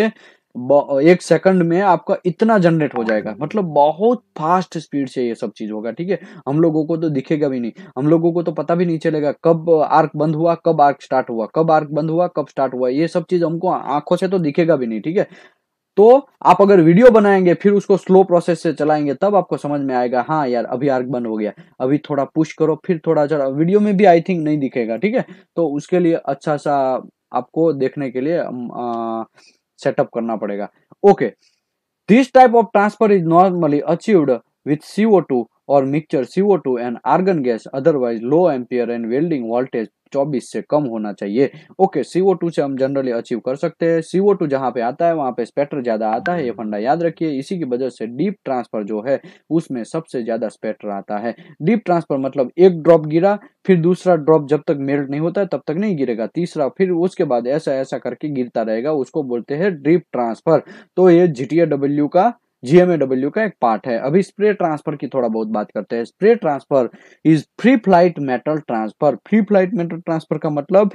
एक सेकंड में आपका इतना जनरेट हो जाएगा, मतलब बहुत फास्ट स्पीड से ये सब चीज होगा, ठीक है। हम लोगों को तो दिखेगा भी नहीं, हम लोगों को तो पता भी नहीं चलेगा कब आर्क बंद हुआ, कब आर्क स्टार्ट हुआ, कब आर्क बंद हुआ, कब स्टार्ट हुआ, ये सब चीज हमको आंखों से तो दिखेगा भी नहीं, ठीक है। तो आप अगर वीडियो बनाएंगे फिर उसको स्लो प्रोसेस से चलाएंगे तब आपको समझ में आएगा, हाँ यार अभी आर्क बंद हो गया, अभी थोड़ा पुश करो फिर थोड़ा चला, वीडियो में भी आई थिंक नहीं दिखेगा, ठीक है। तो उसके लिए अच्छा सा आपको देखने के लिए सेटअप करना पड़ेगा। Okay, this type of transfer is normally achieved with C O two और mixture C O two and argon gas, otherwise low ampere and welding voltage चौबीस से कम होना चाहिए। ओके, सी ओ टू से हम जनरली अचीव कर सकते हैं। सी ओ टू जहां पे आता है वहां पे स्पेक्टर ज्यादा आता है, ये फंडा याद रखिए। इसी की वजह से डीप ट्रांसफर जो है उसमें सबसे ज्यादा स्पेक्टर आता है। डीप ट्रांसफर मतलब एक ड्रॉप गिरा, फिर दूसरा ड्रॉप जब तक मेल्ट नहीं होता है तब तक नहीं गिरेगा, तीसरा, फिर उसके बाद ऐसा ऐसा करके गिरता रहेगा, उसको बोलते हैं डीप ट्रांसफर। तो ये जी टी ए डब्ल्यू का जी एम ए डब्ल्यू का एक पार्ट है। अभी स्प्रे ट्रांसफर की थोड़ा बहुत बात करते हैं। Spray transfer is free flight metal transfer. Free flight metal transfer का मतलब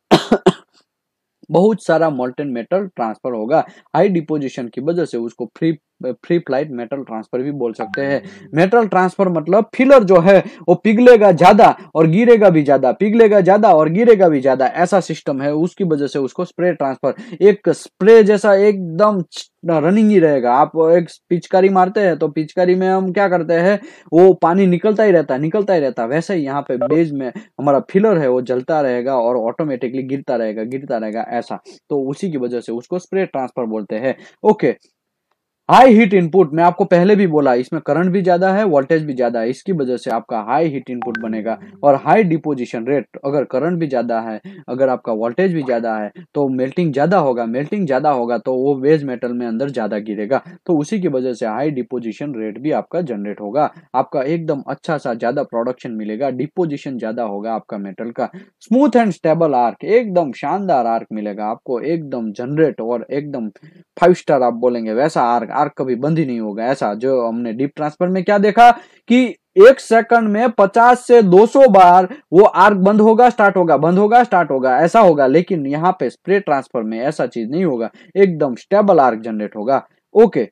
बहुत सारा मोल्टेन मेटल ट्रांसफर होगा, हाई डिपोजिशन की वजह से उसको free free flight metal transfer भी बोल सकते हैं। मेटल ट्रांसफर मतलब फिलर जो है वो पिघलेगा ज्यादा और गिरेगा भी ज्यादा, पिघलेगा ज्यादा और गिरेगा भी ज्यादा, ऐसा सिस्टम है, उसकी वजह से उसको स्प्रे ट्रांसफर, एक स्प्रे जैसा एकदम रनिंग ही रहेगा। आप एक पिचकारी मारते हैं तो पिचकारी में हम क्या करते हैं, वो पानी निकलता ही रहता है निकलता ही रहता है, वैसे ही यहाँ पे बेज में हमारा फिलर है वो जलता रहेगा और ऑटोमेटिकली गिरता रहेगा गिरता रहेगा ऐसा। तो उसी की वजह से उसको स्प्रे ट्रांसफर बोलते हैं। ओके, हाई हीट इनपुट, मैं आपको पहले भी बोला इसमें करंट भी ज्यादा है, वोल्टेज भी ज्यादा है, इसकी वजह से आपका हाई हीट इनपुट बनेगा। और हाई डिपोजिशन रेट, अगर करंट भी ज्यादा है, अगर आपका वोल्टेज भी ज्यादा है तो मेल्टिंग ज्यादा होगा, मेल्टिंग ज्यादा होगा तो वो बेस मेटल में अंदर ज्यादा गिरेगा, तो उसी की वजह से हाई डिपोजिशन रेट भी आपका जनरेट होगा, आपका एकदम अच्छा सा ज्यादा प्रोडक्शन मिलेगा, डिपोजिशन ज्यादा होगा आपका मेटल का। स्मूथ एंड स्टेबल आर्क, एकदम शानदार आर्क मिलेगा आपको, एकदम जनरेट और एकदम फाइव स्टार आप बोलेंगे वैसा आर्क, आर्क कभी बंद ही नहीं होगा ऐसा। जो हमने डीप ट्रांसफर में क्या देखा कि एक सेकंड में पचास से दो सौ बार वो आर्क बंद होगा स्टार्ट होगा बंद होगा स्टार्ट होगा ऐसा होगा, लेकिन यहाँ पे स्प्रे ट्रांसफर में ऐसा चीज नहीं होगा, एकदम स्टेबल आर्क जनरेट होगा। Okay,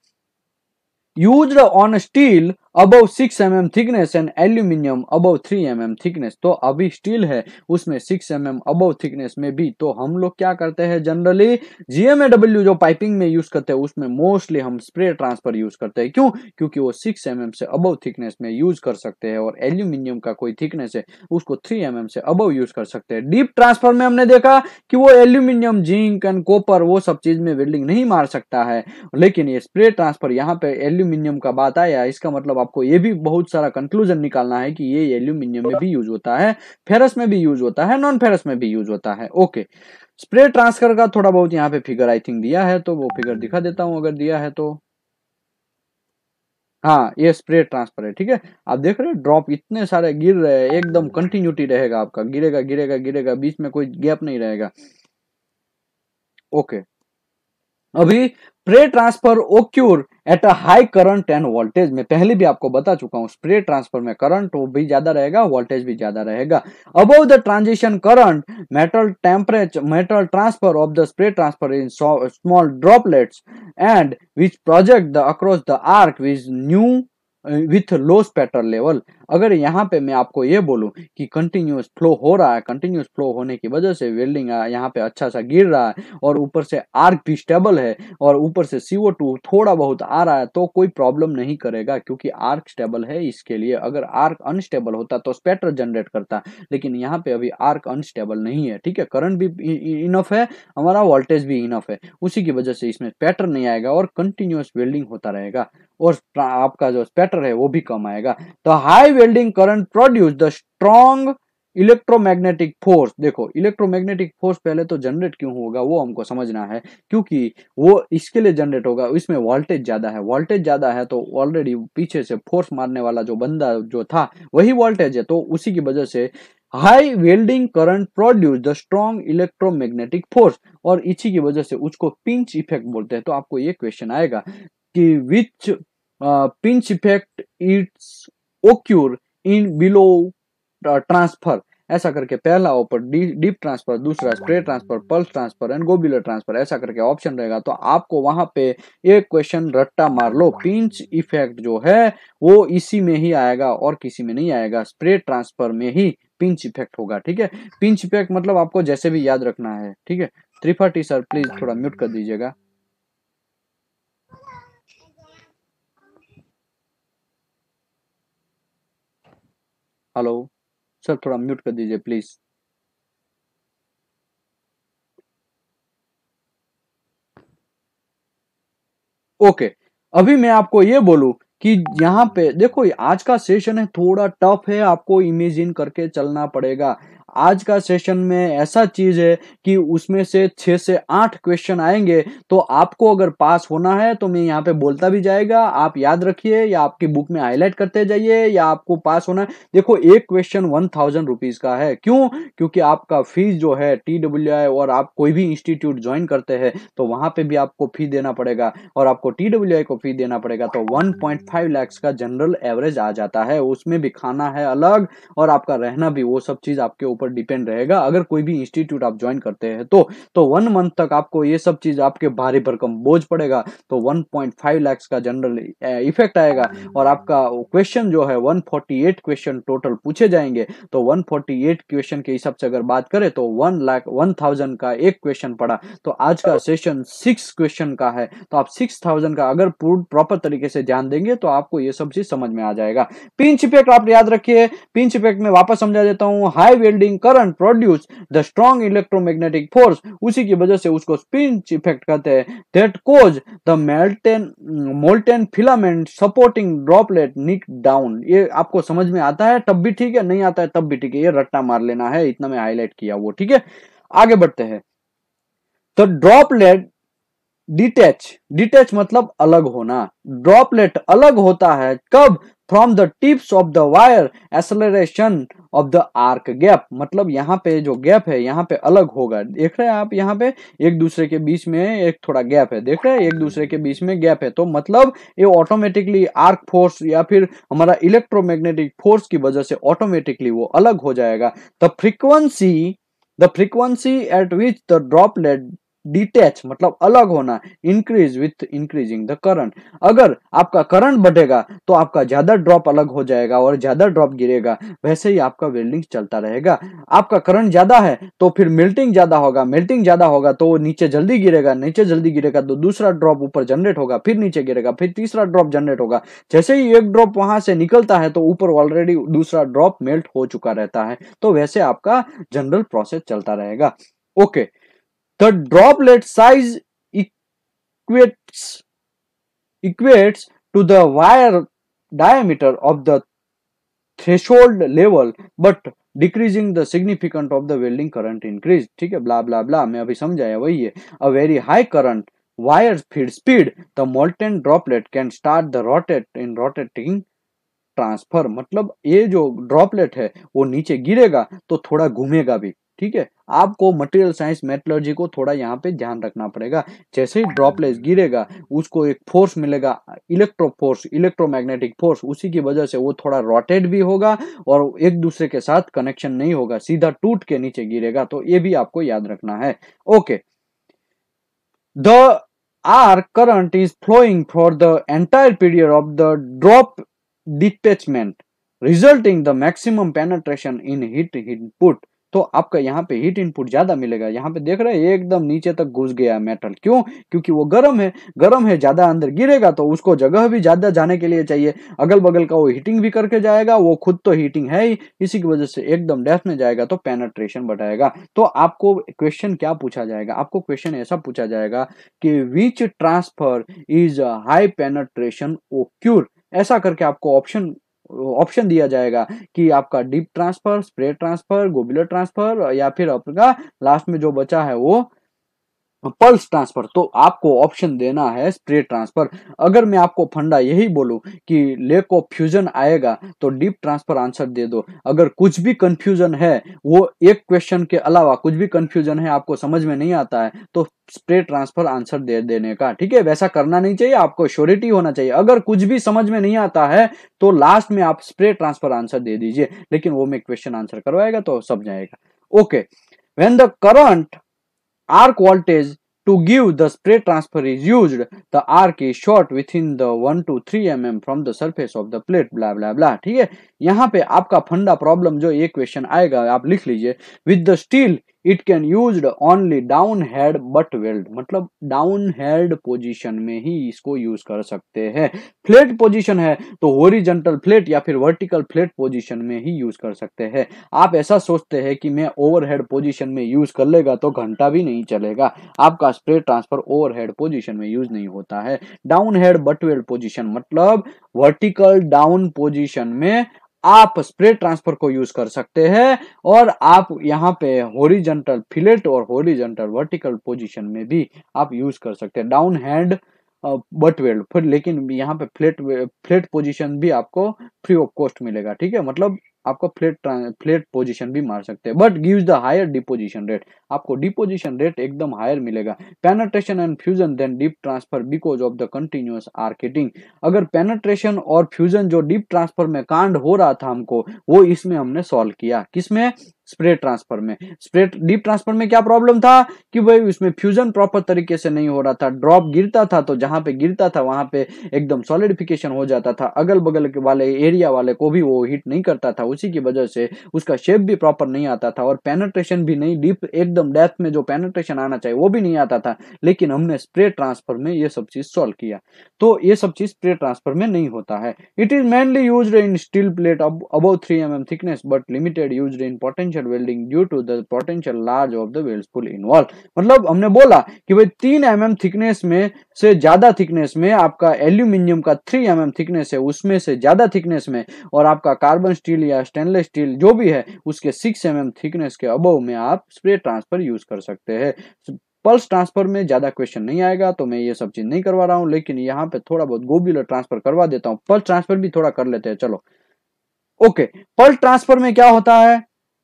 used on steel above six M M thickness and aluminium above three M M thickness। तो अभी स्टील है उसमें six M M above thickness में भी, तो हम लोग क्या करते हैं generally G M A W जो पाइपिंग में यूज करते हैं उसमें मोस्टली हम स्प्रे ट्रांसफर यूज करते हैं। क्यों? क्योंकि वो सिक्स एम एम से above thickness में यूज कर सकते हैं और एल्यूमिनियम का कोई थिकनेस है उसको थ्री एम एम से above यूज कर सकते हैं। डीप ट्रांसफर में हमने देखा कि वो एल्यूमिनियम, जिंक एंड कॉपर वो सब चीज में वेल्डिंग नहीं मार सकता है, लेकिन ये स्प्रे ट्रांसफर यहाँ पे एल्यूमिनियम का बात आया, इसका मतलब आपको ये भी बहुत सारा कंक्लूजन निकालना है कि ये एल्यूमिनियम में भी यूज होता है, फेरस में भी यूज होता है, नॉन फेरस में भी यूज होता है। ओके, स्प्रे ट्रांसफर का थोड़ा बहुत यहाँ पे फिगर आई थिंक दिया है, तो वो फिगर दिखा देता हूं अगर दिया है तो। हाँ, ये स्प्रे ट्रांसफर है, ठीक है। आप देख रहे हैं ड्रॉप इतने सारे गिर रहे हैं, एकदम कंटिन्यूटी रहेगा आपका, गिरेगा गिरेगा गिरेगा, बीच में कोई गैप नहीं रहेगा। ओके, अभी spray transfer occur at a high current and voltage, में पहले भी आपको बता चुका हूं, स्प्रे ट्रांसफर में करंट भी ज्यादा रहेगा, वोल्टेज भी ज्यादा रहेगा। Above the transition current metal temperature metal transfer of the spray transfer in small droplets and which project the across the arc which new with low spatter level. अगर यहाँ पे मैं आपको ये बोलूं कि कंटिन्यूस फ्लो हो रहा है, कंटिन्यूस फ्लो होने की वजह से वेल्डिंग यहाँ पे अच्छा सा गिर रहा है और ऊपर से आर्क भी स्टेबल है और ऊपर से सी ओ टू थोड़ा बहुत आ रहा है, तो कोई प्रॉब्लम नहीं करेगा क्योंकि आर्क स्टेबल है इसके लिए। अगर आर्क अनस्टेबल होता तो स्पेटर जनरेट करता, लेकिन यहाँ पे अभी आर्क अनस्टेबल नहीं है, ठीक है। करंट भी इनफ है, हमारा वोल्टेज भी इनफ है, उसी की वजह से इसमें स्पेटर नहीं आएगा और कंटिन्यूस वेल्डिंग होता रहेगा और आपका जो स्पेटर है वो भी कम आएगा। तो high welding current produce the strong electromagnetic force. देखो इलेक्ट्रोमैग्नेटिक फोर्स पहले तो जनरेट क्यों होगा वो हमको समझना है, क्योंकि वो इसके लिए जनरेट होगा, इसमें वोल्टेज ज्यादा है, वोल्टेज ज्यादा है तो ऑलरेडी पीछे से फोर्स मारने वाला जो बंदा जो था वही वोल्टेज है, तो उसी की वजह से high welding current produce the strong electromagnetic force, और इसी की वजह से उसको पिंच इफेक्ट बोलते हैं। तो आपको ये क्वेश्चन आएगा कि which pinch effect it's occur in below uh, transfer ऐसा करके पहला ऊपर डीप ट्रांसफर, दूसरा spray transfer, pulse transfer and globular transfer, ऐसा करके ऑप्शन रहेगा। तो आपको वहां पे एक क्वेश्चन रट्टा मार लो, पिंच इफेक्ट जो है वो इसी में ही आएगा और किसी में नहीं आएगा, स्प्रे ट्रांसफर में ही पिंच इफेक्ट होगा। ठीक है, पिंच इफेक्ट मतलब आपको जैसे भी याद रखना है। ठीक है, त्रिपाठी सर प्लीज थोड़ा म्यूट कर दीजिएगा। हेलो सर, थोड़ा म्यूट कर दीजिए प्लीज। ओके, अभी मैं आपको ये बोलूं कि यहाँ पे देखो आज का सेशन है थोड़ा टफ है, आपको इमेजिन करके चलना पड़ेगा। आज का सेशन में ऐसा चीज है कि उसमें से छह से आठ क्वेश्चन आएंगे, तो आपको अगर पास होना है तो मैं यहाँ पे बोलता भी जाएगा, आप याद रखिए या आपकी बुक में हाईलाइट करते जाइए, या आपको पास होना है। देखो एक क्वेश्चन वन थाउजेंड रुपीज का है, क्यों? क्योंकि आपका फीस जो है टी डब्ल्यू आई और आप कोई भी इंस्टीट्यूट ज्वाइन करते हैं तो वहां पे भी आपको फी देना पड़ेगा, और आपको टी डब्ल्यू आई को फी देना पड़ेगा। तो वन पॉइंट फाइव लाख का जनरल एवरेज आ जाता है, उसमें भी खाना है अलग और आपका रहना भी, वो सब चीज आपके ऊपर डिपेंड रहेगा। अगर कोई भी इंस्टीट्यूट आप ज्वाइन करते हैं तो तो वन मंथ तक आपको ये सब चीज आपके भारी भरकम बोझ पड़ेगा। तो वन पॉइंट फाइव लाख का जनरल इफेक्ट आएगा, और आपका क्वेश्चन जो है one forty eight question total पूछे जाएंगे। तो वन फोर्टी एट क्वेश्चन के हिसाब से अगर बात करें तो वन लाख वन थाउजेंड का एक क्वेश्चन पड़ा। तो आज का सेशन सिक्स क्वेश्चन का है, तो आप सिक्स थाउजेंड का अगर प्रॉपर तरीके से ध्यान देंगे तो आपको ये सब चीज समझ में आ जाएगा। पिंच इफेक्ट आप याद रखिए, पिंच इफेक्ट में वापस समझा देता हूं, high welding current produce the strong electromagnetic force, उसी की वजह से उसको पिंच इफेक्ट कहते हैं। That cause the molten molten filament supporting droplet nick down. ये आपको समझ में आता है तब भी ठीक है, नहीं आता है तब भी ठीक है, ये रट्टा मार लेना है, इतना मैं हाईलाइट किया वो। ठीक है, आगे बढ़ते हैं। तो ड्रॉपलेट डिटैच, डिटैच मतलब अलग होना। ड्रॉपलेट अलग होता है कब? From the tips of the wire acceleration of the arc gap, मतलब यहाँ पे जो गैप है यहाँ पे अलग होगा। देख रहे हैं आप, यहाँ पे एक दूसरे के बीच में एक थोड़ा गैप है, देख रहे हैं एक दूसरे के बीच में गैप है, तो मतलब ये ऑटोमेटिकली आर्क फोर्स या फिर हमारा इलेक्ट्रोमैग्नेटिक फोर्स की वजह से ऑटोमेटिकली वो अलग हो जाएगा। The frequency the frequency at which the droplet detach मतलब अलग होना, increase with increasing the current. अगर आपका करंट बढ़ेगा तो आपका ज्यादा ड्रॉप अलग हो जाएगा और ज्यादा ड्रॉप गिरेगा, वैसे ही आपका वेल्डिंग चलता रहेगा। आपका करंट ज्यादा है तो फिर मेल्टिंग ज्यादा होगा, मेल्टिंग ज्यादा होगा तो नीचे जल्दी गिरेगा, नीचे जल्दी गिरेगा तो दूसरा ड्रॉप ऊपर जनरेट होगा, फिर नीचे गिरेगा, फिर तीसरा ड्रॉप जनरेट होगा। जैसे ही एक ड्रॉप वहां से निकलता है तो ऊपर ऑलरेडी दूसरा ड्रॉप मेल्ट हो चुका रहता है, तो वैसे आपका जनरल प्रोसेस चलता रहेगा। Okay, the droplet size equates equates to the wire diameter of the threshold level but decreasing the significant of the welding current increase। ठीक है, ब्ला ब्ला ब्ला मैं अभी समझाया वही है। a very high current wire feed speed the molten droplet can start the rotate in rotating transfer, मतलब ये जो ड्रॉपलेट है वो नीचे गिरेगा तो थोड़ा घूमेगा भी। ठीक है, आपको मटेरियल साइंस मेटलर्जी को थोड़ा यहाँ पे ध्यान रखना पड़ेगा। जैसे ही ड्रॉपलेट गिरेगा उसको एक फोर्स मिलेगा, इलेक्ट्रो फोर्स, इलेक्ट्रोमैग्नेटिक फोर्स, उसी की वजह से वो थोड़ा रोटेट भी होगा और एक दूसरे के साथ कनेक्शन नहीं होगा, सीधा टूट के नीचे गिरेगा। तो ये भी आपको याद रखना है। Okay, the arc current is flowing for the entire period of the drop detachment resulting the maximum penetration in heat input। तो आपका यहाँ पे हीट इनपुट ज्यादा मिलेगा। यहाँ पे देख रहे हैं एकदम नीचे तक घुस गया मेटल, क्यों? क्योंकि वो गर्म है, गर्म है, ज्यादा अंदर गिरेगा तो उसको जगह भी ज्यादा जाने के लिए चाहिए, अगल बगल का वो हीटिंग भी करके जाएगा, वो खुद तो हीटिंग है ही, इसी की वजह से एकदम डेप्थ में जाएगा तो पेनेट्रेशन बढ़ाएगा। तो आपको क्वेश्चन क्या पूछा जाएगा? आपको क्वेश्चन ऐसा पूछा जाएगा कि which transfer is high penetration occur, ऐसा करके आपको ऑप्शन ऑप्शन दिया जाएगा कि आपका deep transfer, spray transfer, globular transfer, या फिर आपका लास्ट में जो बचा है वो पल्स ट्रांसफर, तो आपको ऑप्शन देना है स्प्रे ट्रांसफर। अगर मैं आपको फंडा यही बोलूं कि लेक ऑफ फ्यूजन आएगा तो डीप ट्रांसफर आंसर दे दो। अगर कुछ भी कंफ्यूजन है, वो एक क्वेश्चन के अलावा कुछ भी कंफ्यूजन है, आपको समझ में नहीं आता है, तो स्प्रे ट्रांसफर आंसर दे देने का, ठीक है। वैसा करना नहीं चाहिए, आपको श्योरिटी होना चाहिए। अगर कुछ भी समझ में नहीं आता है तो लास्ट में आप स्प्रे ट्रांसफर आंसर दे दीजिए, लेकिन वो में क्वेश्चन आंसर करवाएगा तो सब जाएगा। Okay, when the current arc voltage to give the spray transfer is used, the arc is short within the one to three millimeters from the surface of the plate, blah blah blah, ठीक है। यहाँ पे आपका फंडा problem जो ये question आएगा आप लिख लीजिए, with the steel it can used only down head butt weld, मतलब डाउन हेड पोजीशन में ही इसको यूज कर सकते हैं। फ्लैट पोजीशन है तो हॉरिजॉन्टल फ्लैट या फिर वर्टिकल फ्लैट पोजीशन में ही यूज कर सकते हैं। आप ऐसा सोचते हैं कि मैं ओवरहेड पोजीशन में यूज कर लेगा तो घंटा भी नहीं चलेगा, आपका स्प्रे ट्रांसफर ओवरहेड पोजीशन में यूज नहीं होता है। Down head butt weld position मतलब वर्टिकल डाउन पोजीशन में आप स्प्रे ट्रांसफर को यूज कर सकते हैं, और आप यहाँ पे हॉरिजॉन्टल फिलेट और हॉरिजॉन्टल वर्टिकल पोजीशन में भी आप यूज कर सकते हैं डाउन हैंड बट वेल्ड। फिर लेकिन यहाँ पे फ्लैट फ्लैट पोजीशन भी आपको फ्री ऑफ कॉस्ट मिलेगा, ठीक है। मतलब आपको फ्लैट फ्लैट पोजीशन भी मार सकते हैं, but gives the higher deposition rate, आपको डिपोजिशन रेट एकदम हायर मिलेगा। Penetration and fusion then deep transfer because of the continuous arc heating, अगर पेनिट्रेशन और फ्यूजन जो डीप ट्रांसफर में कांड हो रहा था हमको, वो इसमें हमने सॉल्व किया। किसमें? स्प्रे ट्रांसफर में। स्प्रे डीप ट्रांसफर में क्या प्रॉब्लम था कि भाई उसमें फ्यूजन प्रॉपर तरीके से नहीं हो रहा था, ड्रॉप गिरता था तो जहां पे गिरता था वहां पे एकदम सॉलिडिफिकेशन हो जाता था, अगल बगल के वाले एरिया वाले को भी वो हिट नहीं करता था, उसी की वजह से उसका शेप भी प्रॉपर नहीं आता था और पेनिट्रेशन भी नहीं, डीप एकदम डेप्थ में जो पेनिट्रेशन आना चाहिए वो भी नहीं आता था। लेकिन हमने स्प्रे ट्रांसफर में ये सब चीज सॉल्व किया, तो ये सब चीज स्प्रे ट्रांसफर में नहीं होता है। It is mainly used in steel plate above three M M thickness but limited used in potential welding due to the potential large of the weld pool involve. मतलब हमने बोला कि भाई तीन एम एम थिकनेस में से ज्यादा thickness में आपका एल्यूमिनियम का थ्री एम एम थिकनेस है, उसमें से ज्यादा थिकनेस में, और आपका कार्बन स्टील या स्टेनलेस स्टील जो भी है उसके सिक्स एम एम थिकनेस के अबव में आप स्प्रे ट्रांसफर यूज कर सकते हैं। पल्स ट्रांसफर में ज्यादा क्वेश्चन नहीं आएगा तो मैं ये सब चीज नहीं करवा रहा हूं, लेकिन यहाँ पे थोड़ा बहुत गोबुलर ट्रांसफर करवा देता हूं। पल्स ट्रांसफर भी थोड़ा कर लेते हैं, चलो। ओके, पल्स ट्रांसफर में क्या होता है,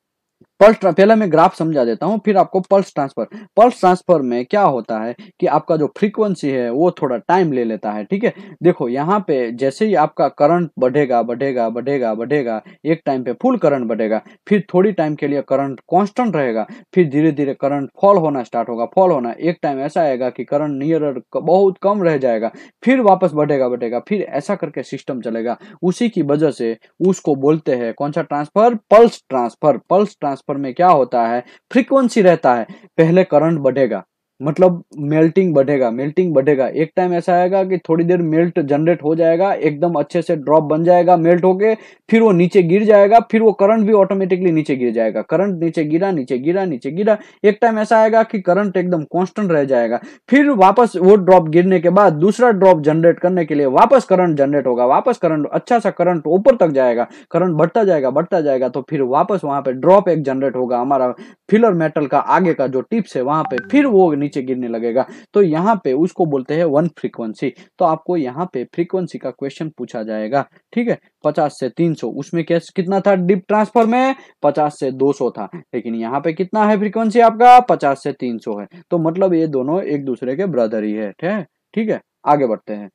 पल्स पहले मैं ग्राफ समझा देता हूं फिर आपको पल्स ट्रांसफर। पल्स ट्रांसफर में क्या होता है कि आपका जो फ्रीक्वेंसी है वो थोड़ा टाइम ले लेता है, ठीक है। देखो यहाँ पे जैसे ही आपका करंट बढ़ेगा बढ़ेगा बढ़ेगा बढ़ेगा, एक टाइम पे फुल करंट बढ़ेगा, फिर थोड़ी टाइम के लिए करंट कांस्टेंट रहेगा, फिर धीरे धीरे करंट फॉल होना स्टार्ट होगा, फॉल होना, एक टाइम ऐसा आएगा कि करंट नियर बहुत कम रह जाएगा, फिर वापस बढ़ेगा बढ़ेगा, फिर ऐसा करके सिस्टम चलेगा। उसी की वजह से उसको बोलते हैं कौन सा transfer? Pulse transfer. Pulse transfer में क्या होता है, फ्रीक्वेंसी रहता है, पहले करंट बढ़ेगा मतलब मेल्टिंग बढ़ेगा, मेल्टिंग बढ़ेगा, एक टाइम ऐसा आएगा कि थोड़ी देर मेल्ट जनरेट हो जाएगा, एकदम अच्छे से ड्रॉप बन जाएगा मेल्ट होके, फिर वो नीचे गिर जाएगा, फिर वो करंट भी ऑटोमेटिकली नीचे गिर जाएगा, करंट नीचे गिरा नीचे गिरा नीचे गिरा, एक टाइम ऐसा आएगा कि करंट एकदम कांस्टेंट रह जाएगा, फिर वापस वो ड्रॉप गिरने के बाद दूसरा ड्रॉप जनरेट करने के लिए वापस करंट जनरेट होगा, वापस करंट अच्छा सा करंट ऊपर तक जाएगा, करंट बढ़ता जाएगा बढ़ता जाएगा, तो फिर वापस वहां पे ड्रॉप एक जनरेट होगा, हमारा फिलर मेटल का आगे का जो टिप्स है वहां पे, फिर वो नीचे गिरने लगेगा। तो यहाँ पे उसको बोलते हैं वन फ्रीक्वेंसी। तो आपको यहाँ पे फ्रीक्वेंसी का क्वेश्चन पूछा जाएगा, ठीक है। पचास से तीन सौ, उसमें कैसे कितना था डीप ट्रांसफर में? पचास से दो सौ था, लेकिन यहाँ पे कितना है फ्रीक्वेंसी आपका? पचास से तीन सौ है। तो मतलब ये दोनों एक दूसरे के ब्रदर ही है, ठीक है। आगे बढ़ते हैं।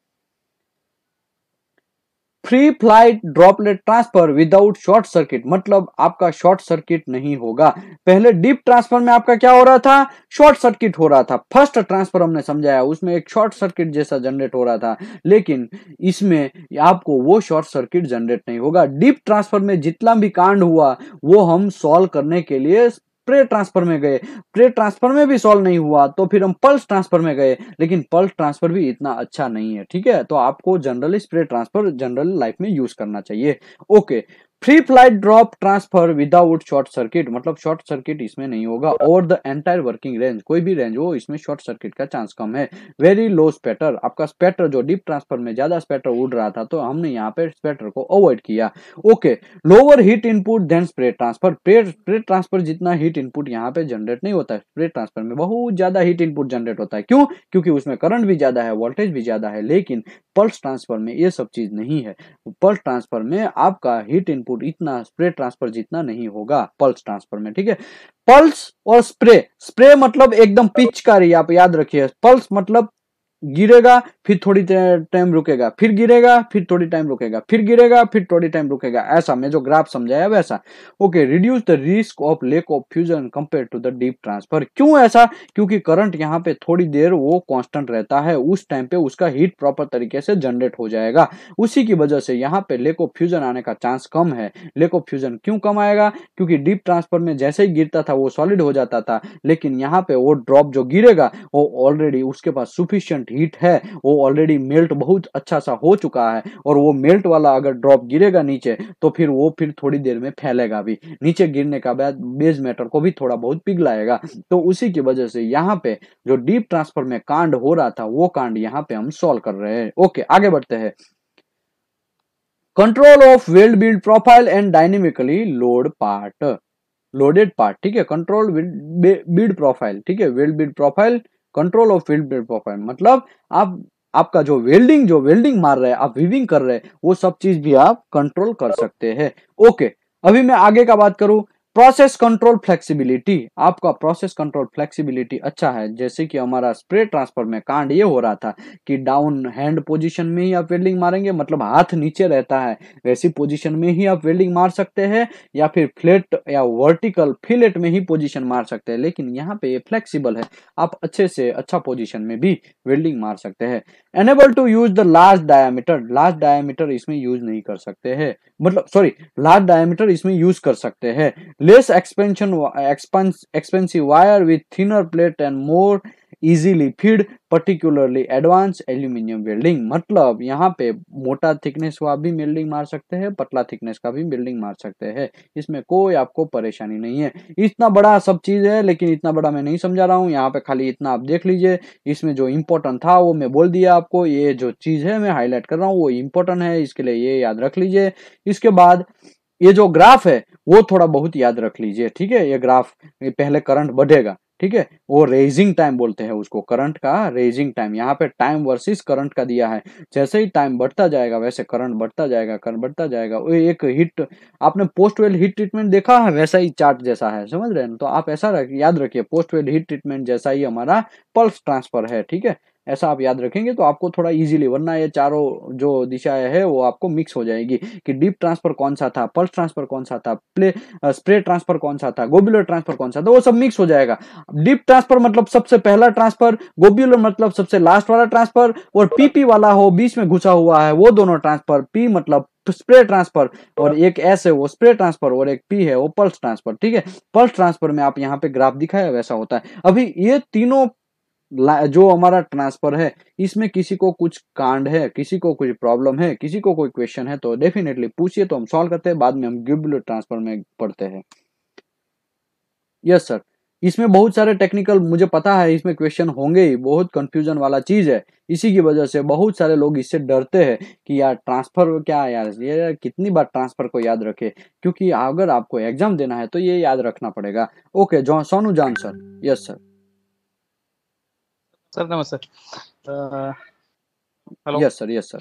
Free flight droplet transfer without short circuit, मतलब आपका शॉर्ट सर्किट नहीं होगा। पहले डीप ट्रांसफर में आपका क्या हो रहा था? शॉर्ट सर्किट हो रहा था। फर्स्ट ट्रांसफर हमने समझाया उसमें एक शॉर्ट सर्किट जैसा जनरेट हो रहा था, लेकिन इसमें आपको वो शॉर्ट सर्किट जनरेट नहीं होगा। डीप ट्रांसफर में जितना भी कांड हुआ वो हम सॉल्व करने के लिए स्प्रे ट्रांसफर में गए, स्प्रे ट्रांसफर में भी सॉल्व नहीं हुआ तो फिर हम पल्स ट्रांसफर में गए, लेकिन पल्स ट्रांसफर भी इतना अच्छा नहीं है, ठीक है। तो आपको generally spray transfer general life में यूज करना चाहिए। Okay, free flight drop transfer without short circuit, मतलब शॉर्ट सर्किट इसमें नहीं होगा। Over the entire working range, कोई भी रेंज हो इसमें शॉर्ट सर्किट का चांस कम है। वेरी लो स्पेटर, आपका स्पेटर जो डीप ट्रांसफर में ज्यादा स्पेटर उड़ रहा था तो हमने यहाँ पे स्पेटर को अवॉइड किया। Okay, lower heat input then spray transfer, spray transfer जितना हीट इनपुट यहाँ पे जनरेट नहीं होता है, स्प्रे ट्रांसफर में बहुत ज्यादा हीट इनपुट जनरेट होता है। क्यों? क्योंकि उसमें करंट भी ज्यादा है, वोल्टेज भी ज्यादा है। लेकिन पल्स ट्रांसफर में ये सब चीज नहीं है। पल्स ट्रांसफर में आपका हीट इनपुट इतना स्प्रे ट्रांसफर जितना नहीं होगा पल्स ट्रांसफर में, ठीक है। पल्स और स्प्रे, स्प्रे मतलब एकदम पिचकारी, आप याद रखिए। पल्स मतलब गिरेगा फिर थोड़ी टाइम रुकेगा, फिर गिरेगा फिर थोड़ी टाइम रुकेगा, फिर गिरेगा फिर थोड़ी टाइम रुकेगा, ऐसा मैं जो ग्राफ समझाया वैसा। Okay, reduce the risk of lack of fusion compare to the dip transfer. क्यों ऐसा? क्योंकि करंट यहाँ पे थोड़ी देर वो कांस्टेंट रहता है, उस टाइम पे उसका हीट प्रॉपर तरीके से जनरेट हो जाएगा। उसी की वजह से यहाँ पे लेक ऑफ फ्यूजन आने का चांस कम है। लेक ऑफ फ्यूजन क्यों कम आएगा? क्योंकि डीप ट्रांसफर में जैसे ही गिरता था वो सॉलिड हो जाता था, लेकिन यहाँ पे वो ड्रॉप जो गिरेगा वो ऑलरेडी उसके पास सुफिशियंट हीट है, वो ऑलरेडी मेल्ट बहुत अच्छा सा हो चुका है। और वो मेल्ट वाला अगर ड्रॉप गिरेगा नीचे तो फिर वो फिर थोड़ी देर में फैलेगा भी, नीचे गिरने का बाद बेस मैटर को भी थोड़ा बहुत पिघलाएगा। तो उसी की वजह से यहाँ पे जो डीप ट्रांसफर में कांड हो रहा था वो कांड यहाँ पे हम सॉल्व कर रहे हैं। ओके, आगे बढ़ते हैं। Control of weld build profile and dynamically load part, loaded part, ठीक है। कंट्रोल बिल्ड प्रोफाइल, ठीक है। Weld build profile, control of weld build profile मतलब आप आपका जो वेल्डिंग जो वेल्डिंग मार रहे हैं, आप वीविंग कर रहे हैं, वो सब चीज भी आप कंट्रोल कर सकते हैं। ओके, अभी मैं आगे का बात करूं, प्रोसेस कंट्रोल फ्लेक्सिबिलिटी। आपका प्रोसेस कंट्रोल फ्लेक्सिबिलिटी अच्छा है। जैसे कि हमारा स्प्रे ट्रांसफर में कांड ये हो रहा था कि डाउन हैंड पोजीशन में ही आप वेल्डिंग मारेंगे, मतलब हाथ नीचे रहता है वैसी पोजीशन में ही आप वेल्डिंग मार सकते हैं, या फिर फ्लैट या वर्टिकल फिलेट में ही पोजीशन मार सकते हैं। लेकिन यहाँ पे ये फ्लेक्सिबल है, आप अच्छे से अच्छा पोजीशन में भी वेल्डिंग मार सकते हैं। Enable to use the large diameter, large diameter इसमें यूज नहीं कर सकते हैं, मतलब सॉरी लार्ज डायमीटर इसमें यूज कर सकते हैं। Less expansion expensive wire with thinner plate and more easily feed, particularly advance aluminium welding, मतलब यहाँ पे मोटा थिकनेस का भी वेल्डिंग मार सकते हैं, पतला थिकनेस का भी वेल्डिंग मार सकते हैं, इसमें कोई आपको परेशानी नहीं है। इतना बड़ा सब चीज है, लेकिन इतना बड़ा मैं नहीं समझा रहा हूँ, यहाँ पे खाली इतना आप देख लीजिए। इसमें जो इम्पोर्टेंट था वो मैं बोल दिया आपको, ये जो चीज है मैं हाईलाइट कर रहा हूँ वो इम्पोर्टेंट है, इसके लिए ये याद रख लीजिए। इसके बाद ये जो ग्राफ है वो थोड़ा बहुत याद रख लीजिए, ठीक है। ये ग्राफ ये पहले करंट बढ़ेगा, ठीक है, वो रेजिंग टाइम बोलते हैं उसको, करंट का रेजिंग टाइम। यहाँ पे टाइम वर्सेस करंट का दिया है, जैसे ही टाइम बढ़ता जाएगा वैसे करंट बढ़ता जाएगा, करंट बढ़ता जाएगा। वो एक हिट, आपने पोस्ट वेल हीट ट्रीटमेंट देखा है, वैसा ही चार्ट जैसा है, समझ रहे हैं। तो आप ऐसा रख, याद रखिए, पोस्ट वेल हीट ट्रीटमेंट जैसा ही हमारा पल्स ट्रांसफर है, ठीक है। ऐसा आप याद रखेंगे तो आपको थोड़ा इजीली, वरना ये चारों जो दिशाएं है वो आपको मिक्स हो जाएगी कि डीप ट्रांसफर कौन सा था, पल्स ट्रांसफर कौन सा था, प्ले स्प्रे ट्रांसफर कौन सा था, गोब्यूलर ट्रांसफर कौन सा था, वो सब मिक्स हो जाएगा। डीप ट्रांसफर मतलब सबसे पहला ट्रांसफर, गोब्यूलर मतलब सबसे लास्ट वाला ट्रांसफर, और पीपी वाला हो बीच में घुसा हुआ है वो दोनों ट्रांसफर। पी मतलब स्प्रे ट्रांसफर, और एक एस है वो स्प्रे ट्रांसफर, और एक पी है वो पल्स ट्रांसफर, ठीक है। पल्स ट्रांसफर में आप यहाँ पे ग्राफ दिखाया वैसा होता है। अभी ये तीनों जो हमारा ट्रांसफर है इसमें किसी को कुछ कांड है, किसी को कुछ प्रॉब्लम है, किसी को कोई क्वेश्चन है तो डेफिनेटली पूछिए, तो हम सॉल्व करते हैं, बाद में हम ग्यूबुलर ट्रांसफर में पढ़ते हैं। यस सर, इसमें बहुत सारे टेक्निकल, मुझे पता है इसमें क्वेश्चन होंगे ही, बहुत कंफ्यूजन वाला चीज है। इसी की वजह से बहुत सारे लोग इससे डरते हैं कि यार ट्रांसफर क्या यार, ये कितनी बार ट्रांसफर को याद रखे, क्योंकि अगर आपको एग्जाम देना है तो ये याद रखना पड़ेगा। ओके, जॉन सोनू जान सर। Yes sir. सर नमस्ते। Hello. Yes sir, yes sir.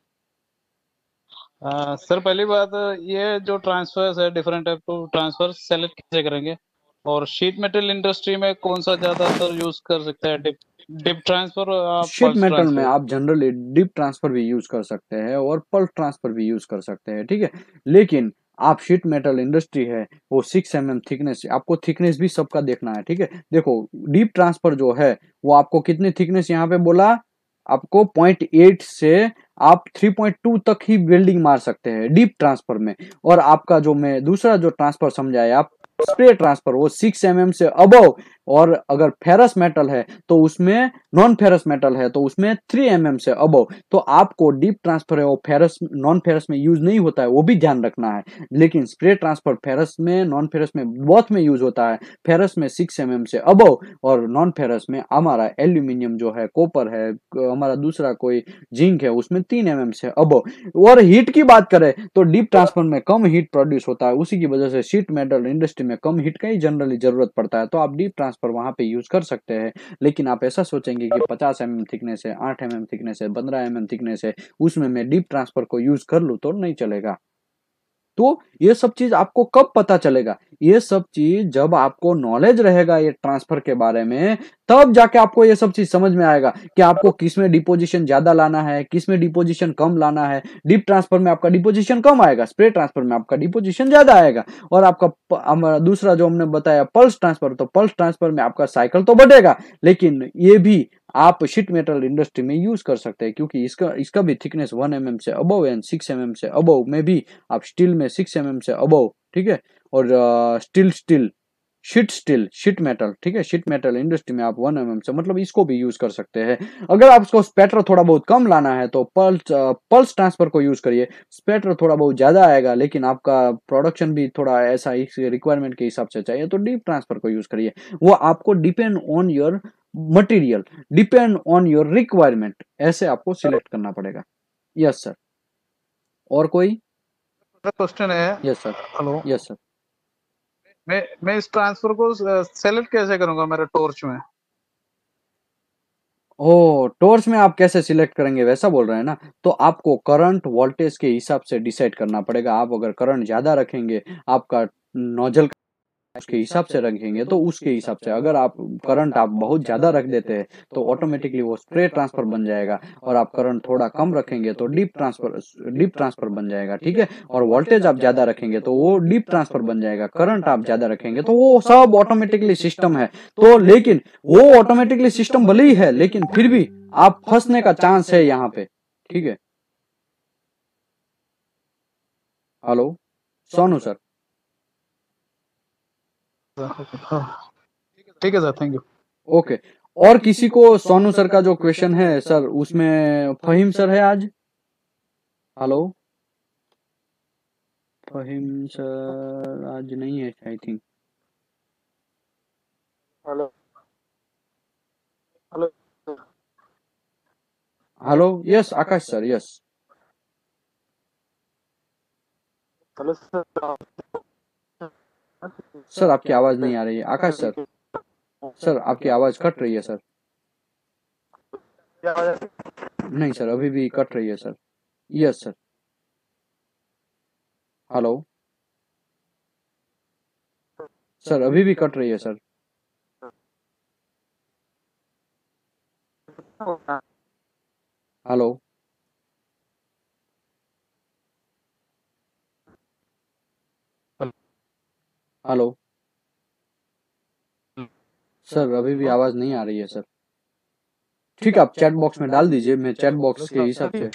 Sir पहली बात, ये जो ट्रांसफर्स है, different type of transfer select कैसे करेंगे, और शीट मेटल इंडस्ट्री में कौन सा ज्यादातर यूज कर सकते हैं, dip dip transfer? Sheet metal में आप जनरली डिप ट्रांसफर भी यूज कर सकते हैं और पल्स ट्रांसफर भी यूज कर सकते हैं, ठीक है। लेकिन आप शीट मेटल इंडस्ट्री है वो सिक्स एम एम थिकनेस, आपको थिकनेस भी सबका देखना है, ठीक है। देखो डीप ट्रांसफर जो है वो आपको कितनी थिकनेस यहाँ पे बोला, आपको पॉइंट एट से आप थ्री पॉइंट टू तक ही वेल्डिंग मार सकते हैं डीप ट्रांसफर में। और आपका जो मैं दूसरा जो ट्रांसफर समझाया आप स्प्रे ट्रांसफर, वो सिक्स एम एम से अबव और अगर फेरस मेटल है तो उसमें, नॉन फेरस मेटल है तो उसमें थ्री एम एम से अबव। तो आपको डीप ट्रांसफर है वो फेरस नॉन फेरस में यूज नहीं होता है, वो भी ध्यान रखना है। लेकिन स्प्रे ट्रांसफर फेरस में, नॉन फेरस में, बोथ में यूज होता है। फेरस में सिक्स एम एम से अबव और नॉन फेरस में हमारा एल्यूमिनियम जो है, कॉपर है, हमारा दूसरा कोई जिंक है, उसमें तीन एम एम से अबव। और हीट की बात करें तो डीप ट्रांसफर में कम हीट प्रोड्यूस होता है, उसी की वजह से शीट मेटल इंडस्ट्री में कम हीट का ही जनरली जरूरत पड़ता है। तो आप डीप ट्रांसफर वहां पे यूज कर सकते हैं। लेकिन आप ऐसा सोचेंगे कि पचास एम एम थिकनेस है, आठ एम एम थिकनेस है, पंद्रह एम एम थिकनेस है, उसमें मैं डीप ट्रांसफर को यूज कर लूं तो नहीं चलेगा। तो ये सब चीज आपको कब पता चलेगा? ये सब चीज जब आपको नॉलेज रहेगा ये ट्रांसफर के बारे में, तब जाके आपको ये सब चीज समझ में आएगा कि आपको किसमें डिपोजिशन ज्यादा लाना है, किसमें डिपोजिशन कम लाना है। डीप ट्रांसफर में आपका डिपोजिशन कम आएगा, स्प्रे ट्रांसफर में आपका डिपोजिशन ज्यादा आएगा। और आपका दूसरा जो हमने बताया पल्स ट्रांसफर, तो पल्स ट्रांसफर में आपका साइकिल तो बढ़ेगा, लेकिन ये भी आप शीट मेटल इंडस्ट्री में यूज कर सकते हैं, क्योंकि इसका इसका भी थिकनेस वन एम एम से above and six M M से अबव में भी आप स्टील में सिक्स एम एम से अबव, ठीक है। और steel steel sheet steel sheet metal, ठीक है, शीट मेटल इंडस्ट्री में आप वन एम एम से, मतलब इसको भी यूज कर सकते हैं। अगर आपको स्पेटर थोड़ा बहुत कम लाना है तो पल्स पल्स ट्रांसफर को यूज करिए। स्पेटर थोड़ा बहुत ज्यादा आएगा, लेकिन आपका प्रोडक्शन भी थोड़ा ऐसा इस रिक्वायरमेंट के हिसाब से चाहिए, तो डीप ट्रांसफर को यूज करिए। वो आपको depend on your material, depend on your requirement, ऐसे आपको सिलेक्ट करना पड़ेगा। Yes sir. और कोई क्वेश्चन है? Yes sir. Hello. Yes sir. मैं मैं इस ट्रांसफर को सेलेक्ट कैसे करूंगा मेरे टॉर्च में? ओ, टॉर्च में आप कैसे सिलेक्ट करेंगे वैसा बोल रहे हैं ना? तो आपको करंट वोल्टेज के हिसाब से डिसाइड करना पड़ेगा। आप अगर करंट ज्यादा रखेंगे, आपका नोजल उसके हिसाब से रखेंगे तो उसके हिसाब से, अगर आप करंट आप बहुत ज्यादा रख देते हैं तो ऑटोमेटिकली वो स्प्रे ट्रांसफर बन जाएगा, और आप करंट थोड़ा कम रखेंगे तो डीप ट्रांसफर डीप ट्रांसफर बन जाएगा, ठीक है। और वोल्टेज आप ज्यादा रखेंगे तो वो डीप ट्रांसफर बन जाएगा, करंट आप ज्यादा रखेंगे तो वो सब ऑटोमेटिकली सिस्टम है। तो लेकिन वो ऑटोमेटिकली सिस्टम भले ही है, लेकिन फिर भी आप फंसने का चांस है यहाँ पे, ठीक है। Hello Sonu sir. ठीक है सर, थैंक यू। ओके, और किसी को सोनू सर का जो क्वेश्चन है सर, उसमें फहीम सर है आज? हेलो, फहीम सर आज नहीं है I think. Hello hello hello, yes Akash sir, yes hello sir. Sir आपकी आवाज नहीं आ रही है आकाश सर। सर आपकी आवाज कट रही है सर। नहीं सर, अभी भी कट रही है sir. Yes sir. Hello sir, अभी भी कट रही है सर। हेलो हेलो सर, अभी भी आवाज नहीं आ रही है सर। ठीक है, आप चैट बॉक्स में डाल दीजिए, मैं चैट बॉक्स के हिसाब से।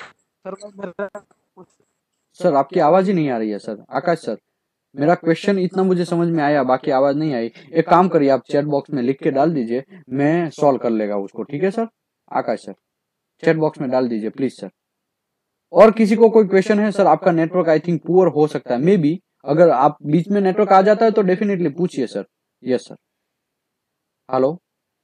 सर आपकी आवाज ही नहीं आ रही है सर। आकाश सर, मेरा क्वेश्चन इतना मुझे समझ में आया, बाकी आवाज नहीं आई। एक काम करिए, आप चैट बॉक्स में लिख के डाल दीजिए, मैं सॉल्व कर लेगा उसको, ठीक है sir. Akash sir chat box में डाल दीजिए प्लीज सर। और किसी को कोई क्वेश्चन है सर? आपका नेटवर्क आई थिंक पुअर हो सकता है, मे बी। अगर आप बीच में नेटवर्क आ जाता है तो डेफिनेटली पूछिए सर। Yes sir. हेलो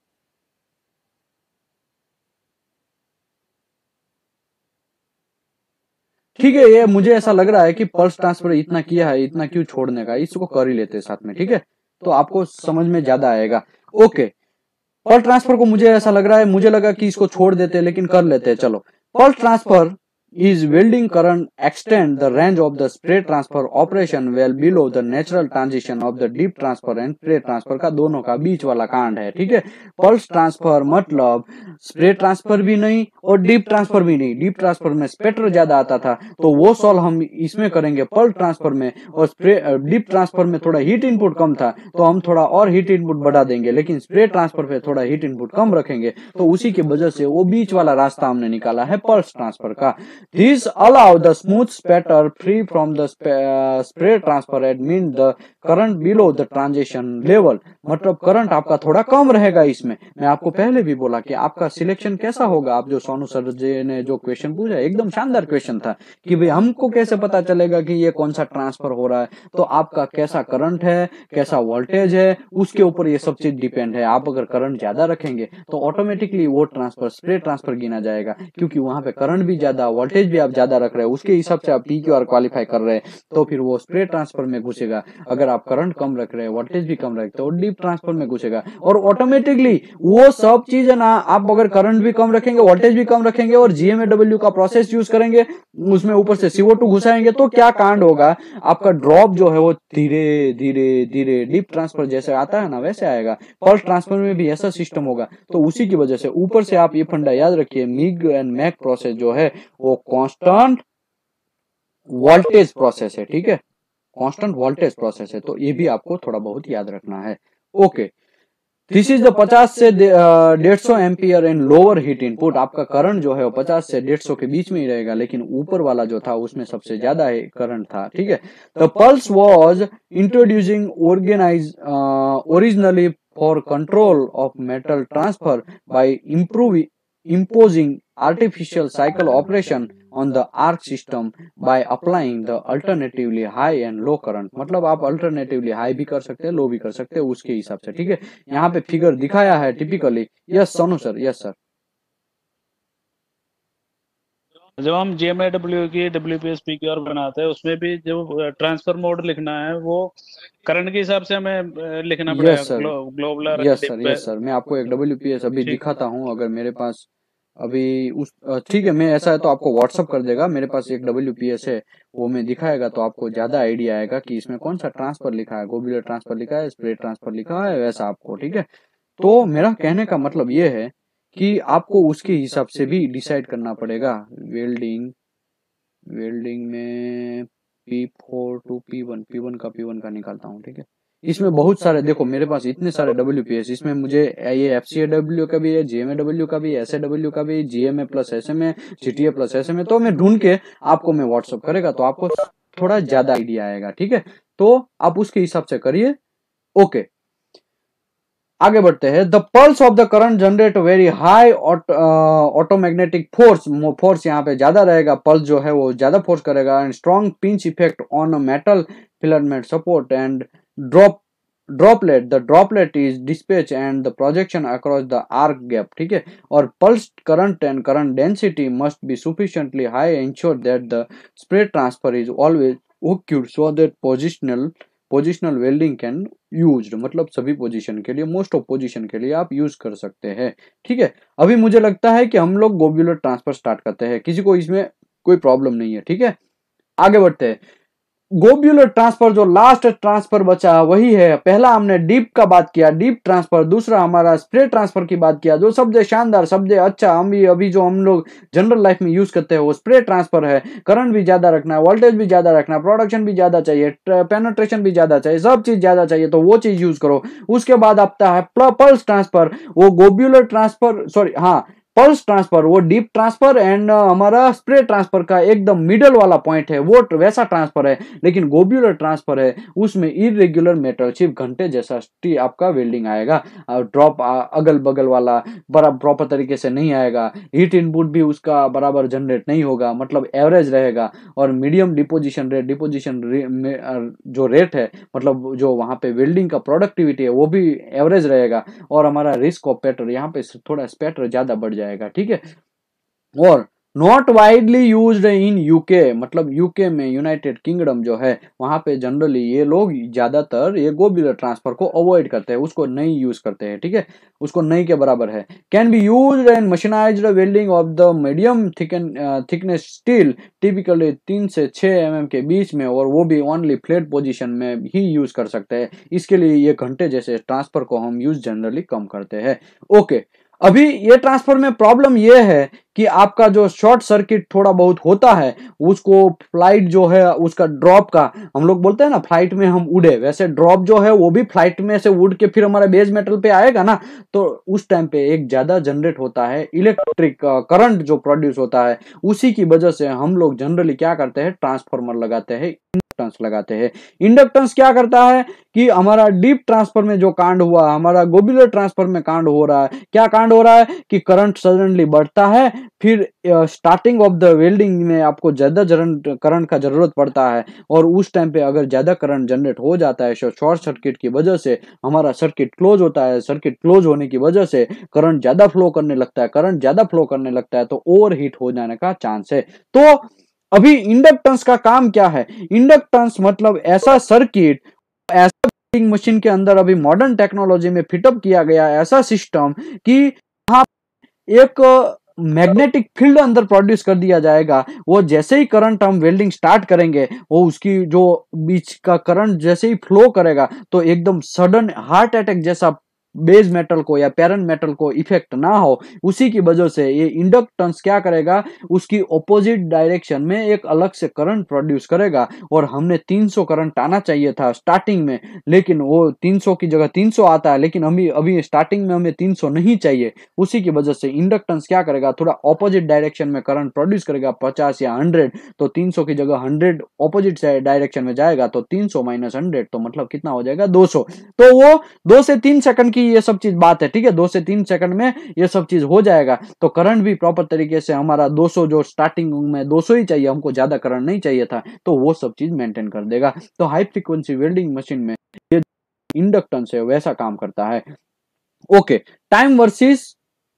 ठीक है, ये मुझे ऐसा लग रहा है कि पल्स ट्रांसफर इतना किया है, इतना क्यों छोड़ने का, इसको कर ही लेते हैं साथ में, ठीक है। तो आपको समझ में ज्यादा आएगा। ओके, पल्स ट्रांसफर को मुझे ऐसा लग रहा है, मुझे लगा कि इसको छोड़ देते, लेकिन कर लेते हैं। चलो, pulse transfer is welding current extend the range of the spray transfer operation well below the natural transition of the deep transfer and spray transfer का दोनों का बीच वाला कांड है, ठीक है। पल्स ट्रांसफर मतलब स्प्रे ट्रांसफर भी नहीं और डीप ट्रांसफर भी नहीं। डीप ट्रांसफर में स्पेक्टर ज्यादा आता था, तो वो सॉल्व हम इसमें करेंगे पल्स ट्रांसफर में। और स्प्रे डीप ट्रांसफर में थोड़ा हीट इनपुट कम था, तो हम थोड़ा और हीट इनपुट बढ़ा देंगे, लेकिन स्प्रे ट्रांसफर पे थोड़ा हीट इनपुट कम रखेंगे। तो उसी की वजह से वो बीच वाला रास्ता हमने निकाला है पल्स ट्रांसफर का। This allow the smooth spatter free from the spray transfer at mean the current below the transition level, मतलब करंट आपका थोड़ा कम रहेगा इसमें। मैं आपको पहले भी बोला कि आपका सिलेक्शन कैसा होगा, आप जो सोनू सर जी ने जो क्वेश्चन पूछा एकदम शानदार क्वेश्चन था कि भाई हमको कैसे पता चलेगा कि ये कौन सा ट्रांसफर हो रहा है, तो आपका कैसा करंट है, कैसा वोल्टेज है, उसके ऊपर ये सब चीज डिपेंड है। आप अगर करंट ज्यादा रखेंगे तो ऑटोमेटिकली वो ट्रांसफर स्प्रे ट्रांसफर गिना जाएगा, क्योंकि वहां पे करंट भी ज्यादा, वोल्टेज भी आप ज्यादा रख रहे हैं, उसके हिसाब से आप पी क्यू आर क्वालिफाई कर रहे हैं, तो फिर वो स्प्रे ट्रांसफर में घुसेगा। अगर आप करंट कम रख रहे हैं, वोल्टेज भी कम रखते हो, डीप ट्रांसफर में घुसेगा। और ऑटोमेटिकली वो सब चीज है ना, आप अगर करंट भी कम रखेंगे, वोल्टेज भी कम रखेंगे और जीएमएडब्ल्यू का प्रोसेस यूज करेंगे, उसमें ऊपर से सीओ टू घुसाएंगे, तो क्या कांड होगा, आपका ड्रॉप जो है वो धीरे धीरे धीरे डीप ट्रांसफर जैसे आता है ना वैसे आएगा। पल्स ट्रांसफर में भी ऐसा सिस्टम होगा। तो उसी की वजह से ऊपर से आप ये फंडा याद रखिए, मिग एंड मैक प्रोसेस जो है वो कांस्टेंट वोल्टेज प्रोसेस है, ठीक है, कांस्टेंट वोल्टेज प्रोसेस है, तो ये भी आपको थोड़ा बहुत याद रखना है। ओके, दिस इज द पचास से डेढ़ सौ ampere in lower heat input, आपका करंट जो है वो पचास से डेढ़ सौ के बीच में ही रहेगा, लेकिन ऊपर वाला जो था उसमें सबसे ज्यादा करंट था, ठीक है। The pulse was introducing organize originally for control of metal transfer by improving imposing artificial cycle operation on the arc system by applying the alternatively high and low current, मतलब आप alternatively high भी कर सकते हैं, low भी कर सकते हैं उसके हिसाब से, ठीक है। यहाँ पे फिगर दिखाया है typically. Yes Sonu sir, yes sir. जब हम जीएमएडब्ल्यू की डब्ल्यूपीएस पीक्यूआर बनाते हैं उसमें भी जो ट्रांसफर मोड लिखना है वो करंट के हिसाब से हमें लिखना पड़ेगा। Yes sir, globular, yes sir, yes sir, मैं आपको एक डब्ल्यूपीएस अभी दिखाता हूँ, अगर मेरे पास अभी उस, ठीक है, मैं ऐसा है तो आपको व्हाट्सअप कर देगा, मेरे पास एक डब्ल्यूपीएस है, वो मैं दिखाएगा तो आपको ज्यादा आइडिया आएगा कि इसमें कौन सा ट्रांसफर लिखा है, गोबुलर ट्रांसफर लिखा है, स्प्रे ट्रांसफर लिखा है, वैसा आपको, ठीक है। तो मेरा कहने का मतलब ये है कि आपको उसके हिसाब से भी डिसाइड करना पड़ेगा। वेल्डिंग, वेल्डिंग में P four two P one, P one का पी वन का निकालता हूँ, ठीक है। इसमें बहुत सारे, देखो मेरे पास इतने सारे डब्ल्यूपीएस, इसमें मुझे ये एफसीएडब्ल्यू का भी है, जीएमएडब्ल्यू का भी, एसएडब्ल्यू का भी, GMA plus SMA, GTA plus SMA, तो मैं ढूंढ के आपको मैं व्हाट्सअप करेगा तो आपको थोड़ा ज्यादा आइडिया आएगा, ठीक है। तो आप उसके हिसाब से करिए। ओके, आगे बढ़ते हैं। The pulse of the current generate very high automagnetic force, force यहाँ पे ज्यादा रहेगा, पल्स जो है वो ज्यादा फोर्स करेगा, and strong pinch effect on metal filament support and drop droplet, the droplet is dispatch and the projection across the arc gap, ठीक है। और pulse current and current density must be sufficiently high, ensure that the spray transfer is always occurred so that positional positional welding can used, मतलब सभी position के लिए, most of position के लिए आप यूज कर सकते हैं, ठीक है। अभी मुझे लगता है कि हम लोग गोबुलर ट्रांसफर स्टार्ट करते हैं, किसी को इसमें कोई प्रॉब्लम नहीं है, ठीक है। आगे बढ़ते हैं। गोबुलर ट्रांसफर जो लास्ट ट्रांसफर बचा वही है, पहला हमने डीप का बात किया, डीप ट्रांसफर, दूसरा हमारा स्प्रे ट्रांसफर की बात किया, जो सबसे शानदार, सबसे अच्छा, हम भी अभी जो हम लोग जनरल लाइफ में यूज करते हैं वो स्प्रे ट्रांसफर है। करंट भी ज्यादा रखना है, वोल्टेज भी ज्यादा रखना है, प्रोडक्शन भी ज्यादा चाहिए, पेनिट्रेशन भी ज्यादा चाहिए, सब चीज ज्यादा चाहिए, तो वो चीज यूज करो। उसके बाद आता है पल्स ट्रांसफर, वो गोबुलर ट्रांसफर, सॉरी हाँ पल्स ट्रांसफर, वो डीप ट्रांसफर एंड हमारा स्प्रे ट्रांसफर का एकदम मिडल वाला पॉइंट है, वो वैसा ट्रांसफर है। लेकिन गोबुलर ट्रांसफर है उसमें इरेगुलर मेटल चिप घंटे जैसा आपका वेल्डिंग आएगा, ड्रॉप अगल बगल वाला बराबर प्रॉपर तरीके से नहीं आएगा, हीट इनपुट भी उसका बराबर जनरेट नहीं होगा, मतलब एवरेज रहेगा। और मीडियम डिपोजिशन रेट, डिपोजिशन जो रेट है, मतलब जो वहां पे वेल्डिंग का प्रोडक्टिविटी है वो भी एवरेज रहेगा। और हमारा रिस्क ऑफ स्पैटर, यहाँ पे थोड़ा स्पैटर ज्यादा बढ़ जाएगा, ठीक है। और not widely used in UK, मतलब यूके में, यूनाइटेड किंगडम जो है वहां पे जनरली ये लोग ज्यादातर ये गोबुलर ट्रांसफर को अवॉइड करते हैं, उसको नहीं यूज करते हैं, ठीक है, उसको नहीं के बराबर है। Can be used in mechanised welding of the medium thickness steel, typically तीन से छह एम एम के बीच में, और वो भी ओनली फ्लैट पोजीशन में ही यूज कर सकते हैं। इसके लिए ये घंटे जैसे ट्रांसफर को हम यूज जनरली कम करते हैं। ओके, अभी ये ट्रांसफर में प्रॉब्लम ये है कि आपका जो शॉर्ट सर्किट थोड़ा बहुत होता है, उसको फ्लाइट जो है उसका ड्रॉप का, हम लोग बोलते हैं ना फ्लाइट में हम उड़े, वैसे ड्रॉप जो है वो भी फ्लाइट में से उड़ के फिर हमारे बेस मेटल पे आएगा ना, तो उस टाइम पे एक ज्यादा जनरेट होता है इलेक्ट्रिक करंट जो प्रोड्यूस होता है। उसी की वजह से हम लोग जनरली क्या करते हैं, ट्रांसफार्मर लगाते हैं, इंडक्टेंस लगाते हैं। इंडक्टेंस क्या करता है कि हमारा डीप ट्रांसफर में जो कांड हुआ, हमारा गोबुलर ट्रांसफर में कांड हो रहा है, क्या कांड हो रहा है कि करंट सडनली बढ़ता है, फिर स्टार्टिंग ऑफ द वेल्डिंग में आपको ज्यादा करंट का जरूरत पड़ता है, और उस टाइम पे अगर ज्यादा करंट जनरेट हो जाता है शॉर्ट सर्किट की वजह से, हमारा सर्किट क्लोज होता है, सर्किट क्लोज होने की वजह से करंट ज्यादा फ्लो करने लगता है, करंट ज्यादा फ्लो करने लगता है तो ओवरहीट हो जाने का चांस है। तो अभी इंडक्टेंस का काम क्या है, इंडक्टेंस मतलब ऐसा सर्किट, ऐसा वेल्डिंग मशीन के अंदर अभी मॉडर्न टेक्नोलॉजी में फिटअप किया गया ऐसा सिस्टम कि यहाँ एक मैग्नेटिक फील्ड अंदर प्रोड्यूस कर दिया जाएगा। वो जैसे ही करंट हम वेल्डिंग स्टार्ट करेंगे, वो उसकी जो बीच का करंट जैसे ही फ्लो करेगा तो एकदम सडन हार्ट अटैक जैसा बेस मेटल को या पेरेंट मेटल को इफेक्ट ना हो, उसी की वजह से ये इंडक्टेंस क्या करेगा, उसकी ऑपोजिट डायरेक्शन में एक अलग से करंट प्रोड्यूस करेगा। और हमने तीन सौ करंट आना चाहिए था स्टार्टिंग में, लेकिन वो तीन सौ की जगह तीन सौ आता है, लेकिन अभी अभी स्टार्टिंग में हमें तीन सौ नहीं चाहिए। उसी की वजह से इंडक्टेंस क्या करेगा, थोड़ा ऑपोजिट डायरेक्शन में करंट प्रोड्यूस करेगा, पचास या हंड्रेड, तो तीन सौ की जगह हंड्रेड ऑपोजिट डायरेक्शन में जाएगा, तो तीन सौ माइनस हंड्रेड तो मतलब कितना हो जाएगा, दो सौ। तो वो दो से तीन सेकंड की ये सब चीज बात है, ठीक है, दो से तीन सेकंड में ये सब चीज हो जाएगा। तो करंट भी प्रॉपर तरीके से हमारा दो सौ, जो स्टार्टिंग में दो सौ ही चाहिए, हमको ज्यादा करंट नहीं चाहिए था, तो वो सब चीज मेंटेन कर देगा। तो हाई फ्रीक्वेंसी वेल्डिंग मशीन में ये इंडक्टेंस है वैसा काम करता है। Okay, time versus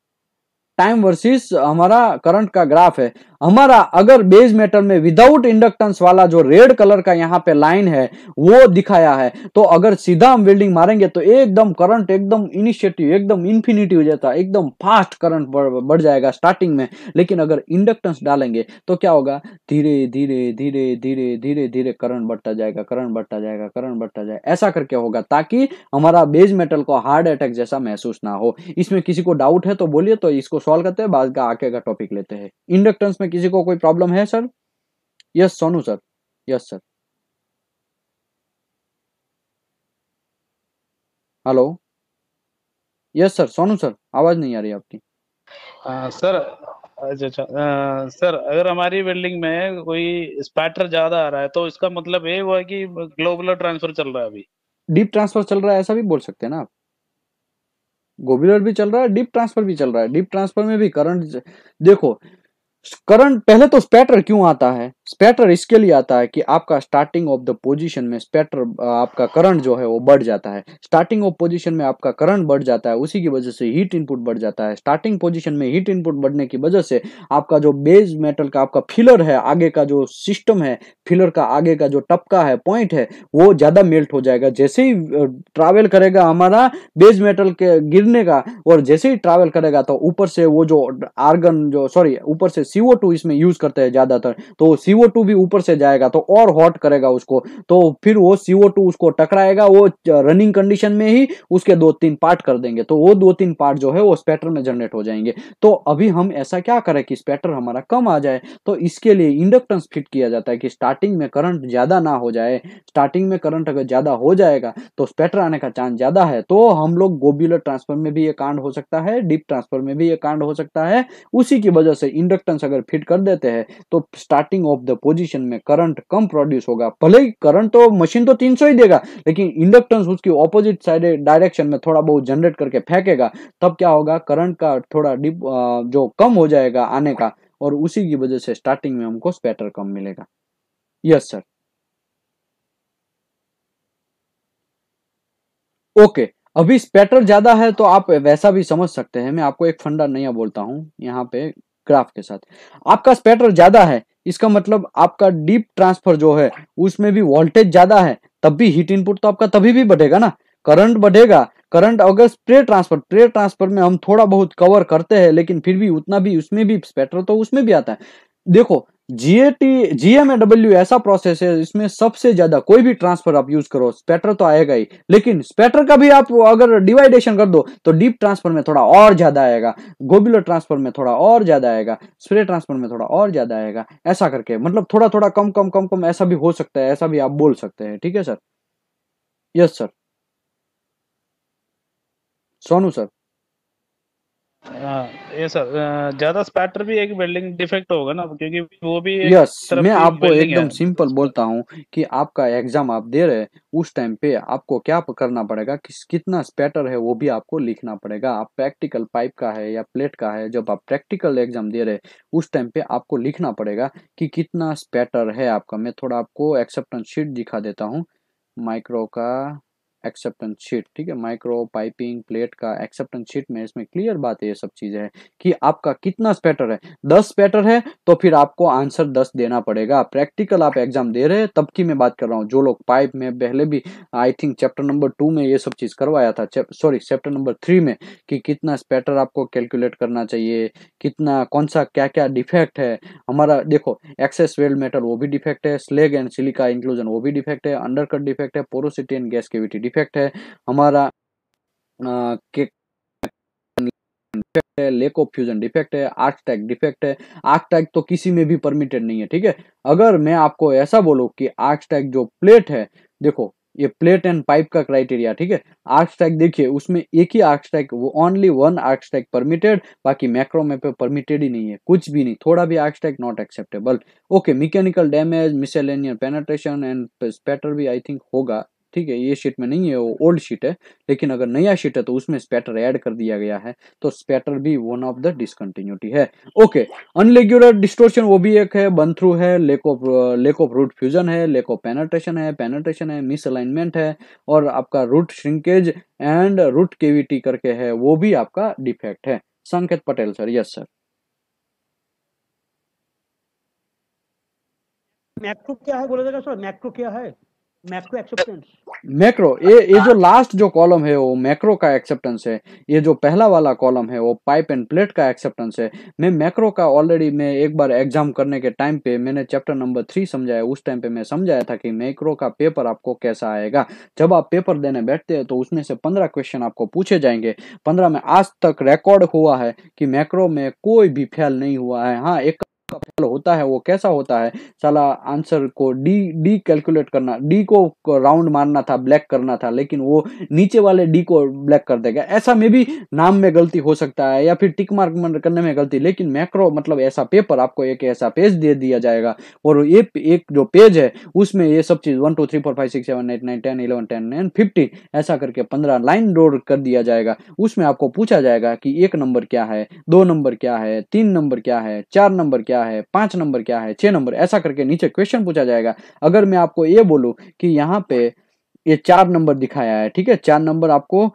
time versus हमारा करंट का ग्राफ है। हमारा अगर बेस मेटल में विदाउट इंडक्टेंस वाला जो रेड कलर का यहाँ पे लाइन है वो दिखाया है, तो अगर सीधा हम वेल्डिंग मारेंगे तो एकदम करंट एकदम इनिशिएटिव एकदम इन्फिनिटी हो जाता है, एकदम फास्ट करंट बढ़ जाएगा स्टार्टिंग में। लेकिन अगर इंडक्टेंस डालेंगे तो क्या होगा, धीरे धीरे धीरे धीरे धीरे धीरे करंट बढ़ता जाएगा, करंट बढ़ता जाएगा, करंट बढ़ता जाएगा, ऐसा करके होगा, ताकि हमारा बेस मेटल को हार्ट अटैक जैसा महसूस ना हो। इसमें किसी को डाउट है तो बोलिए, तो इसको सॉल्व करते हैं, बाद का आगे का टॉपिक लेते हैं। इंडक्टेंस में किसी को कोई प्रॉब्लम है sir? Yes Sonu sir, yes sir, hello, yes sir, Sonu sir, आवाज नहीं आ रही आपकी। आ, सर अच्छा अच्छा आ, सर अगर हमारी वेल्डिंग में कोई स्पैटर ज्यादा आ रहा है तो इसका मतलब ये हुआ कि ग्लोबुलर ट्रांसफर चल रहा है अभी। डीप ट्रांसफर चल रहा है ऐसा भी बोल सकते हैं ना आप। गोबुलर भी चल रहा है, डीप ट्रांसफर भी चल रहा है। डीप ट्रांसफर में भी करंट, देखो करंट पहले तो स्पैटर क्यों आता है, स्पैटर इसके लिए आता है कि आपका स्टार्टिंग ऑफ द पोजीशन में स्पैटर आपका करंट जो है वो बढ़ जाता है। स्टार्टिंग ऑफ पोजीशन में आपका करंट बढ़ जाता है, उसी की वजह से हीट इनपुट बढ़ जाता है। स्टार्टिंग पोजीशन में हीट इनपुट बढ़ने की वजह से आपका जो बेस मेटल का आपका फिलर है, आगे का जो सिस्टम है, फिलर का आगे का जो टपका है, पॉइंट है, वो ज्यादा मेल्ट हो जाएगा। जैसे ही ट्रैवल करेगा हमारा बेस मेटल के गिरने का, और जैसे ही ट्रैवल करेगा तो ऊपर से वो जो आर्गन जो सॉरी ऊपर से सी ओ टू इसमें यूज करते हैं ज्यादातर, तो सी ओ टू भी ऊपर से जाएगा तो और हॉट करेगा उसको, तो फिर वो सी ओ टू उसको टकराएगा, वो रनिंग कंडीशन में ही उसके दो तीन पार्ट कर देंगे, तो वो दो तीन पार्ट जो है वो स्पैटर में जनरेट हो जाएंगे। तो अभी हम ऐसा क्या करें कि स्पैटर हमारा कम आ जाए, तो इसके लिए इंडक्टेंस फिट किया जाता है कि स्टार्टिंग में करंट ज्यादा ना हो जाए। स्टार्टिंग में करंट अगर ज्यादा हो जाएगा तो स्पैटर आने का चांस ज्यादा है, तो हम लोग गोबुलर ट्रांसफर में भी ये कांड हो सकता है, डीप ट्रांसफर में भी ये कांड हो सकता है। उसी की वजह से इंडक्टेंस अगर फिट कर देते हैं तो स्टार्टिंग ऑफ द पोजीशन में करंट कम प्रोड्यूस होगा। भले ही करंट तो मशीन तो तीन सौ ही देगा, लेकिन इंडक्टेंस उसकी ऑपोजिट साइड डायरेक्शन में थोड़ा बहुत जनरेट करके फेंकेगा, तब क्या होगा, करंट का थोड़ा डिप जो कम हो जाएगा आने का, और उसी की वजह से स्टार्टिंग में हमको स्पैटर कम मिलेगा। Yes sir, okay. अभी स्पैटर ज्यादा है तो आप वैसा भी समझ सकते हैं, मैं आपको एक फंडा नया बोलता हूं यहाँ पे ग्राफ के साथ। आपका स्पैटर ज्यादा है, इसका मतलब आपका डीप ट्रांसफर जो है उसमें भी वोल्टेज ज्यादा है, तब भी हीट इनपुट तो आपका तभी भी बढ़ेगा ना, करंट बढ़ेगा। करंट अगर स्प्रे ट्रांसफर स्प्रे ट्रांसफर में हम थोड़ा बहुत कवर करते हैं, लेकिन फिर भी उतना भी उसमें भी स्पैटर तो उसमें भी आता है। देखो जीएटी जीएमएडब्ल्यू ऐसा प्रोसेस है, इसमें सबसे ज्यादा कोई भी ट्रांसफर आप यूज करो स्पैटर तो आएगा ही, लेकिन स्पैटर का भी आप अगर डिवाइडेशन कर दो तो डीप ट्रांसफर में थोड़ा और ज्यादा आएगा, गोबुलर ट्रांसफर में थोड़ा और ज्यादा आएगा, स्प्रे ट्रांसफर में थोड़ा और ज्यादा आएगा, ऐसा करके मतलब थोड़ा थोड़ा कम कम कम कम ऐसा भी हो सकता है, ऐसा भी आप बोल सकते हैं। ठीक है sir. Yes sir. Sonu sir. हाँ ये सर, अ, ज्यादा स्पैटर भी एक वेल्डिंग डिफेक्ट होगा ना, क्योंकि वो भी एक यस तरफ मैं की आपको वेल्डिंग एकदम है। सिंपल बोलता हूँ कि आपका एग्जाम आप दे रहे हैं उस टाइम पे आपको क्या करना पड़ेगा, किस कितना स्पैटर है वो भी आपको लिखना पड़ेगा। आप प्रैक्टिकल पाइप का है या प्लेट का है, जब आप प्रैक्टिकल एग्जाम दे रहे हैं उस टाइम पे आपको लिखना पड़ेगा कि कितना स्पैटर है आपका। मैं थोड़ा आपको एक्सेप्टेंस शीट दिखा देता हूँ, माइक्रो का एक्सेप्टेंस शीट। ठीक है, माइक्रो पाइपिंग प्लेट का एक्सेप्टेंस शीट में इसमें क्लियर बात है, ये सब चीजें है कि आपका कितना स्पैटर है। दस स्पैटर है तो फिर आपको आंसर दस देना पड़ेगा। प्रैक्टिकल आप एग्जाम दे रहे हैं तब की मैं बात कर रहा हूँ। जो लोग पाइप में पहले भी I think chapter number two में ये सब चीज करवाया था, सॉरी चैप्टर नंबर थ्री में, कि कितना स्पैटर आपको कैलकुलेट करना चाहिए, कितना कौन सा क्या क्या डिफेक्ट है हमारा। देखो एक्सेस वेल्ड मेटल वो भी डिफेक्ट है, स्लेग एंड सिलिका इंक्लूजन वो भी डिफेक्ट है, अंडरकट डिफेक्ट है, porosity and gas cavity defect है हमारा, के है, लेक ऑफ फ्यूजन डिफेक्ट है, आर्क टैग डिफेक्ट है। आर्क टैग तो किसी में भी परमिटेड नहीं है। ठीक है, अगर मैं आपको ऐसा बोलूं कि आर्क टैग जो प्लेट है, देखो ये प्लेट एंड पाइप का क्राइटेरिया। ठीक है, आर्क स्टैक देखिए उसमें एक ही आर्क स्टैक, वो only one arc stack permitted, बाकी मैक्रो में पे परमिटेड ही नहीं है, कुछ भी नहीं, थोड़ा भी arc stack not acceptable. Okay, mechanical damage, miscellaneous penetration and spatter भी आई थिंक होगा। ठीक है, ये शीट में नहीं है, वो ओल्ड शीट है, लेकिन अगर नया शीट है तो उसमें स्पैटर ऐड कर दिया गया है, तो स्पैटर भी वन ऑफ द डिसकंटिन्यूटी है। ओके, अनरेगुलर डिस्टोर्शन वो भी एक है, बन थ्रू है, lack of lack of root fusion है, लेक ऑफ पेनिट्रेशन है, पेनिट्रेशन है, मिस अलाइनमेंट है, और आपका root shrinkage and root cavity करके है, वो भी आपका डिफेक्ट है। Sanket Patel sir. Yes sir. Macro क्या है बोलेगा सर? मैक्रो क्या है? Macro acceptance. मैक्रो ये ये जो लास्ट जो कॉलम है वो मैक्रो का एक्सेप्टेंस है, ये जो पहला वाला कॉलम है वो पाइप एंड प्लेट का एक्सेप्टेंस है। मैं मैक्रो का ऑलरेडी मैं एक बार एग्जाम करने के टाइम पे मैंने चैप्टर नंबर थ्री समझाया, उस टाइम पे मैं समझाया था कि मैक्रो का पेपर आपको कैसा आएगा। जब आप पेपर देने बैठते हैं तो उसमें से पंद्रह क्वेश्चन आपको पूछे जाएंगे, पंद्रह में आज तक रिकॉर्ड हुआ है कि मैक्रो में कोई भी फेल नहीं हुआ है। हाँ, एक का फेल होता है, वो कैसा होता है, साला आंसर को डी डी कैलकुलेट करना, डी को राउंड मारना था, ब्लैक करना था, लेकिन वो नीचे वाले डी को ब्लैक कर देगा। ऐसा में भी नाम में गलती हो सकता है या फिर टिक मार्क करने में गलती, लेकिन मैक्रो मतलब ऐसा पेपर आपको एक ऐसा पेज दे दिया जाएगा और ये एक जो पेज है उसमें ये सब चीज one two three four five six seven eight nine ten eleven ten and fifteen ऐसा करके पंद्रह लाइन ड्रॉ कर दिया जाएगा। उसमें आपको पूछा जाएगा कि एक नंबर क्या है, दो नंबर क्या है, तीन नंबर क्या है, चार नंबर क्या है, पांच नंबर क्या है, छह नंबर, ऐसा करके नीचे क्वेश्चन पूछा जाएगा। अगर मैं आपको ये बोलूं कि यहाँ पे ये चार नंबर दिखाया है, ठीक है, चार नंबर आपको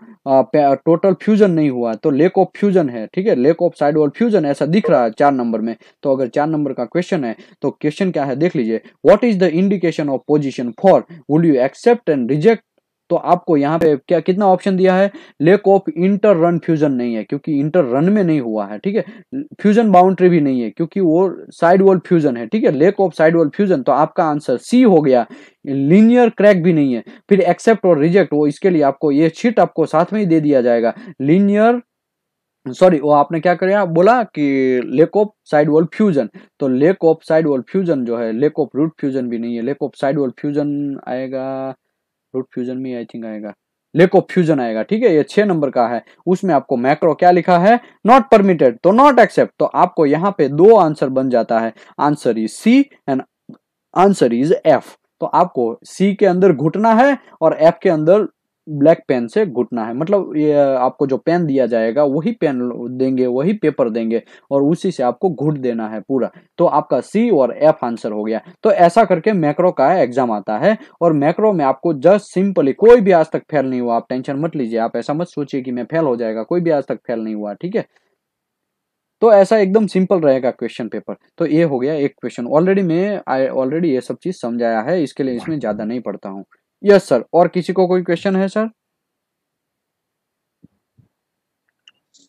टोटल फ्यूजन नहीं हुआ तो लेक ऑफ फ्यूजन है, ठीक है, lack of side wall fusion ऐसा दिख रहा है चार नंबर में। तो अगर चार नंबर का क्वेश्चन है तो क्वेश्चन क्या है देख लीजिए, what is the indication of position for, would you accept and reject. तो आपको यहाँ पे क्या कितना ऑप्शन दिया है, lack of inter run fusion नहीं है क्योंकि इंटर रन में नहीं हुआ है, ठीक है, फ्यूजन बाउंड्री भी नहीं है क्योंकि वो साइड वॉल फ्यूजन है, ठीक है, lack of side wall fusion, तो आपका आंसर सी हो गया। लीनियर क्रैक भी नहीं है, फिर एक्सेप्ट और रिजेक्ट वो इसके लिए आपको ये शीट आपको साथ में ही दे दिया जाएगा। लीनियर सॉरी वो आपने क्या करा बोला कि lack of side wall fusion, तो lack of side wall fusion जो है, लेक ऑफ रूट फ्यूजन भी नहीं है, lack of side wall fusion आएगा, रूट फ्यूजन में आई थिंक आएगा, लेक ऑफ फ्यूजन आएगा, ठीक है, ये छह नंबर का है। उसमें आपको मैक्रो क्या लिखा है, नॉट परमिटेड, तो नॉट एक्सेप्ट, तो आपको यहाँ पे दो आंसर बन जाता है, answer is C and answer is F. तो आपको सी के अंदर घुटना है और एफ के अंदर ब्लैक पेन से घुटना है, मतलब ये आपको जो पेन दिया जाएगा वही पेन देंगे, वही पेपर देंगे और उसी से आपको घुट देना है पूरा, तो आपका सी और एफ आंसर हो गया। तो ऐसा करके मैक्रो का एग्जाम आता है और मैक्रो में आपको जस्ट सिंपली, कोई भी आज तक फेल नहीं हुआ, आप टेंशन मत लीजिए, आप ऐसा मत सोचिए कि मैं फेल हो जाएगा, कोई भी आज तक फेल नहीं हुआ, ठीक है। तो ऐसा एकदम सिंपल रहेगा क्वेश्चन पेपर। तो ये हो गया एक क्वेश्चन, ऑलरेडी मैं ऑलरेडी ये सब चीज समझाया है, इसके लिए इसमें ज्यादा नहीं पढ़ता हूँ। यस सर, और किसी को कोई क्वेश्चन है सर?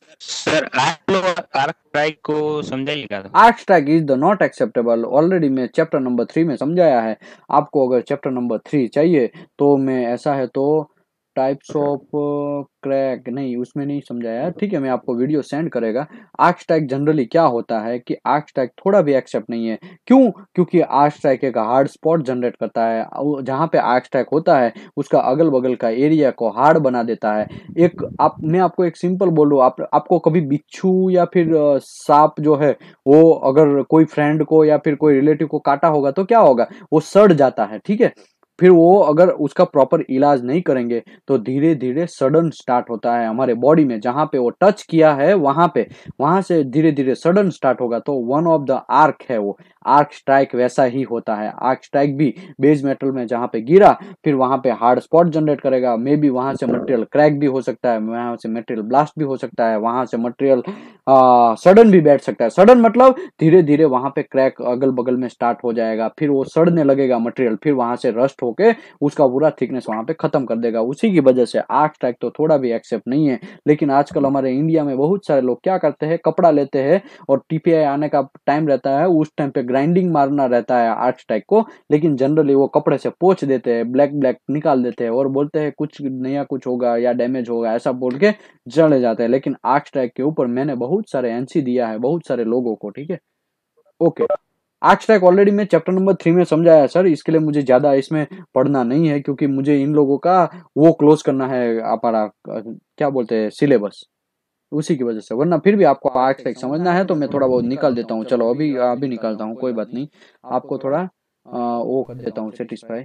सर आप लोग आर्क स्ट्राइक को समझाइएगा। Arc strike is the not acceptable, already मैं चैप्टर नंबर थ्री में समझाया है। आपको अगर चैप्टर नंबर थ्री चाहिए तो मैं ऐसा है तो टाइप्स ऑफ क्रैक नहीं, उसमें नहीं समझाया, ठीक है, मैं आपको वीडियो सेंड करेगा। आर्क स्ट्राइक जनरली क्या होता है कि आर्क स्ट्राइक थोड़ा भी एक्सेप्ट नहीं है। क्यों? क्योंकि आर्क स्ट्राइक एक हार्ड स्पॉट जनरेट करता है, जहां पे आर्क स्ट्राइक होता है उसका अगल बगल का एरिया को हार्ड बना देता है। एक आप मैं आपको एक सिंपल बोल रहा हूँ, आप आपको कभी बिच्छू या फिर अ, सांप जो है वो अगर कोई फ्रेंड को या फिर कोई रिलेटिव को काटा होगा तो क्या होगा, वो सड़ जाता है, ठीक है। फिर वो अगर उसका प्रॉपर इलाज नहीं करेंगे तो धीरे धीरे सडन स्टार्ट होता है हमारे बॉडी में, जहां पे वो टच किया है वहां पे, वहां से धीरे धीरे सडन स्टार्ट होगा। तो वन ऑफ द आर्क है वो, आर्क स्ट्राइक वैसा ही होता है। आर्क स्ट्राइक भी बेस मेटल में जहां पे गिरा फिर वहां पे हार्ड स्पॉट जनरेट करेगा, मे बी वहां से मटेरियल क्रैक भी हो सकता है, वहां से मटेरियल ब्लास्ट भी हो सकता है, वहां से मटेरियल सडन भी बैठ सकता है। सडन मतलब धीरे धीरे वहां पे क्रैक अगल बगल में स्टार्ट हो जाएगा, फिर वो सड़ने लगेगा मटेरियल, फिर वहां से रस्ट होके उसका पूरा थिकनेस वहां पे खत्म कर देगा। उसी की वजह से आर्क स्ट्राइक तो थोड़ा भी एक्सेप्ट नहीं है। लेकिन आजकल हमारे इंडिया में बहुत सारे लोग क्या करते हैं, कपड़ा लेते हैं और टीपीआई आने का टाइम रहता है, उस टाइम पे ग्राइंडिंग मारना रहता है आर्क स्ट्राइक को, लेकिन जनरली वो कपड़े से पोंछ देते हैं, ब्लैक ब्लैक निकाल देते हैं और बोलते हैं कुछ नया कुछ होगा या डैमेज होगा, ऐसा बोल के चले जाते हैं। लेकिन आर्क स्ट्राइक के ऊपर मैंने बहुत सारे एनसी दिया है बहुत सारे लोगों को, ठीक है। ओके, आर्क स्ट्राइक ऑलरेडी मैं चैप्टर नंबर थ्री में समझाया सर, इसके लिए मुझे ज्यादा इसमें पढ़ना नहीं है, क्योंकि मुझे इन लोगों का वो क्लोज करना है हमारा क्या बोलते हैं सिलेबस, उसी की वजह से। वरना फिर भी आपको आर्क स्ट्राइक समझना है तो मैं थोड़ा बहुत निकाल देता हूँ। चलो अभी अभी निकालता हूँ, कोई बात नहीं, आपको थोड़ा आ, वो कर देता हूँ सेटिस्फाई।